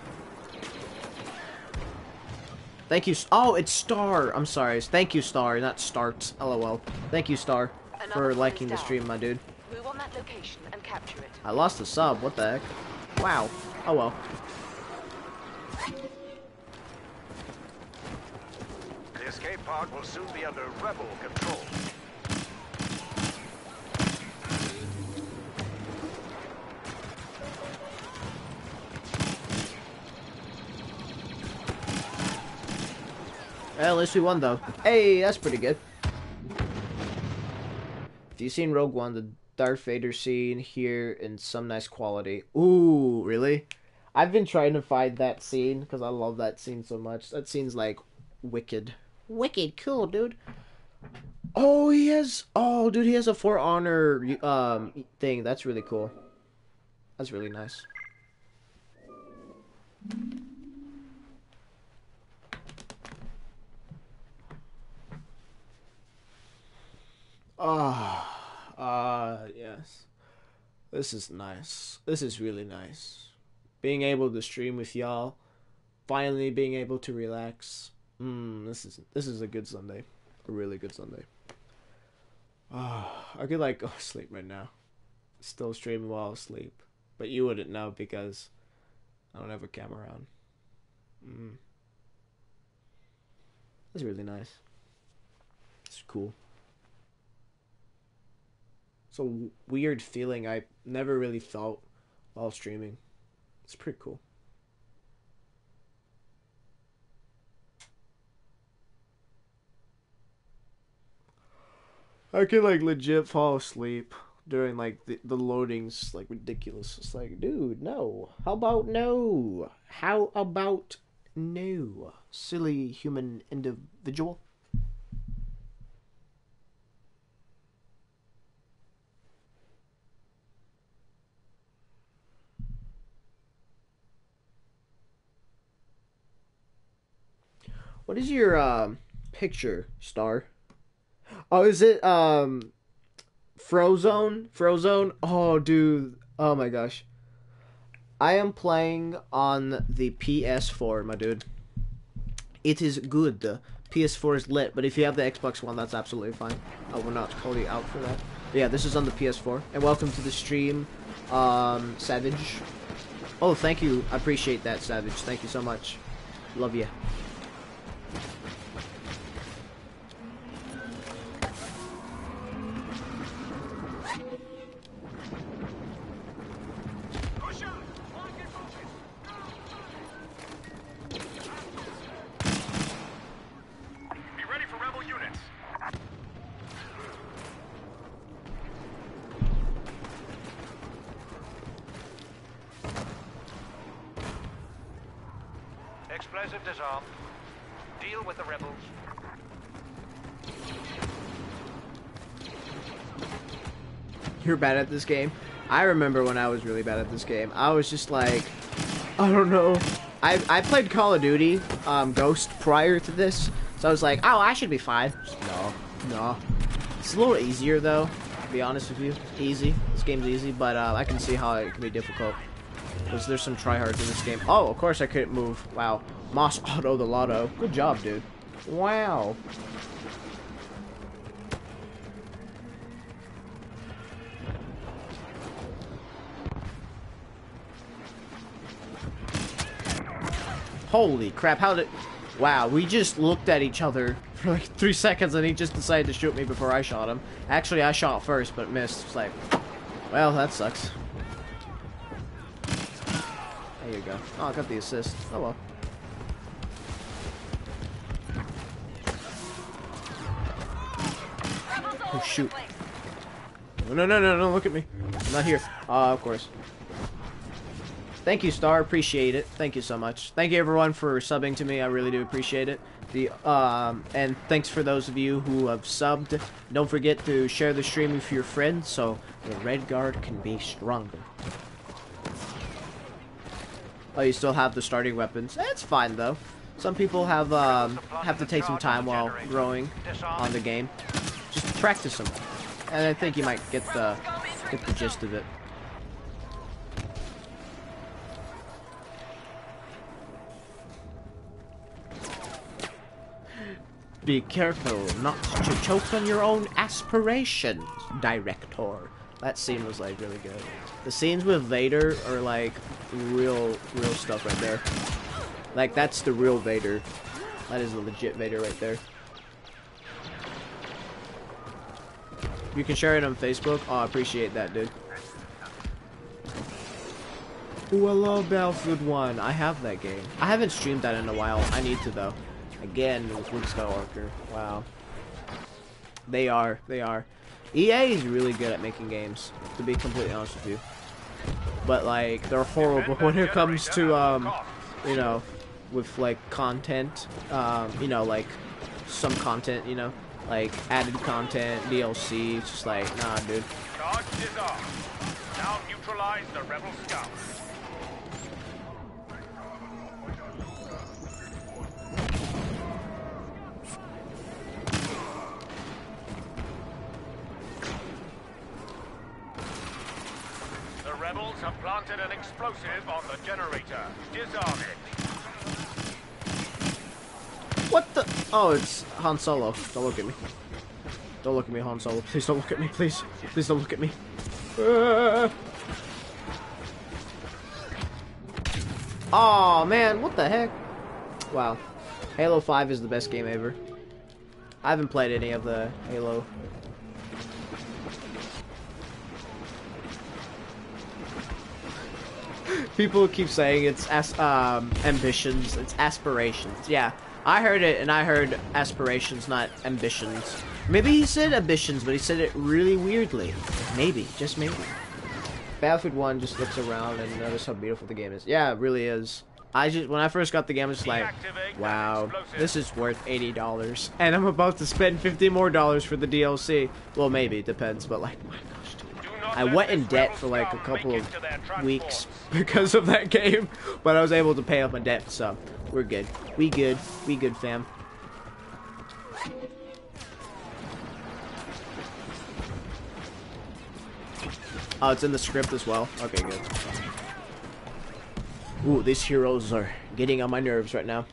Thank you. Oh, it's Star. I'm sorry. Thank you, Star, not Start. LOL. Thank you, Star, Another for pod liking is the down. stream, my dude. Move on that location and capture it. I lost a sub. What the heck? Wow. Oh well. The escape pod will soon be under rebel control. Well, at least we won, though. Hey, that's pretty good. If you've seen Rogue One, the Darth Vader scene here in some nice quality. Ooh, really? I've been trying to find that scene because I love that scene so much. That scene's like wicked. Wicked cool, dude. Oh, he has... Oh, dude, he has a For Honor um, thing. That's really cool. That's really nice. Ah, ah, yes. This is nice. This is really nice. Being able to stream with y'all. Finally being able to relax. Mm, this is this is a good Sunday. A really good Sunday. Ah, I could like go to sleep right now. Still streaming while asleep. But you wouldn't know because I don't have a camera on. Mm. That's really nice. It's cool. It's a weird feeling I never really felt while streaming. It's pretty cool. I could like legit fall asleep during like the, the loadings, like ridiculous. It's like, dude, no. How about no? How about no? Silly human individual. What is your um picture, Star? Oh, is it um Frozone? Frozone? Oh, dude. Oh my gosh. I am playing on the P S four, my dude. It is good. P S four is lit, but if you have the Xbox One, that's absolutely fine. I will not call you out for that. But yeah, this is on the P S four. And welcome to the stream, um, Savage. Oh, thank you. I appreciate that, Savage. Thank you so much. Love you. Explosive disarm. Deal with the rebels. You're bad at this game. I remember when I was really bad at this game. I was just like, I don't know. I I played Call of Duty, um, Ghost prior to this, so I was like, oh, I should be fine. No, no. It's a little easier though, to be honest with you. Easy. This game's easy, but uh, I can see how it can be difficult. Because there's some tryhards in this game. Oh, of course I couldn't move. Wow. Moss auto the lotto. Good job, dude. Wow. Holy crap, how did... Wow, we just looked at each other for like three seconds and he just decided to shoot me before I shot him. Actually, I shot first, but missed. It's like, well, that sucks. There you go. Oh, I got the assist. Oh well. Oh shoot. No, no, no, no, no, look at me. I'm not here. Uh, of course. Thank you, Star. Appreciate it. Thank you so much. Thank you, everyone, for subbing to me. I really do appreciate it. The um, and thanks for those of you who have subbed. Don't forget to share the stream with your friends so the Red Guard can be stronger. Oh, you still have the starting weapons. That's fine though. Some people have um, have to take some time while growing on the game. Just practice them, and I think you might get the get the gist of it. Be careful not to choke on your own aspirations, Director. That scene was like really good. The scenes with Vader are like real, real stuff right there. Like that's the real Vader. That is the legit Vader right there. You can share it on Facebook. Oh, I appreciate that, dude. Ooh, I love Battlefield one. I have that game. I haven't streamed that in a while. I need to though. Again, with Luke Skywalker. Wow. They are. They are. E A is really good at making games, to be completely honest with you. But, like, they're horrible when it comes to, um, you know, with, like, content. Um, you know, like, some content, you know, like, added content, D L C. It's just like, nah, dude. Charge disarmed. Now neutralize the rebel scouts. Rebels have planted an explosive on the generator. Disarm it. What the? Oh, it's Han Solo. Don't look at me. Don't look at me, Han Solo. Please don't look at me. Please. Please don't look at me. Uh... Oh man, what the heck? Wow. Halo five is the best game ever. I haven't played any of the Halo. People keep saying it's as um ambitions, it's aspirations. Yeah, I heard it and I heard aspirations, not ambitions. Maybe he said ambitions, but he said it really weirdly. Maybe, just maybe. Battlefield one just looks around and notice how beautiful the game is. Yeah, it really is. I just when I first got the game, I was just like, wow, this is worth eighty dollars, and I'm about to spend fifty more dollars for the D L C. Well, maybe it depends, but like, my gosh, dude. I went in debt for like a couple of weeks because of that game, but I was able to pay off my debt, so we're good. We good. We good, fam. Oh, it's in the script as well. Okay, good. Ooh, these heroes are getting on my nerves right now.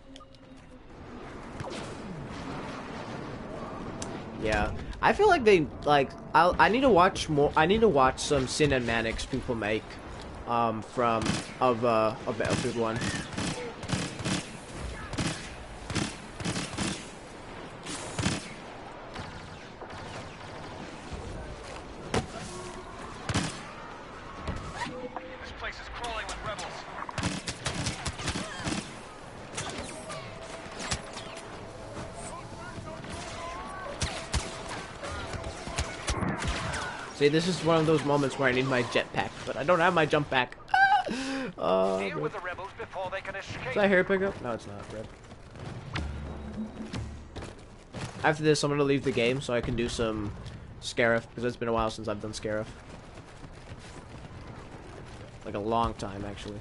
Yeah, I feel like they like. I I need to watch more. I need to watch some cinematics people make, um, from of uh of Battlefield one. This place is crawling with rebels. See, this is one of those moments where I need my jetpack, but I don't have my jump pack. uh, Deal with the rebels before they can escape. is that hair pickup? No, it's not. Red. After this, I'm gonna leave the game so I can do some Scarif, because it's been a while since I've done Scarif. Like a long time, actually.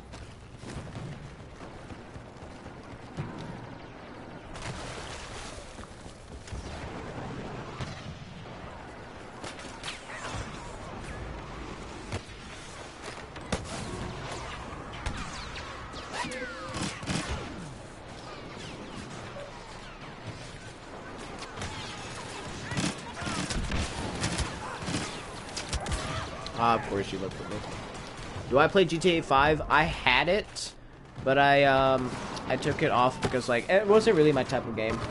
Ah, of course you looked at me. Do I play G T A five? I had it, but I um I took it off because like it wasn't really my type of game.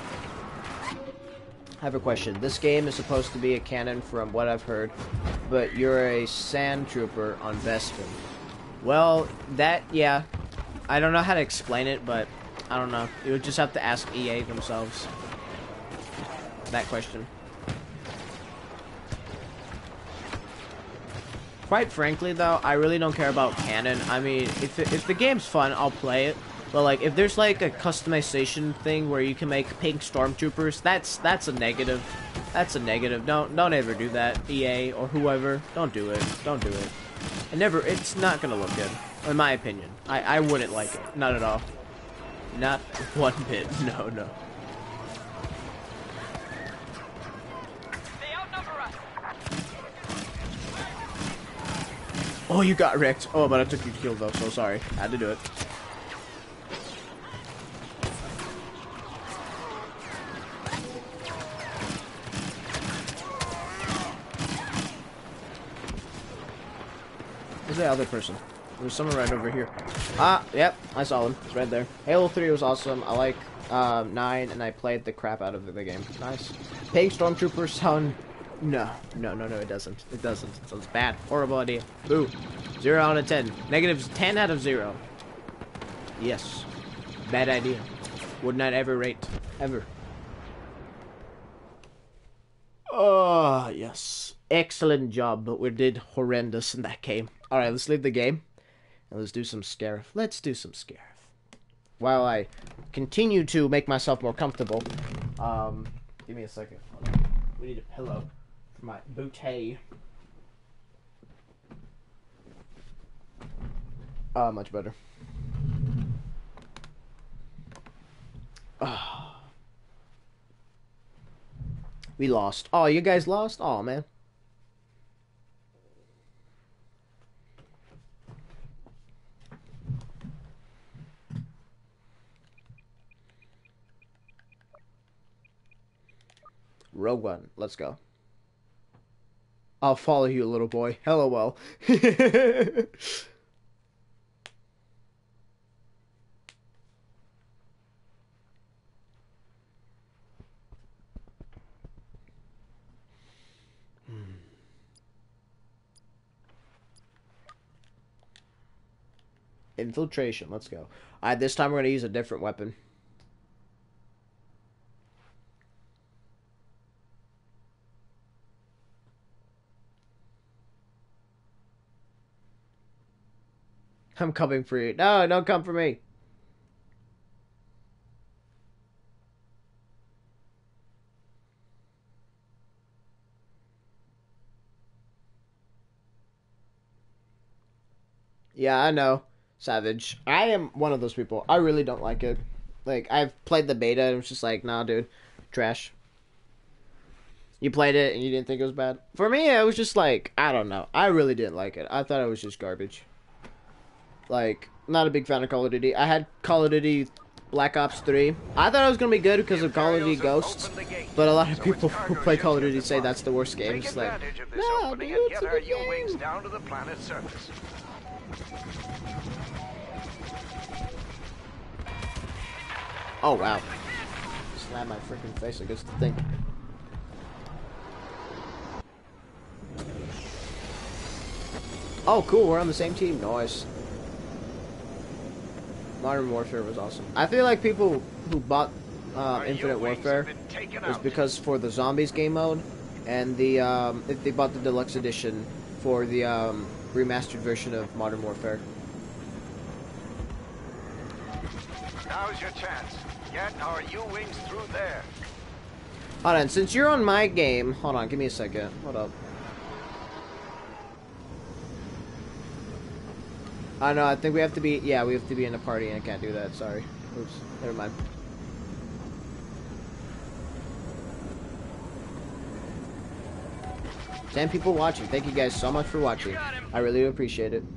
I have a question. This game is supposed to be a canon from what I've heard, but you're a sand trooper on Bespin. Well, that yeah, I don't know how to explain it, but I don't know. You would just have to ask E A themselves that question. Quite frankly, though, I really don't care about canon. I mean, if it, if the game's fun, I'll play it. But like, if there's like a customization thing where you can make pink stormtroopers, that's that's a negative. That's a negative. Don't don't ever do that, E A or whoever. Don't do it. Don't do it. It never. It's not gonna look good, in my opinion. I I wouldn't like it. Not at all. Not one bit. No no. Oh, you got wrecked. Oh, but I took you to kill though, so sorry. I had to do it. Where's the other person? There's someone right over here. Ah, yep, I saw him. It's right there. Halo three was awesome. I like um, nine, and I played the crap out of the game. Nice. Pink Stormtrooper sound... No, no, no, no, it doesn't. It doesn't. It sounds bad. Horrible idea. Boo. Zero out of ten. Negative ten out of zero. Yes. Bad idea. Would not ever rate. Ever. Oh, yes. Excellent job, but we did horrendous in that game. Alright, let's leave the game. And let's do some Scarif. Let's do some Scarif. While I continue to make myself more comfortable. Um, give me a second. Hold on. We need a pillow. My bouquet. Ah, uh, much better. Oh. We lost. Oh, you guys lost? Oh, man. Rogue One. Let's go. I'll follow you, little boy. Hello, well. Infiltration. Let's go. Alright, this time we're going to use a different weapon. I'm coming for you. No, don't come for me. Yeah, I know. Savage. I am one of those people. I really don't like it. Like, I've played the beta and it's just like, nah, dude. Trash. You played it and you didn't think it was bad? For me, it was just like, I don't know. I really didn't like it. I thought it was just garbage. Like, not a big fan of Call of Duty. I had Call of Duty Black Ops three. I thought it was going to be good because of Call of Duty Ghosts. But a lot of people who play Call of Duty say that's the worst game. It's like, no, dude, it's a good game. Down to the planet's surface. Oh, wow. Slap my freaking face against the thing. Oh, cool. We're on the same team. Nice. Modern Warfare was awesome. I feel like people who bought uh, Infinite Warfare was because for the Zombies game mode, and the um, if they bought the deluxe edition for the um, remastered version of Modern Warfare. Now's your chance. Get our U-wings through there. Hold on, since you're on my game, hold on, give me a second. Hold up. I know, I think we have to be, yeah, we have to be in a party, and I can't do that, sorry. Oops, never mind. ten people watching, thank you guys so much for watching. I really appreciate it.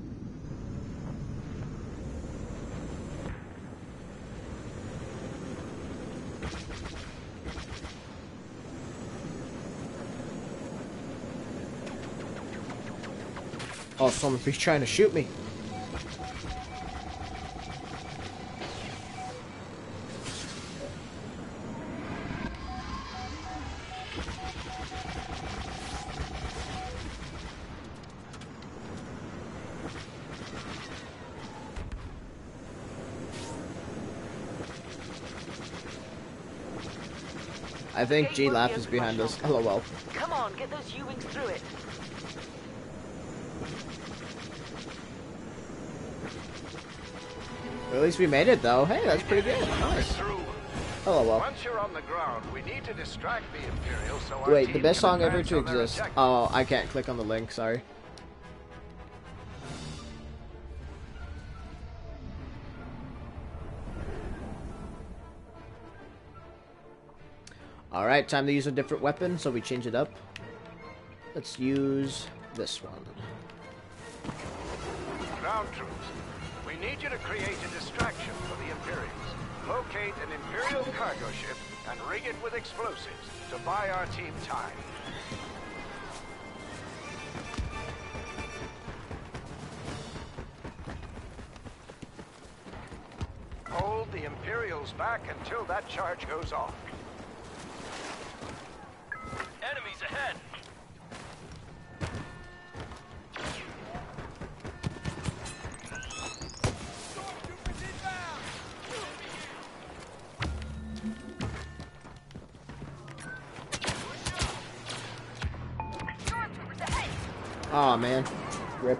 Oh, someone's trying to shoot me. I think G Laugh is behind us. LOL. Come on, get those U-wings through it. At least we made it, though. Hey, that's pretty good. Nice. Oh, well. Once you're on the ground, we need to distract the Imperials so our Wait, team the best can song ever advance to on their exist. objective. Oh, I can't click on the link, sorry. Alright, time to use a different weapon, so we change it up. Let's use this one. Ground troops, we need you to create a distraction for the Imperials. Locate an Imperial cargo ship and rig it with explosives to buy our team time. Hold the Imperials back until that charge goes off. Enemies ahead! Aw, oh, man. Rip.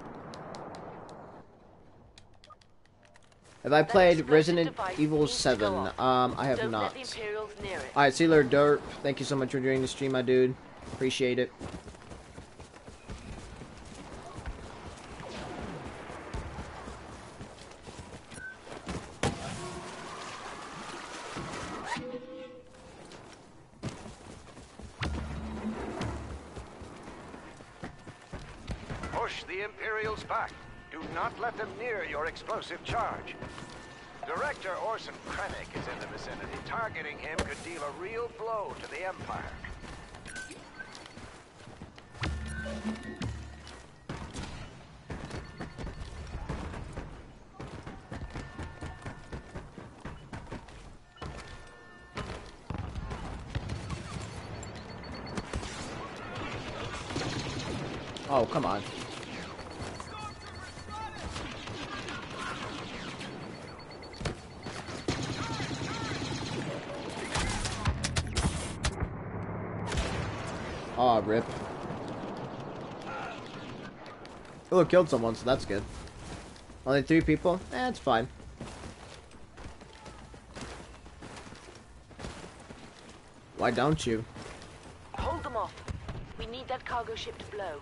Have I played Resident Evil seven? Um, I have Don't not. let the Imperials near it. Alright, Sealer Dirt, thank you so much for joining the stream, my dude. Appreciate it. Push the Imperials back. Do not let them near your explosive charge. Director Orson Krennic is in the vicinity. Targeting him could deal a real blow to the Empire. Oh, come on. Oh, rip. Oh, it killed someone, so that's good. Only three people? Eh, it's fine. Why don't you? Hold them off. We need that cargo ship to blow.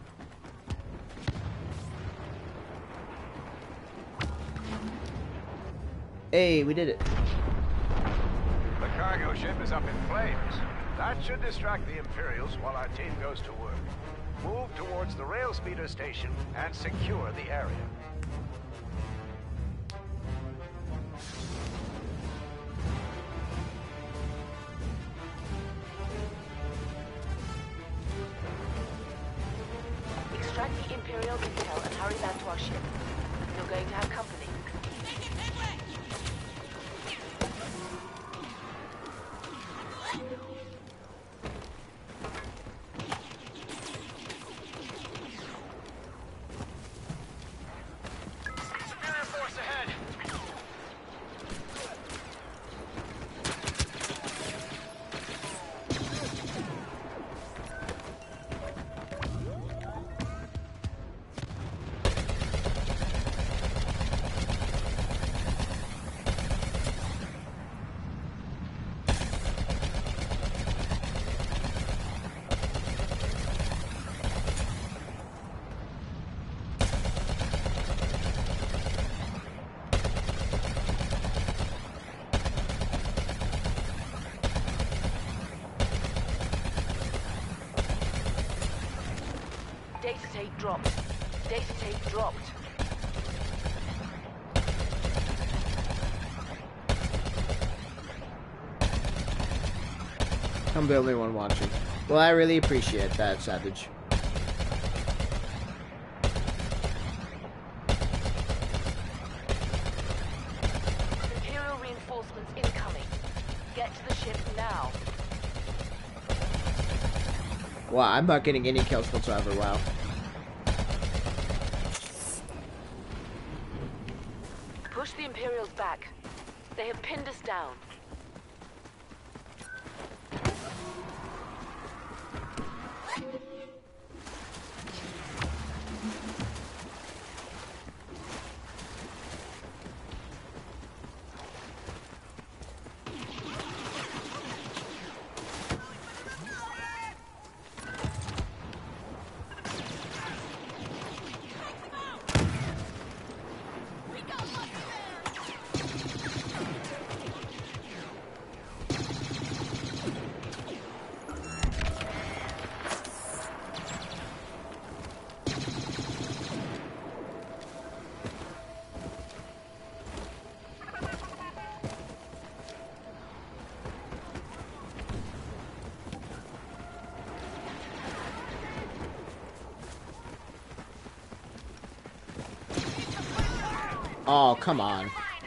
Hey, we did it. The cargo ship is up in flames. That should distract the Imperials while our team goes to work. Move towards the rail speeder station and secure the area. Extract the Imperial intel and hurry back to our ship. You're going to have company. Superior force ahead. Data tape dropped. Data tape dropped. I'm the only one watching. Well, I really appreciate that, Savage. Imperial reinforcements incoming. Get to the ship now. Wow, I'm not getting any kills whatsoever, wow. Push the Imperials back. They have pinned us down. Oh, come on.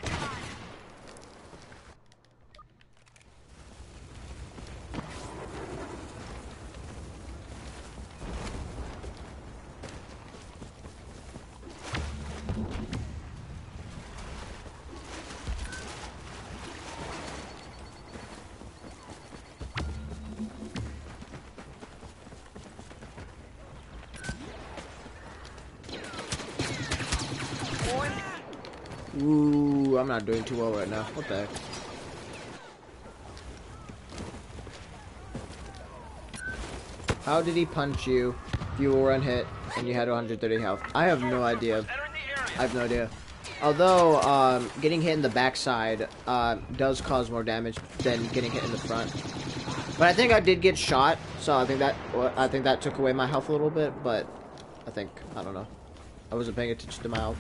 Ooh, I'm not doing too well right now. What the heck? How did he punch you if you were unhit and you had one hundred thirty health? I have no idea. Entering the area. I have no idea. Although, um, getting hit in the backside uh, does cause more damage than getting hit in the front. But I think I did get shot, so I think that I think that took away my health a little bit. But I think I don't know. I wasn't paying attention to my health.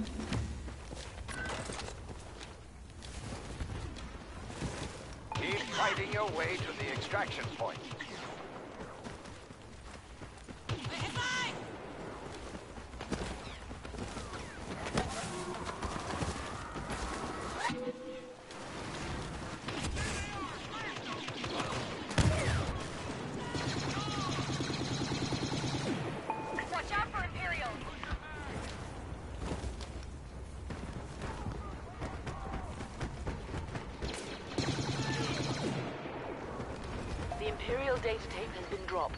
Keep fighting your way to the extraction point. data tape has been dropped.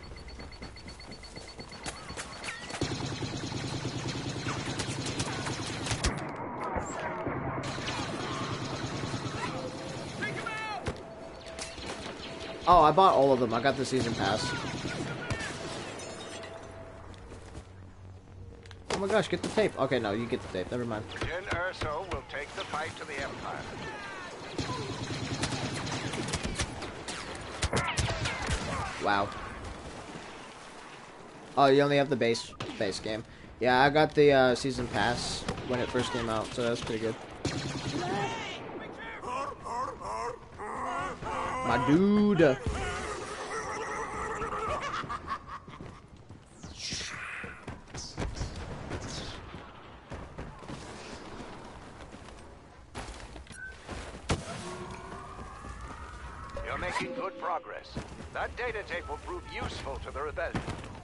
Oh, I bought all of them. I got the season pass. Oh my gosh, get the tape. Okay, no, you get the tape. Never mind. Jin Erso will take the fight to the Empire. Wow. Oh, you only have the base base game. Yeah, I got the uh, season pass when it first came out, so that's pretty good. My dude. You're making good progress. That data tape will prove useful to the rebellion.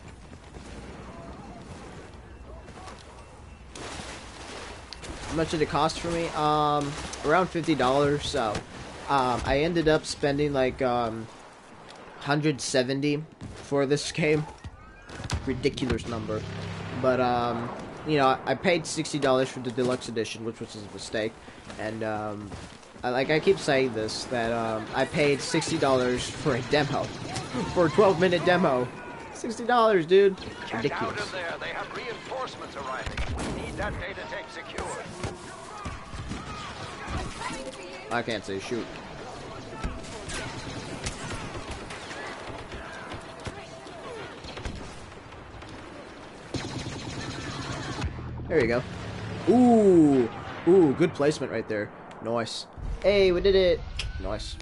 How much did it cost for me? Um, around fifty dollars. So, um, I ended up spending like um, one hundred seventy for this game. Ridiculous number, but um, you know, I paid sixty dollars for the deluxe edition, which was a mistake, and um, I, like I keep saying this, that um, I paid sixty dollars for a demo, for a twelve minute demo. sixty dollars, dude. Get Ridiculous. out of there. They have reinforcements arriving. We need that data tape secured. I can't say shoot. There you go. Ooh, ooh, good placement right there. Nice. Hey, we did it. Nice.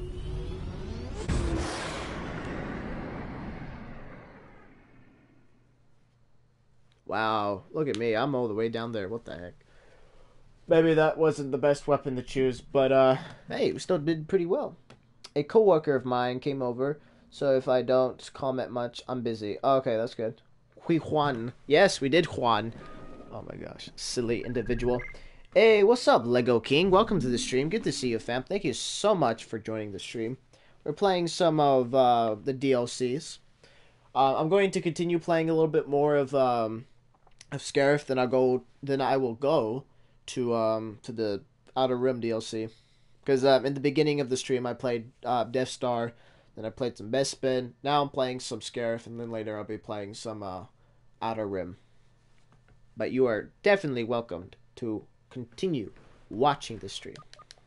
Wow, look at me. I'm all the way down there. What the heck? Maybe that wasn't the best weapon to choose, but uh, hey, we still did pretty well. A coworker of mine came over, so if I don't comment much, I'm busy. Okay, that's good. Hui Juan. Yes, we did Juan. Oh my gosh, silly individual. Hey, what's up, Lego King? Welcome to the stream. Good to see you, fam. Thank you so much for joining the stream. We're playing some of uh, the D L Cs. Uh, I'm going to continue playing a little bit more of um, of Scarif. Then I'll go. Then I will go to um to the Outer Rim D L C, because um, in the beginning of the stream I played uh, Death Star, then I played some Bespin. Now I'm playing some Scarif, and then later I'll be playing some uh, Outer Rim. But you are definitely welcomed to continue watching the stream.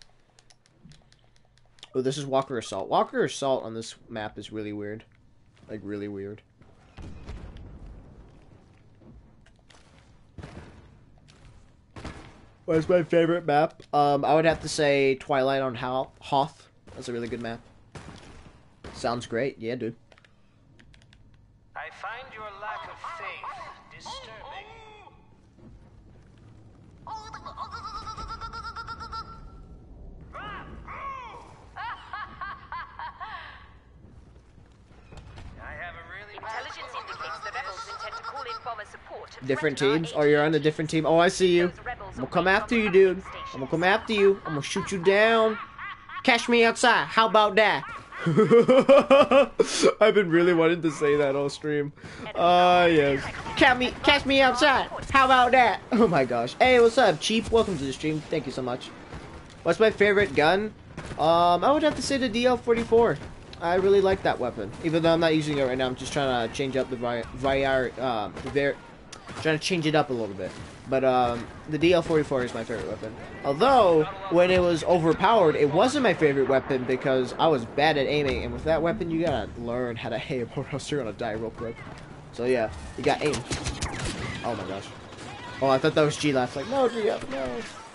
Oh, this is Walker Assault. Walker Assault on this map is really weird. Like, really weird. What's my favorite map? Um, I would have to say Twilight on Ho- Hoth. That's a really good map. Sounds great. Yeah, dude. I find your lack of faith disturbing. I have a really Intelligence indicates the rebels intend to call in bomber support. to Different threaten our teams? Oh, you're on a different team? Oh, I see you. Those rebels I'm gonna come away after from you, the dude. uplink I'm gonna stations. come after you. I'm gonna shoot you down. Catch me outside. How about that? I've been really wanting to say that all stream. Ah, uh, yes. Catch me, catch me outside. How about that? Oh my gosh. Hey, what's up, Chief? Welcome to the stream. Thank you so much. What's my favorite gun? Um, I would have to say the D L forty-four. I really like that weapon. Even though I'm not using it right now, I'm just trying to change up the vi vi uh, the trying to change it up a little bit. But um, the D L forty-four is my favorite weapon. Although, when it was overpowered, it wasn't my favorite weapon because I was bad at aiming. And with that weapon, you gotta learn how to aim or else you're gonna die real quick. So yeah, you got aim. Oh my gosh. Oh, I thought that was G-Laugh. Like, no, G-Laugh, no.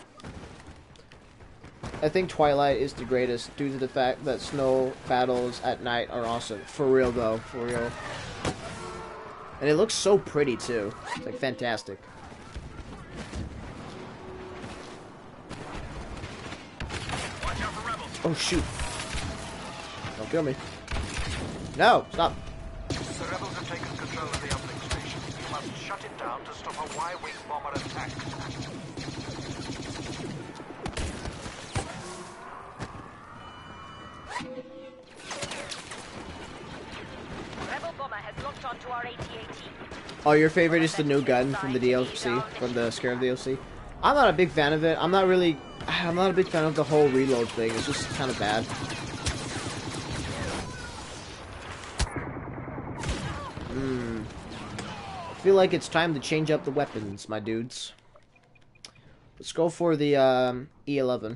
I think Twilight is the greatest due to the fact that snow battles at night are awesome. For real, though. For real. And it looks so pretty, too. It's, like, fantastic. Oh, shoot. Don't kill me. No, stop. The rebels have taken control of the uplink station. You must shut it down to stop a Y-wing bomber attack. Oh, your favorite is the new gun from the D L C, from the Scarab D L C? I'm not a big fan of it. I'm not really... I'm not a big fan of the whole reload thing. It's just kind of bad. Hmm. I feel like it's time to change up the weapons, my dudes. Let's go for the um, E eleven.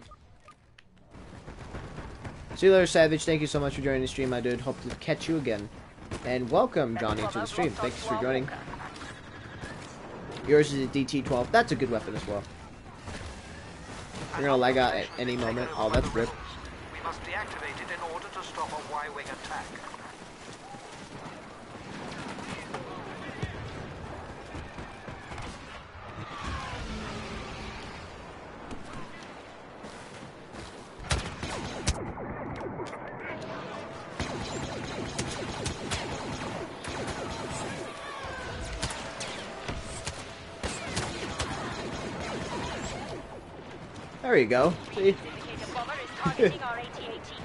See you later, Savage. Thank you so much for joining the stream, my dude. Hope to catch you again. And welcome, Johnny, to the stream. Thanks for joining. Yours is a D T twelve. That's a good weapon as well. We're gonna lag out at any moment. Oh, that's rip. We must deactivate it in order to stop a Y-wing attack. There you go. See? Indicator bomber is targeting our A T A T.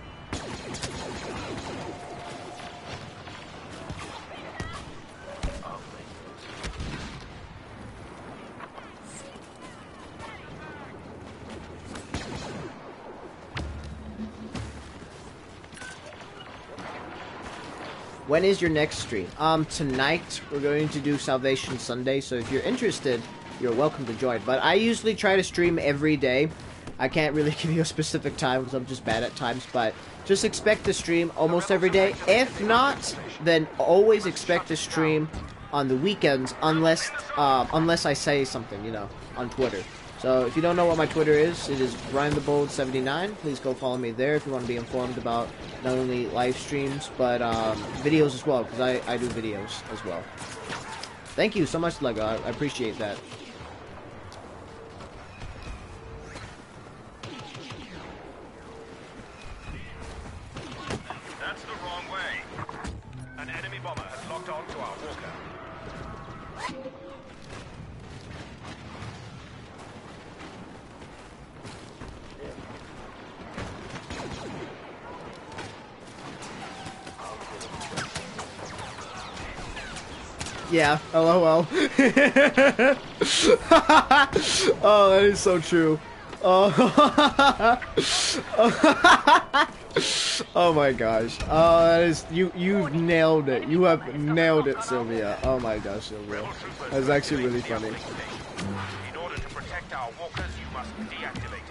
When is your next stream? Um, tonight we're going to do Salvation Sunday, so if you're interested, you're welcome to join. But I usually try to stream every day. I can't really give you a specific time because I'm just bad at times, but just expect to stream almost every day. If not, then always expect to stream on the weekends unless uh, unless I say something, you know, on Twitter. So if you don't know what my Twitter is, it is Brian the Bold seventy-nine. Please go follow me there if you want to be informed about not only live streams, but um, videos as well, because I, I do videos as well. Thank you so much, Lego. I, I appreciate that. That's the wrong way. An enemy bomber has locked on to our walker. Yeah, lol. Oh, that is so true. Oh, oh my gosh. Oh, that is you. You nailed it. You have nailed it, Sylvia. Oh my gosh, Sylvia. That's actually really funny. In order to protect our walkers, you must deactivate it.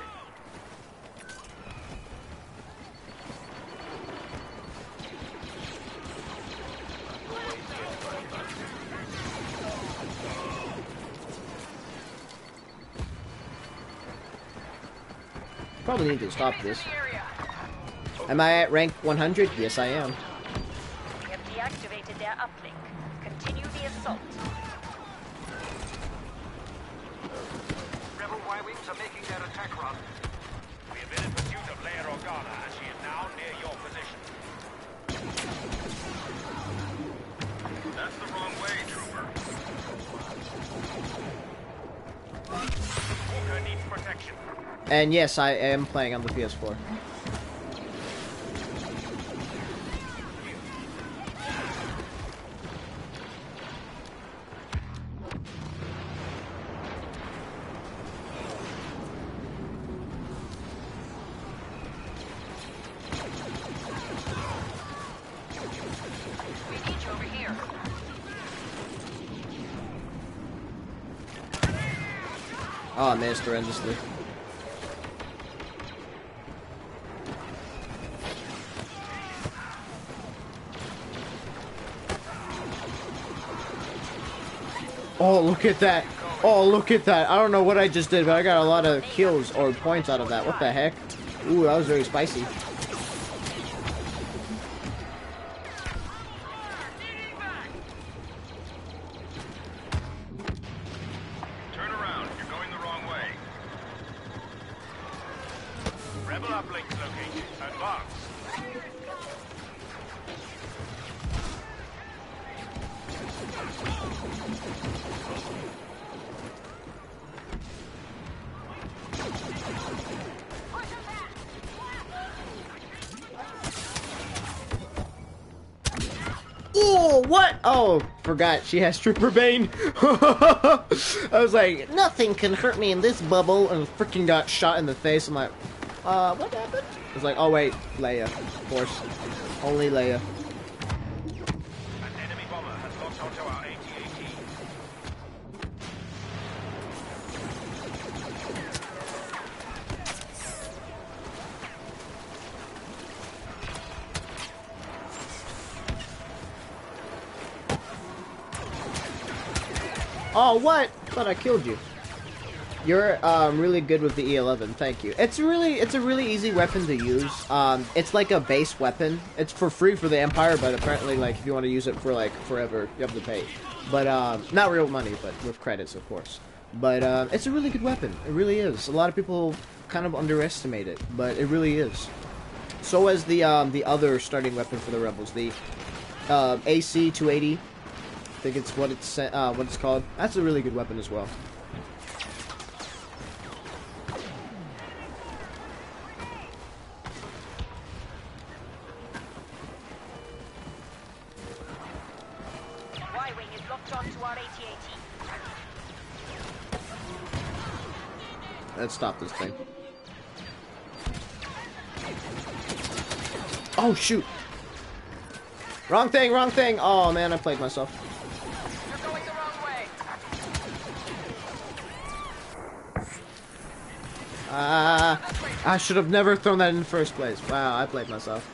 Probably need to stop this. Am I at rank one hundred? Yes, I am. We have deactivated their uplink. Continue the assault. Rebel Y-wings are making their attack run. We have been in pursuit of Leia Organa, and she is now near your position. That's the wrong way, trooper. Walker needs protection. And yes, I am playing on the P S four. We need you over here. Oh, I missed horrendously. Oh, look at that. Oh, look at that. I don't know what I just did, but I got a lot of kills or points out of that. What the heck? Ooh, that was very spicy. Turn around. You're going the wrong way. Rebel uplink located. Advance. Oh, what? Oh, forgot she has Trooper Bane. I was like, nothing can hurt me in this bubble, and freaking got shot in the face. I'm like, uh, what happened? It's like, oh wait, Leia, of course, only Leia. An enemy bomber has locked onto our A T A T. Oh, what? Thought I killed you. You're um, really good with the E eleven. Thank you. It's really, it's a really easy weapon to use. Um, it's like a base weapon. It's for free for the Empire, but apparently, like, if you want to use it for like forever, you have to pay. But um, not real money, but with credits, of course. But um, it's a really good weapon. It really is. A lot of people kind of underestimate it, but it really is. So as the um, the other starting weapon for the rebels, the uh, A C two eighty. I think it's what it's uh, what it's called. That's a really good weapon as well. Y-wing is locked onto our A T A T. Let's stop this thing. Oh shoot! Wrong thing, wrong thing! Oh man, I played myself. You're going the wrong way. Ah, uh, I should have never thrown that in the first place. Wow, I played myself.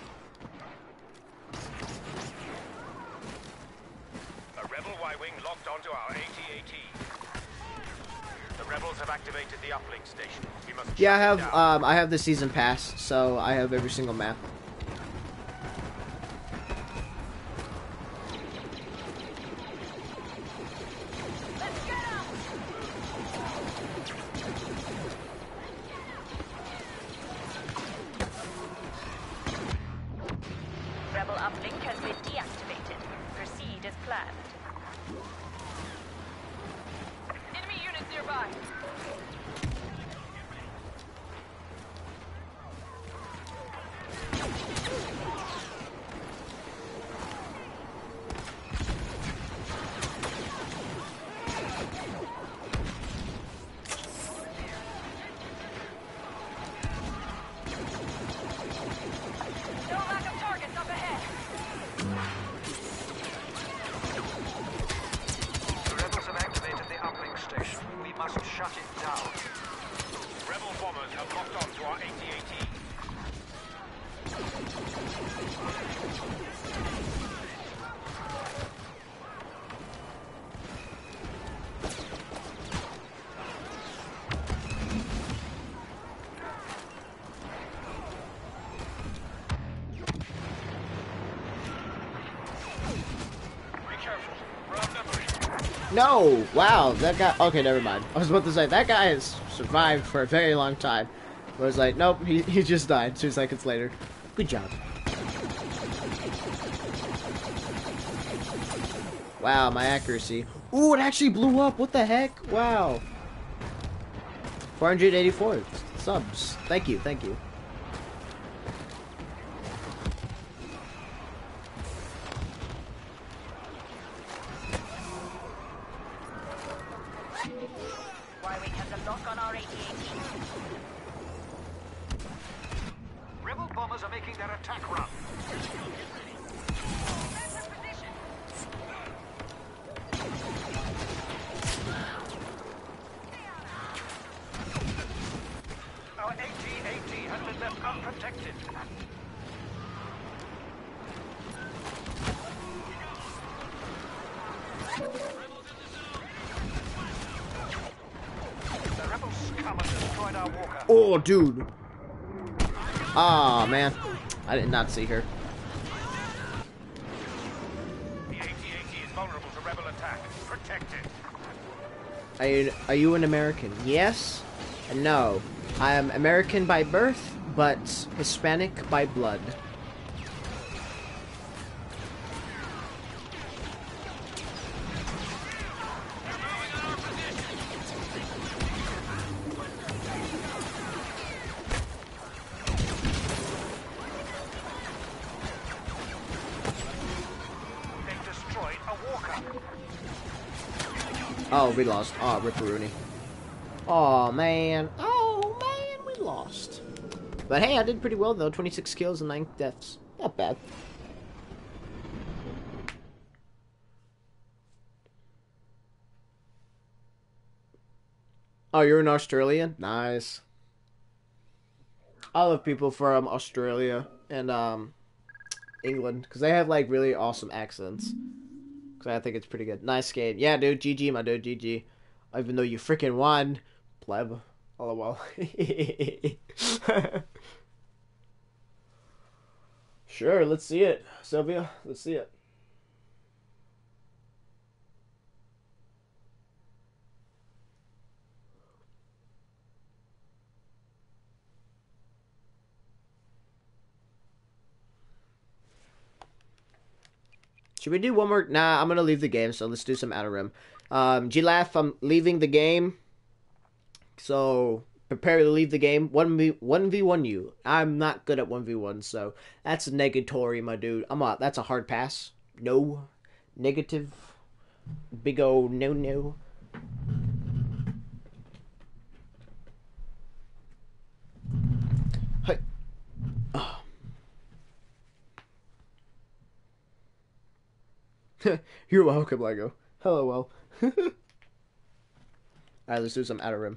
A rebel Y-wing locked onto our A T A T. The rebels have activated the uplink station. We must Yeah, I shut it have down. um, I have the season pass, so I have every single map. Rebel uplink has been deactivated. Proceed as planned. Enemy units nearby. No lack of targets up ahead. The rebels have activated the uplink station. We must shut it down. Rebel bombers have locked onto our A T A T. Be careful. We're outnumbered. No! Wow, that guy... Okay, never mind. I was about to say, that guy has survived for a very long time. But I was like, nope, he, he just died two seconds later. Good job. Wow, my accuracy. Ooh, it actually blew up! What the heck? Wow. four hundred eighty-four subs. Thank you, thank you. Y-wing has a lock on our A T A T. Rebel bombers are making their attack run. Our A T A T has been left unprotected. The rebel scum have destroyed our walker. Oh, dude. Ah, man. I did not see her. The A T A T is vulnerable to rebel attack. Protect it. Are you, are you an American? Yes and no. I am American by birth, but Hispanic by blood. Oh, we lost. Oh, Ripperoonie. Oh, man. Oh, man, we lost. But hey, I did pretty well, though. twenty-six kills and nine deaths. Not bad. Oh, you're in Australia? Nice. I love people from Australia and um, England, because they have, like, really awesome accents. Because I think it's pretty good. Nice game. Yeah, dude. G G, my dude. G G. Even though you freaking won. Pleb. Oh, well. Sure, let's see it. Sylvia, let's see it. Should we do one more? Nah, I'm going to leave the game, so let's do some Outer Rim. Um, G-Laugh, I'm leaving the game. So, prepare to leave the game. one v one you. I'm not good at one v one, so that's negatory, my dude. I'm a, that's a hard pass. No. Negative. Big ol' no-no. Hey. Oh. You're welcome, Lego. Hello, well. Alright, let's do some Outer Rim.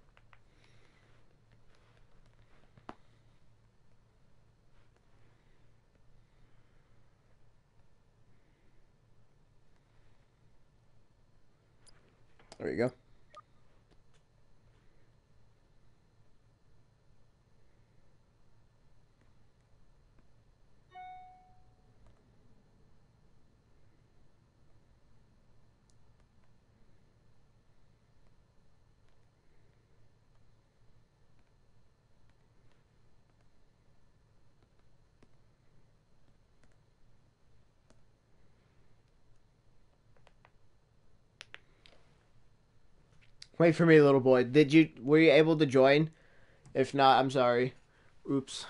There you go. Wait for me, little boy. Did you, were you able to join? If not, I'm sorry. Oops.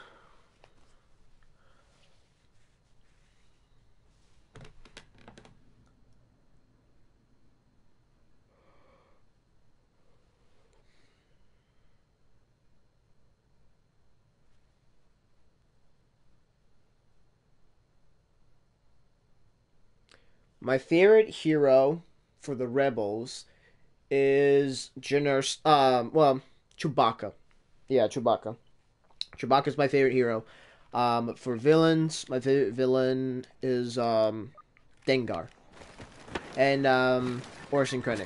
My favorite hero for the Rebels is General, um, well, Chewbacca. Yeah, Chewbacca. Chewbacca's my favorite hero. Um, for villains, my favorite villain is, um, Dengar. And, um, Orson Krennic.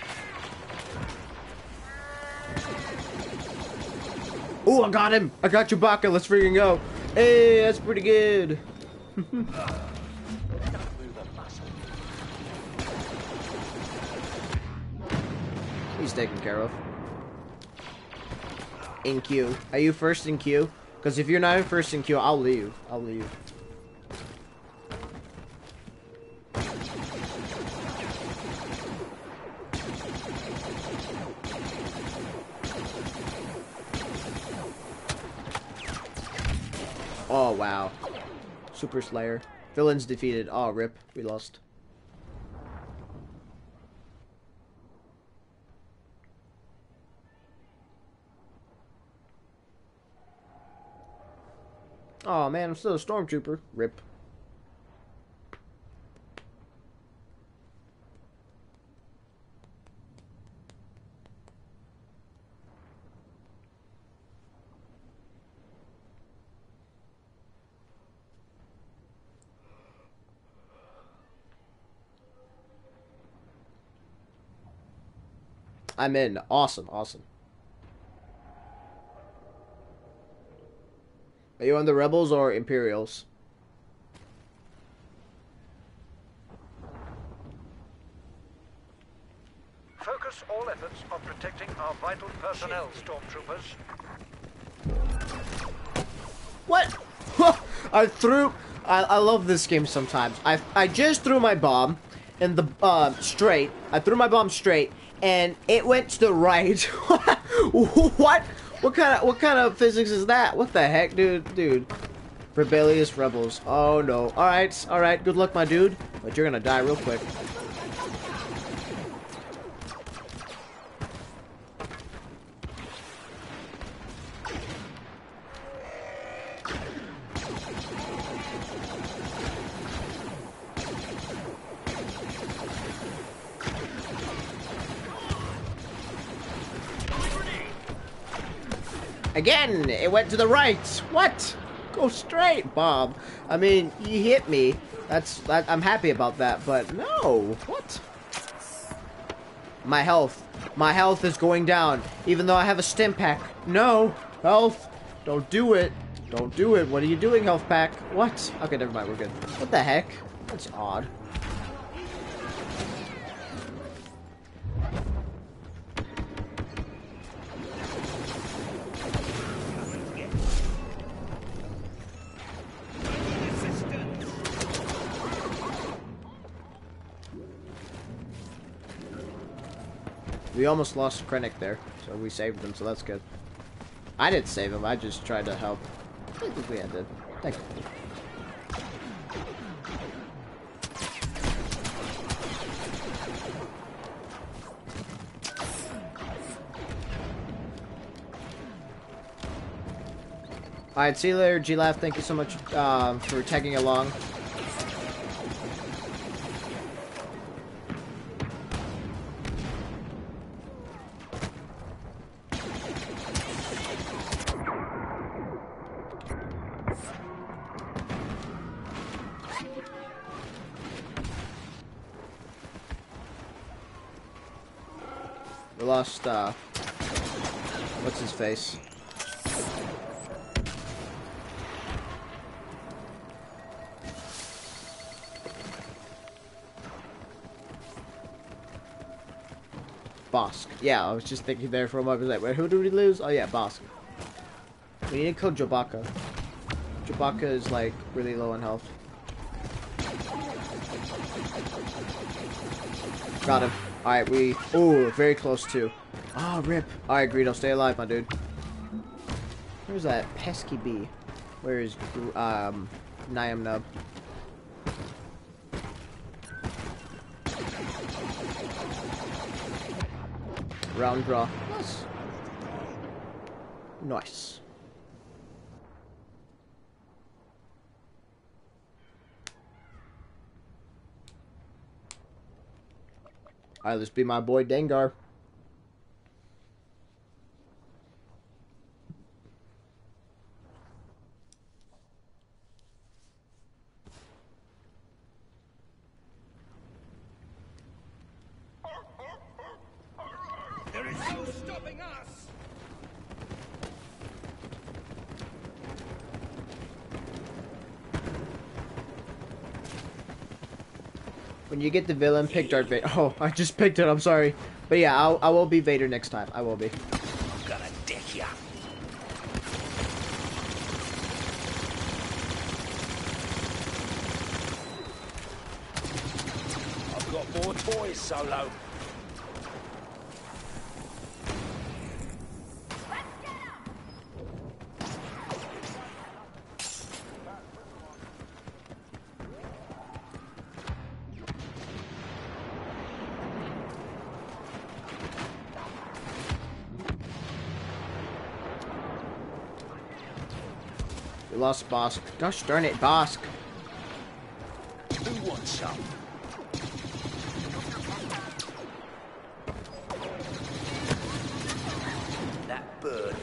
Oh, I got him! I got Chewbacca, let's freaking go! Hey, that's pretty good! He's taken care of. In queue. Are you first in queue? Because if you're not in first in queue, I'll leave. I'll leave. Oh, wow. Super Slayer. Villains defeated. Oh, rip. We lost. Oh man, I'm still a stormtrooper. Rip. I'm in. Awesome, awesome. Are you on the Rebels or Imperials? Focus all efforts on protecting our vital personnel, stormtroopers. What? I threw... I, I love this game sometimes. I, I just threw my bomb in the... Uh, straight. I threw my bomb straight, and it went to the right. What? What kind of what kind of physics is that? What the heck, dude? Dude. Rebellious rebels. Oh no. Alright, alright. Good luck, my dude. But you're gonna die real quick. Again, it went to the right. What? Go straight, Bob. I mean, you hit me. That's that, I'm happy about that, but no. What? My health. My health is going down, even though I have a stim pack. No. Health. Don't do it. Don't do it. What are you doing, health pack? What? Okay, never mind. We're good. What the heck? That's odd. We almost lost Krennic there, so we saved him, so that's good. I didn't save him, I just tried to help. I think we ended. Thank you. Alright, see you later, G-Laugh. Thank you so much uh, for tagging along. We lost, uh, what's his face? Bosk. Yeah, I was just thinking there for a moment. I was like, wait, who did we lose? Oh yeah, Bosk. We need to kill Chewbacca. Chewbacca is like really low on health. Got him. Alright, we... Ooh, very close too. Ah, oh, rip. Alright, Greedo, stay alive, my dude. Where's that pesky bee? Where is, um, Niam Nub? Round draw. Nice. Nice. Alright, let's be my boy Dengar. There is no stopping us! When you get the villain, pick Darth Vader. Oh, I just picked it. I'm sorry. But yeah, I'll, I will be Vader next time. I will be. I'm gonna deck ya. I've got more toys, Solo. We lost Bosk. Gosh darn it, Bosk. Who wants some? That bird.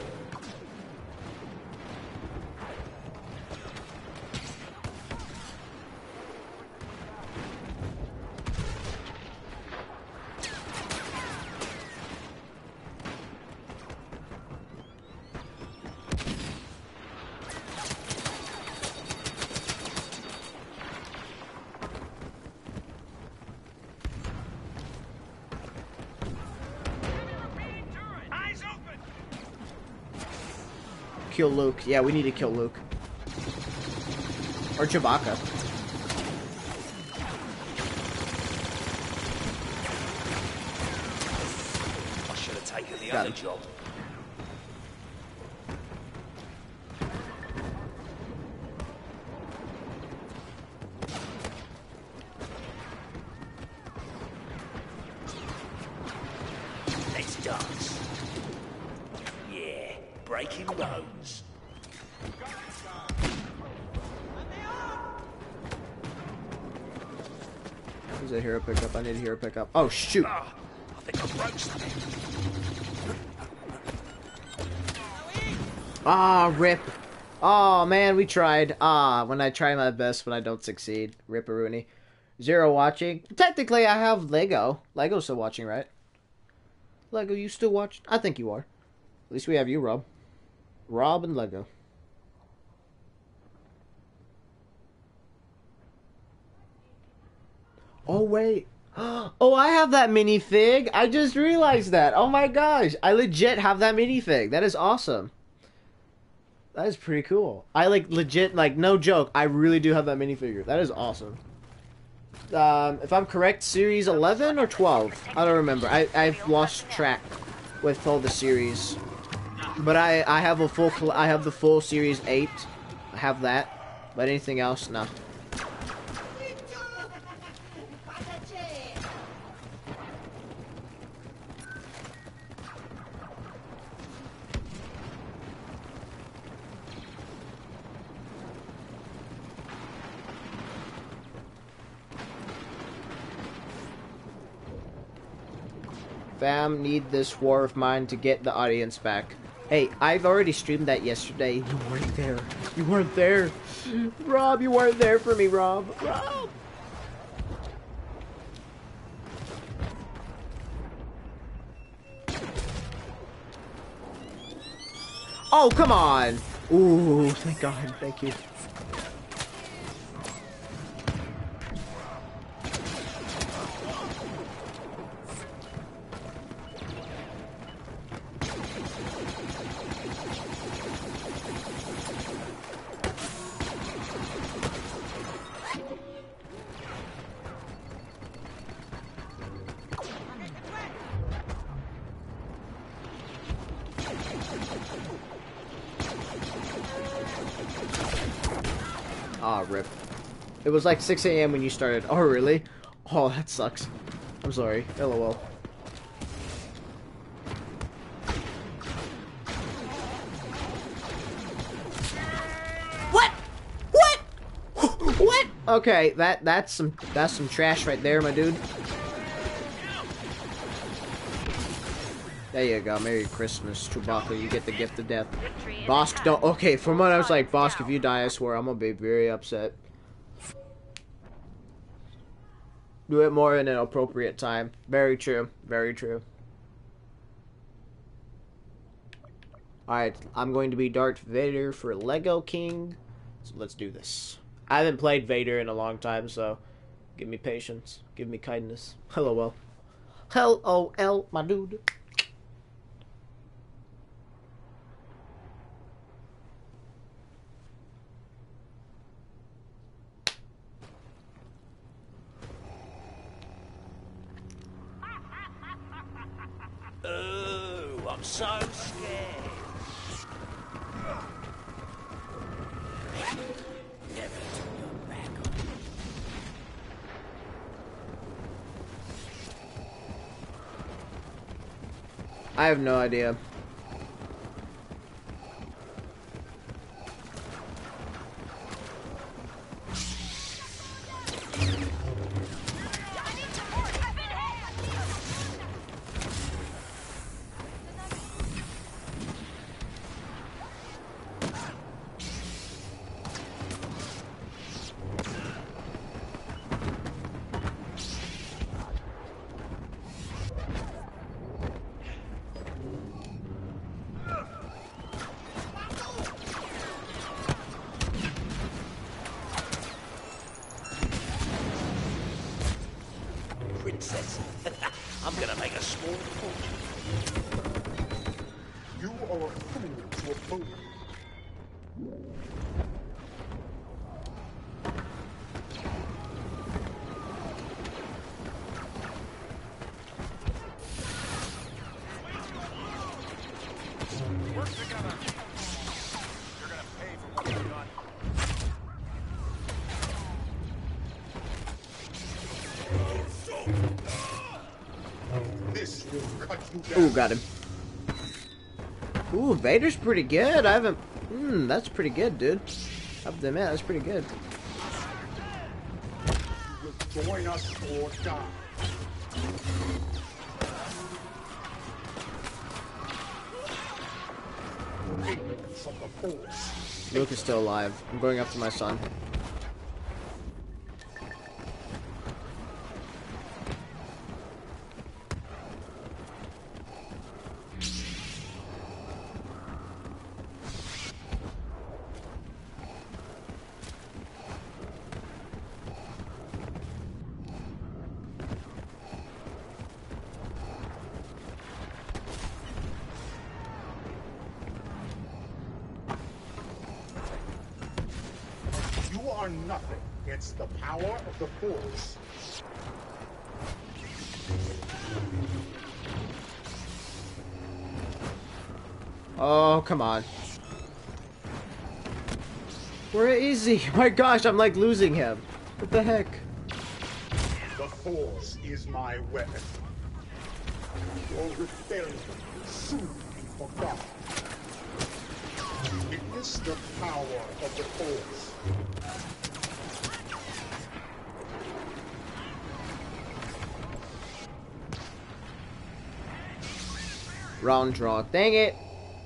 Kill Luke. Yeah, we need to kill Luke. Or Chewbacca. I should have taken the Got other him. job. Let's dance. Yeah, breaking bones. Who's a hero pickup? I need a hero pickup. Oh shoot! Ah, I think I broke something. Ah, rip. Oh man, we tried. Ah, when I try my best, when I don't succeed. Ripperoonie. Zero watching. Technically, I have Lego. Lego's still watching, right? Lego, you still watch? I think you are. At least we have you, Rob. Rob and Lego. Oh, wait. Oh, I have that minifig. I just realized that. Oh my gosh. I legit have that minifig. That is awesome. That is pretty cool. I like legit, like no joke. I really do have that minifigure. That is awesome. Um, if I'm correct, series eleven or twelve? I don't remember. I, I've lost track with all the series. But I, I have a full, I have the full series eight. I have that. But anything else, no. Fam, need this war of mine to get the audience back. Hey, I've already streamed that yesterday. You weren't there. You weren't there. Rob, you weren't there for me, Rob. Rob! Oh, come on! Ooh, thank God. Thank you. Ah, rip. It was like six A M when you started. Oh, really? Oh, that sucks. I'm sorry. LOL. What? What? What? Okay, that that's some that's some trash right there, my dude. There you go. Merry Christmas, Chewbacca. You get the gift of death. Bosk, don't. Okay, from what I was like, Bosk, if you die, I swear I'm gonna be very upset. Do it more in an appropriate time. Very true. Very true. Alright, I'm going to be Darth Vader for Lego King. So let's do this. I haven't played Vader in a long time, so give me patience. Give me kindness. Hello, well. L O L, my dude. Ooh, I'm so scared. Never turn your back on me. I have no idea. Princess. I'm gonna make a small fortune. You are a fool to oppose. Work together. You're gonna pay for what you've done. This will cut you down. Ooh, got him. Ooh, Vader's pretty good. I haven't... Hmm, that's pretty good, dude. Up to man, that's pretty good. You will join us or die. ignorance of the Force. Luke is still alive. I'm going after my son. You are nothing against the power of the Force. Oh, come on. Where is he? My gosh, I'm like losing him. What the heck? The Force is my weapon. Your rebellion will soon be forgotten. Witness the power of the Force. Round draw. Dang it.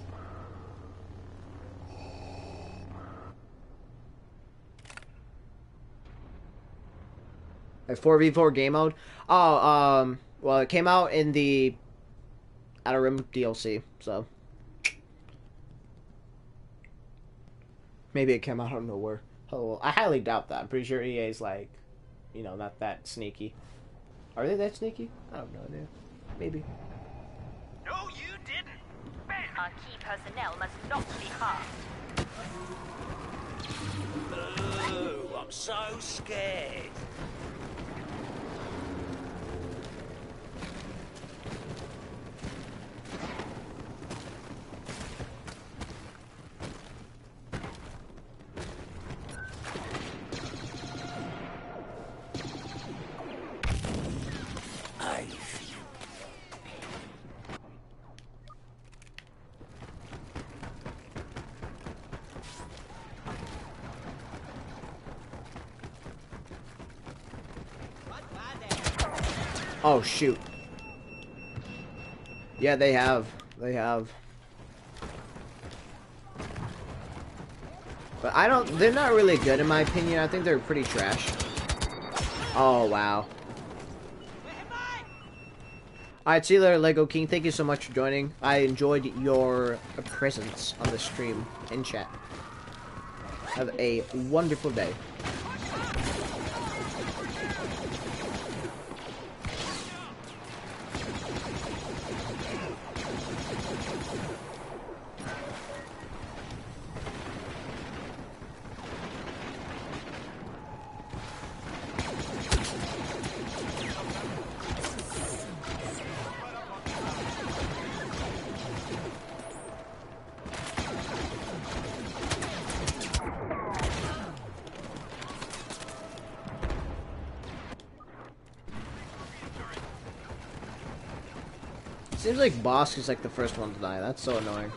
A four v four game mode? Oh, um, well, it came out in the Outer Rim D L C, so. Maybe it came out out of nowhere. Oh, I highly doubt that. I'm pretty sure E A's like, you know, not that sneaky. Are they that sneaky? I don't know, dude. Maybe. No, you didn't. Our key personnel must not be harmed. Ooh, I'm so scared. Oh, shoot. Yeah, they have. They have. But I don't... They're not really good, in my opinion. I think they're pretty trash. Oh, wow. Alright, see you later, Lego King. Thank you so much for joining. I enjoyed your presence on the stream in chat. Have a wonderful day. Seems like Bosk is like the first one to die. That's so annoying.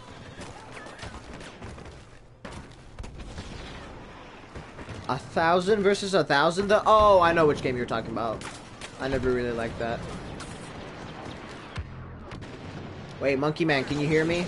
A thousand versus a thousand? The oh, I know which game you're talking about. I never really liked that. Wait, Monkey Man, can you hear me?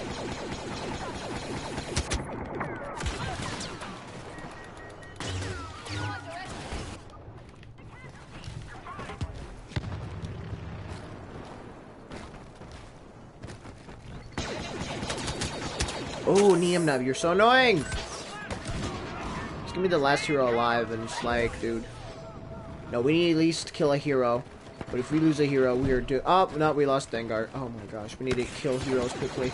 Oh, Niamnub, you're so annoying! Just give me the last hero alive and just like, dude. No, we need at least to kill a hero. But if we lose a hero, we are do- Oh, no, we lost Dengar. Oh my gosh, we need to kill heroes quickly.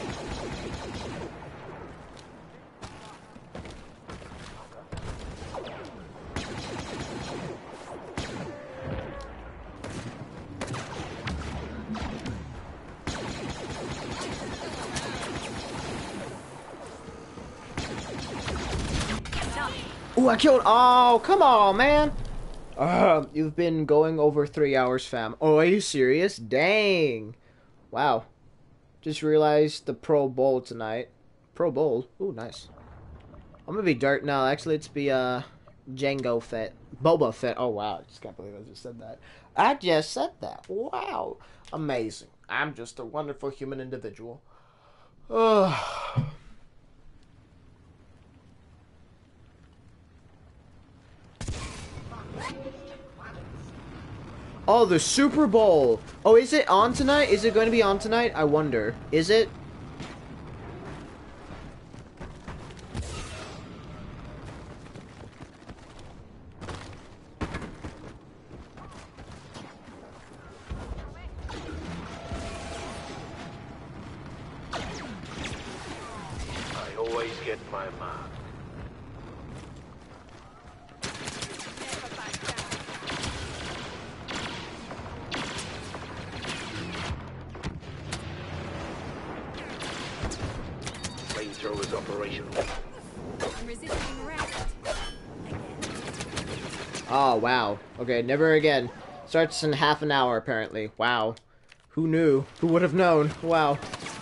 Ooh, I killed- Oh, come on, man! Uh, you've been going over three hours, fam. Oh, are you serious? Dang. Wow. Just realized the Pro Bowl tonight. Pro Bowl? Ooh, nice. I'm gonna be Dirt. No, actually, it's be, uh, Django Fett. Boba Fett. Oh, wow. I just can't believe I just said that. I just said that. Wow. Amazing. I'm just a wonderful human individual. Ugh. Oh, the Super Bowl. Oh, is it on tonight? Is it going to be on tonight? I wonder. Is it? I always get my mark. Flamethrower is operational. I'm resisting arrest. Again. Oh, wow. Okay, never again. Starts in half an hour, apparently. Wow. Who knew? Who would have known? Wow.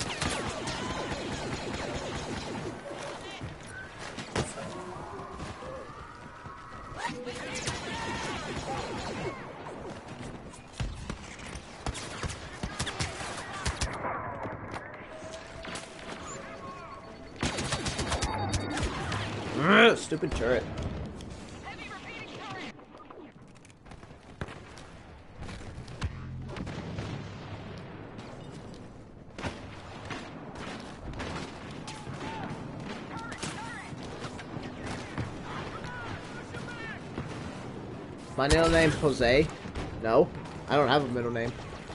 Ugh, stupid turret. My middle name's Jose. No, I don't have a middle name.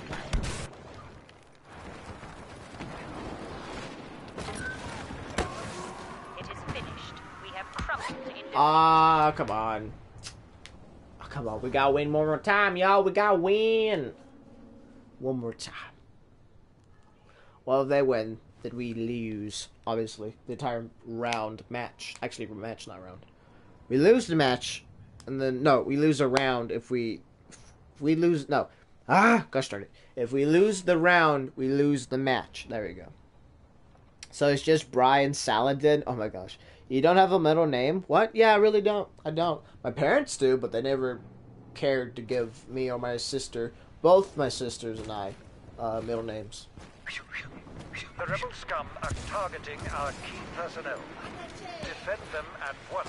It is finished. We have crumbled into Ah, come on. Oh, come on, we gotta win one more time, y'all. We gotta win. One more time. Well, if they win, then we lose, obviously. The entire round match. Actually, match, not round. We lose the match, and then, no, we lose a round if we, if we lose, no. Ah, gosh darn it. If we lose the round, we lose the match. There we go. So it's just Brian Saladin. Oh my gosh. You don't have a middle name? What? Yeah, I really don't. I don't. My parents do, but they never cared to give me or my sister, both my sisters and I, uh, middle names. The rebel scum are targeting our key personnel. Defend them at once.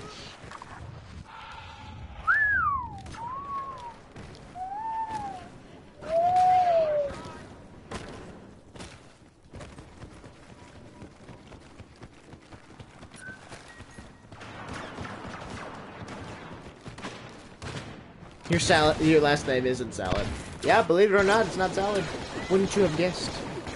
Your salad. Your last name isn't Salad. Yeah, believe it or not, it's not Salad. Wouldn't you have guessed?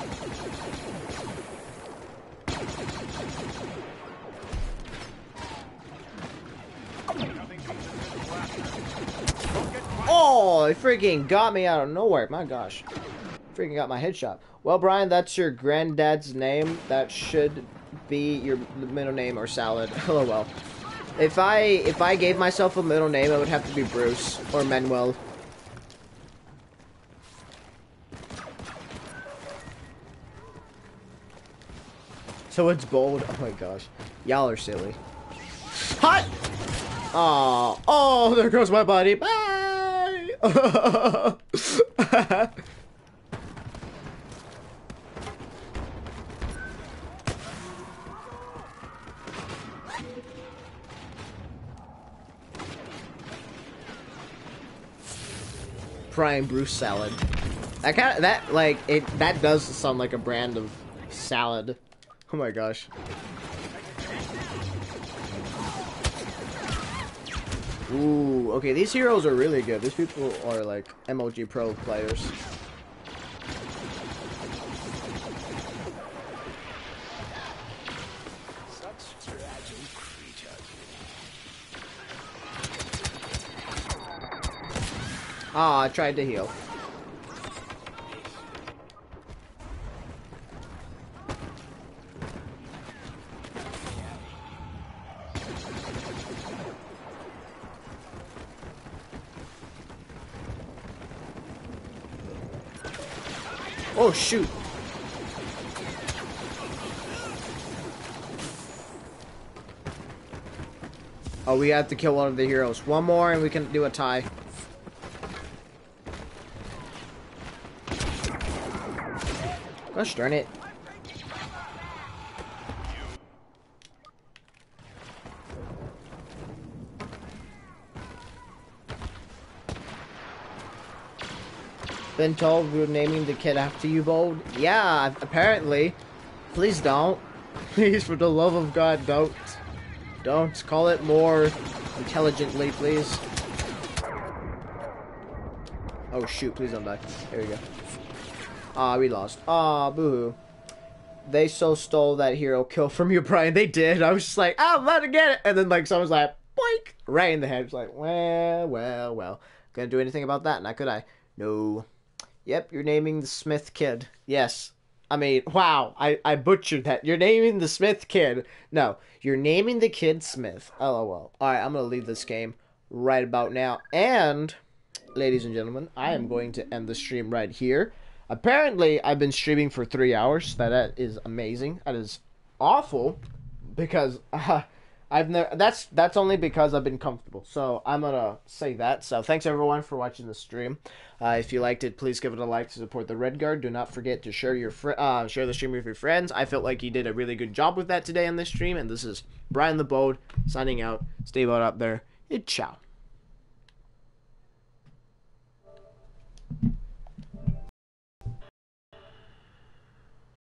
Oh, it freaking got me out of nowhere. My gosh. Freaking got my headshot. Well, Brian, that's your granddad's name. That should be your middle name or Salad. Oh, well. If I if I gave myself a middle name, it would have to be Bruce or Manuel. So it's bold. Oh my gosh. Y'all are silly. Hot! Oh, oh, there goes my buddy. Bye! Prime Bruce salad. That kind of, that, like, it, that does sound like a brand of salad. Oh my gosh. Ooh, okay, these heroes are really good. These people are like M L G Pro players. Such tragic creatures. Ah, I tried to heal. Oh, shoot. Oh, we have to kill one of the heroes. One more and we can do a tie. Gosh darn it. been told we're naming the kid after you, Bold? Yeah, apparently. Please don't. Please, for the love of God, don't. Don't. Call it more intelligently, please. Oh, shoot. Please don't die. There we go. Ah, we lost. Ah, boo-hoo. They so stole that hero kill from you, Brian. They did. I was just like, oh, I'm about to get it. And then, like, someone's like, boink, right in the head. It's like, well, well, well. Gonna do anything about that? Not could I? No. Yep, you're naming the Smith kid. Yes. I mean, wow. I, I butchered that. You're naming the Smith kid. No, you're naming the kid Smith. LOL. Alright, I'm gonna leave this game right about now. And, ladies and gentlemen, I am going to end the stream right here. Apparently, I've been streaming for three hours. That is amazing. That is awful because uh, I've never. That's that's only because I've been comfortable. So I'm gonna say that. So thanks everyone for watching the stream. Uh, if you liked it, please give it a like to support the Red Guard. Do not forget to share your fr uh, share the stream with your friends. I felt like you did a really good job with that today on this stream. And this is Brian the Bold signing out. Stay bold up there. And ciao.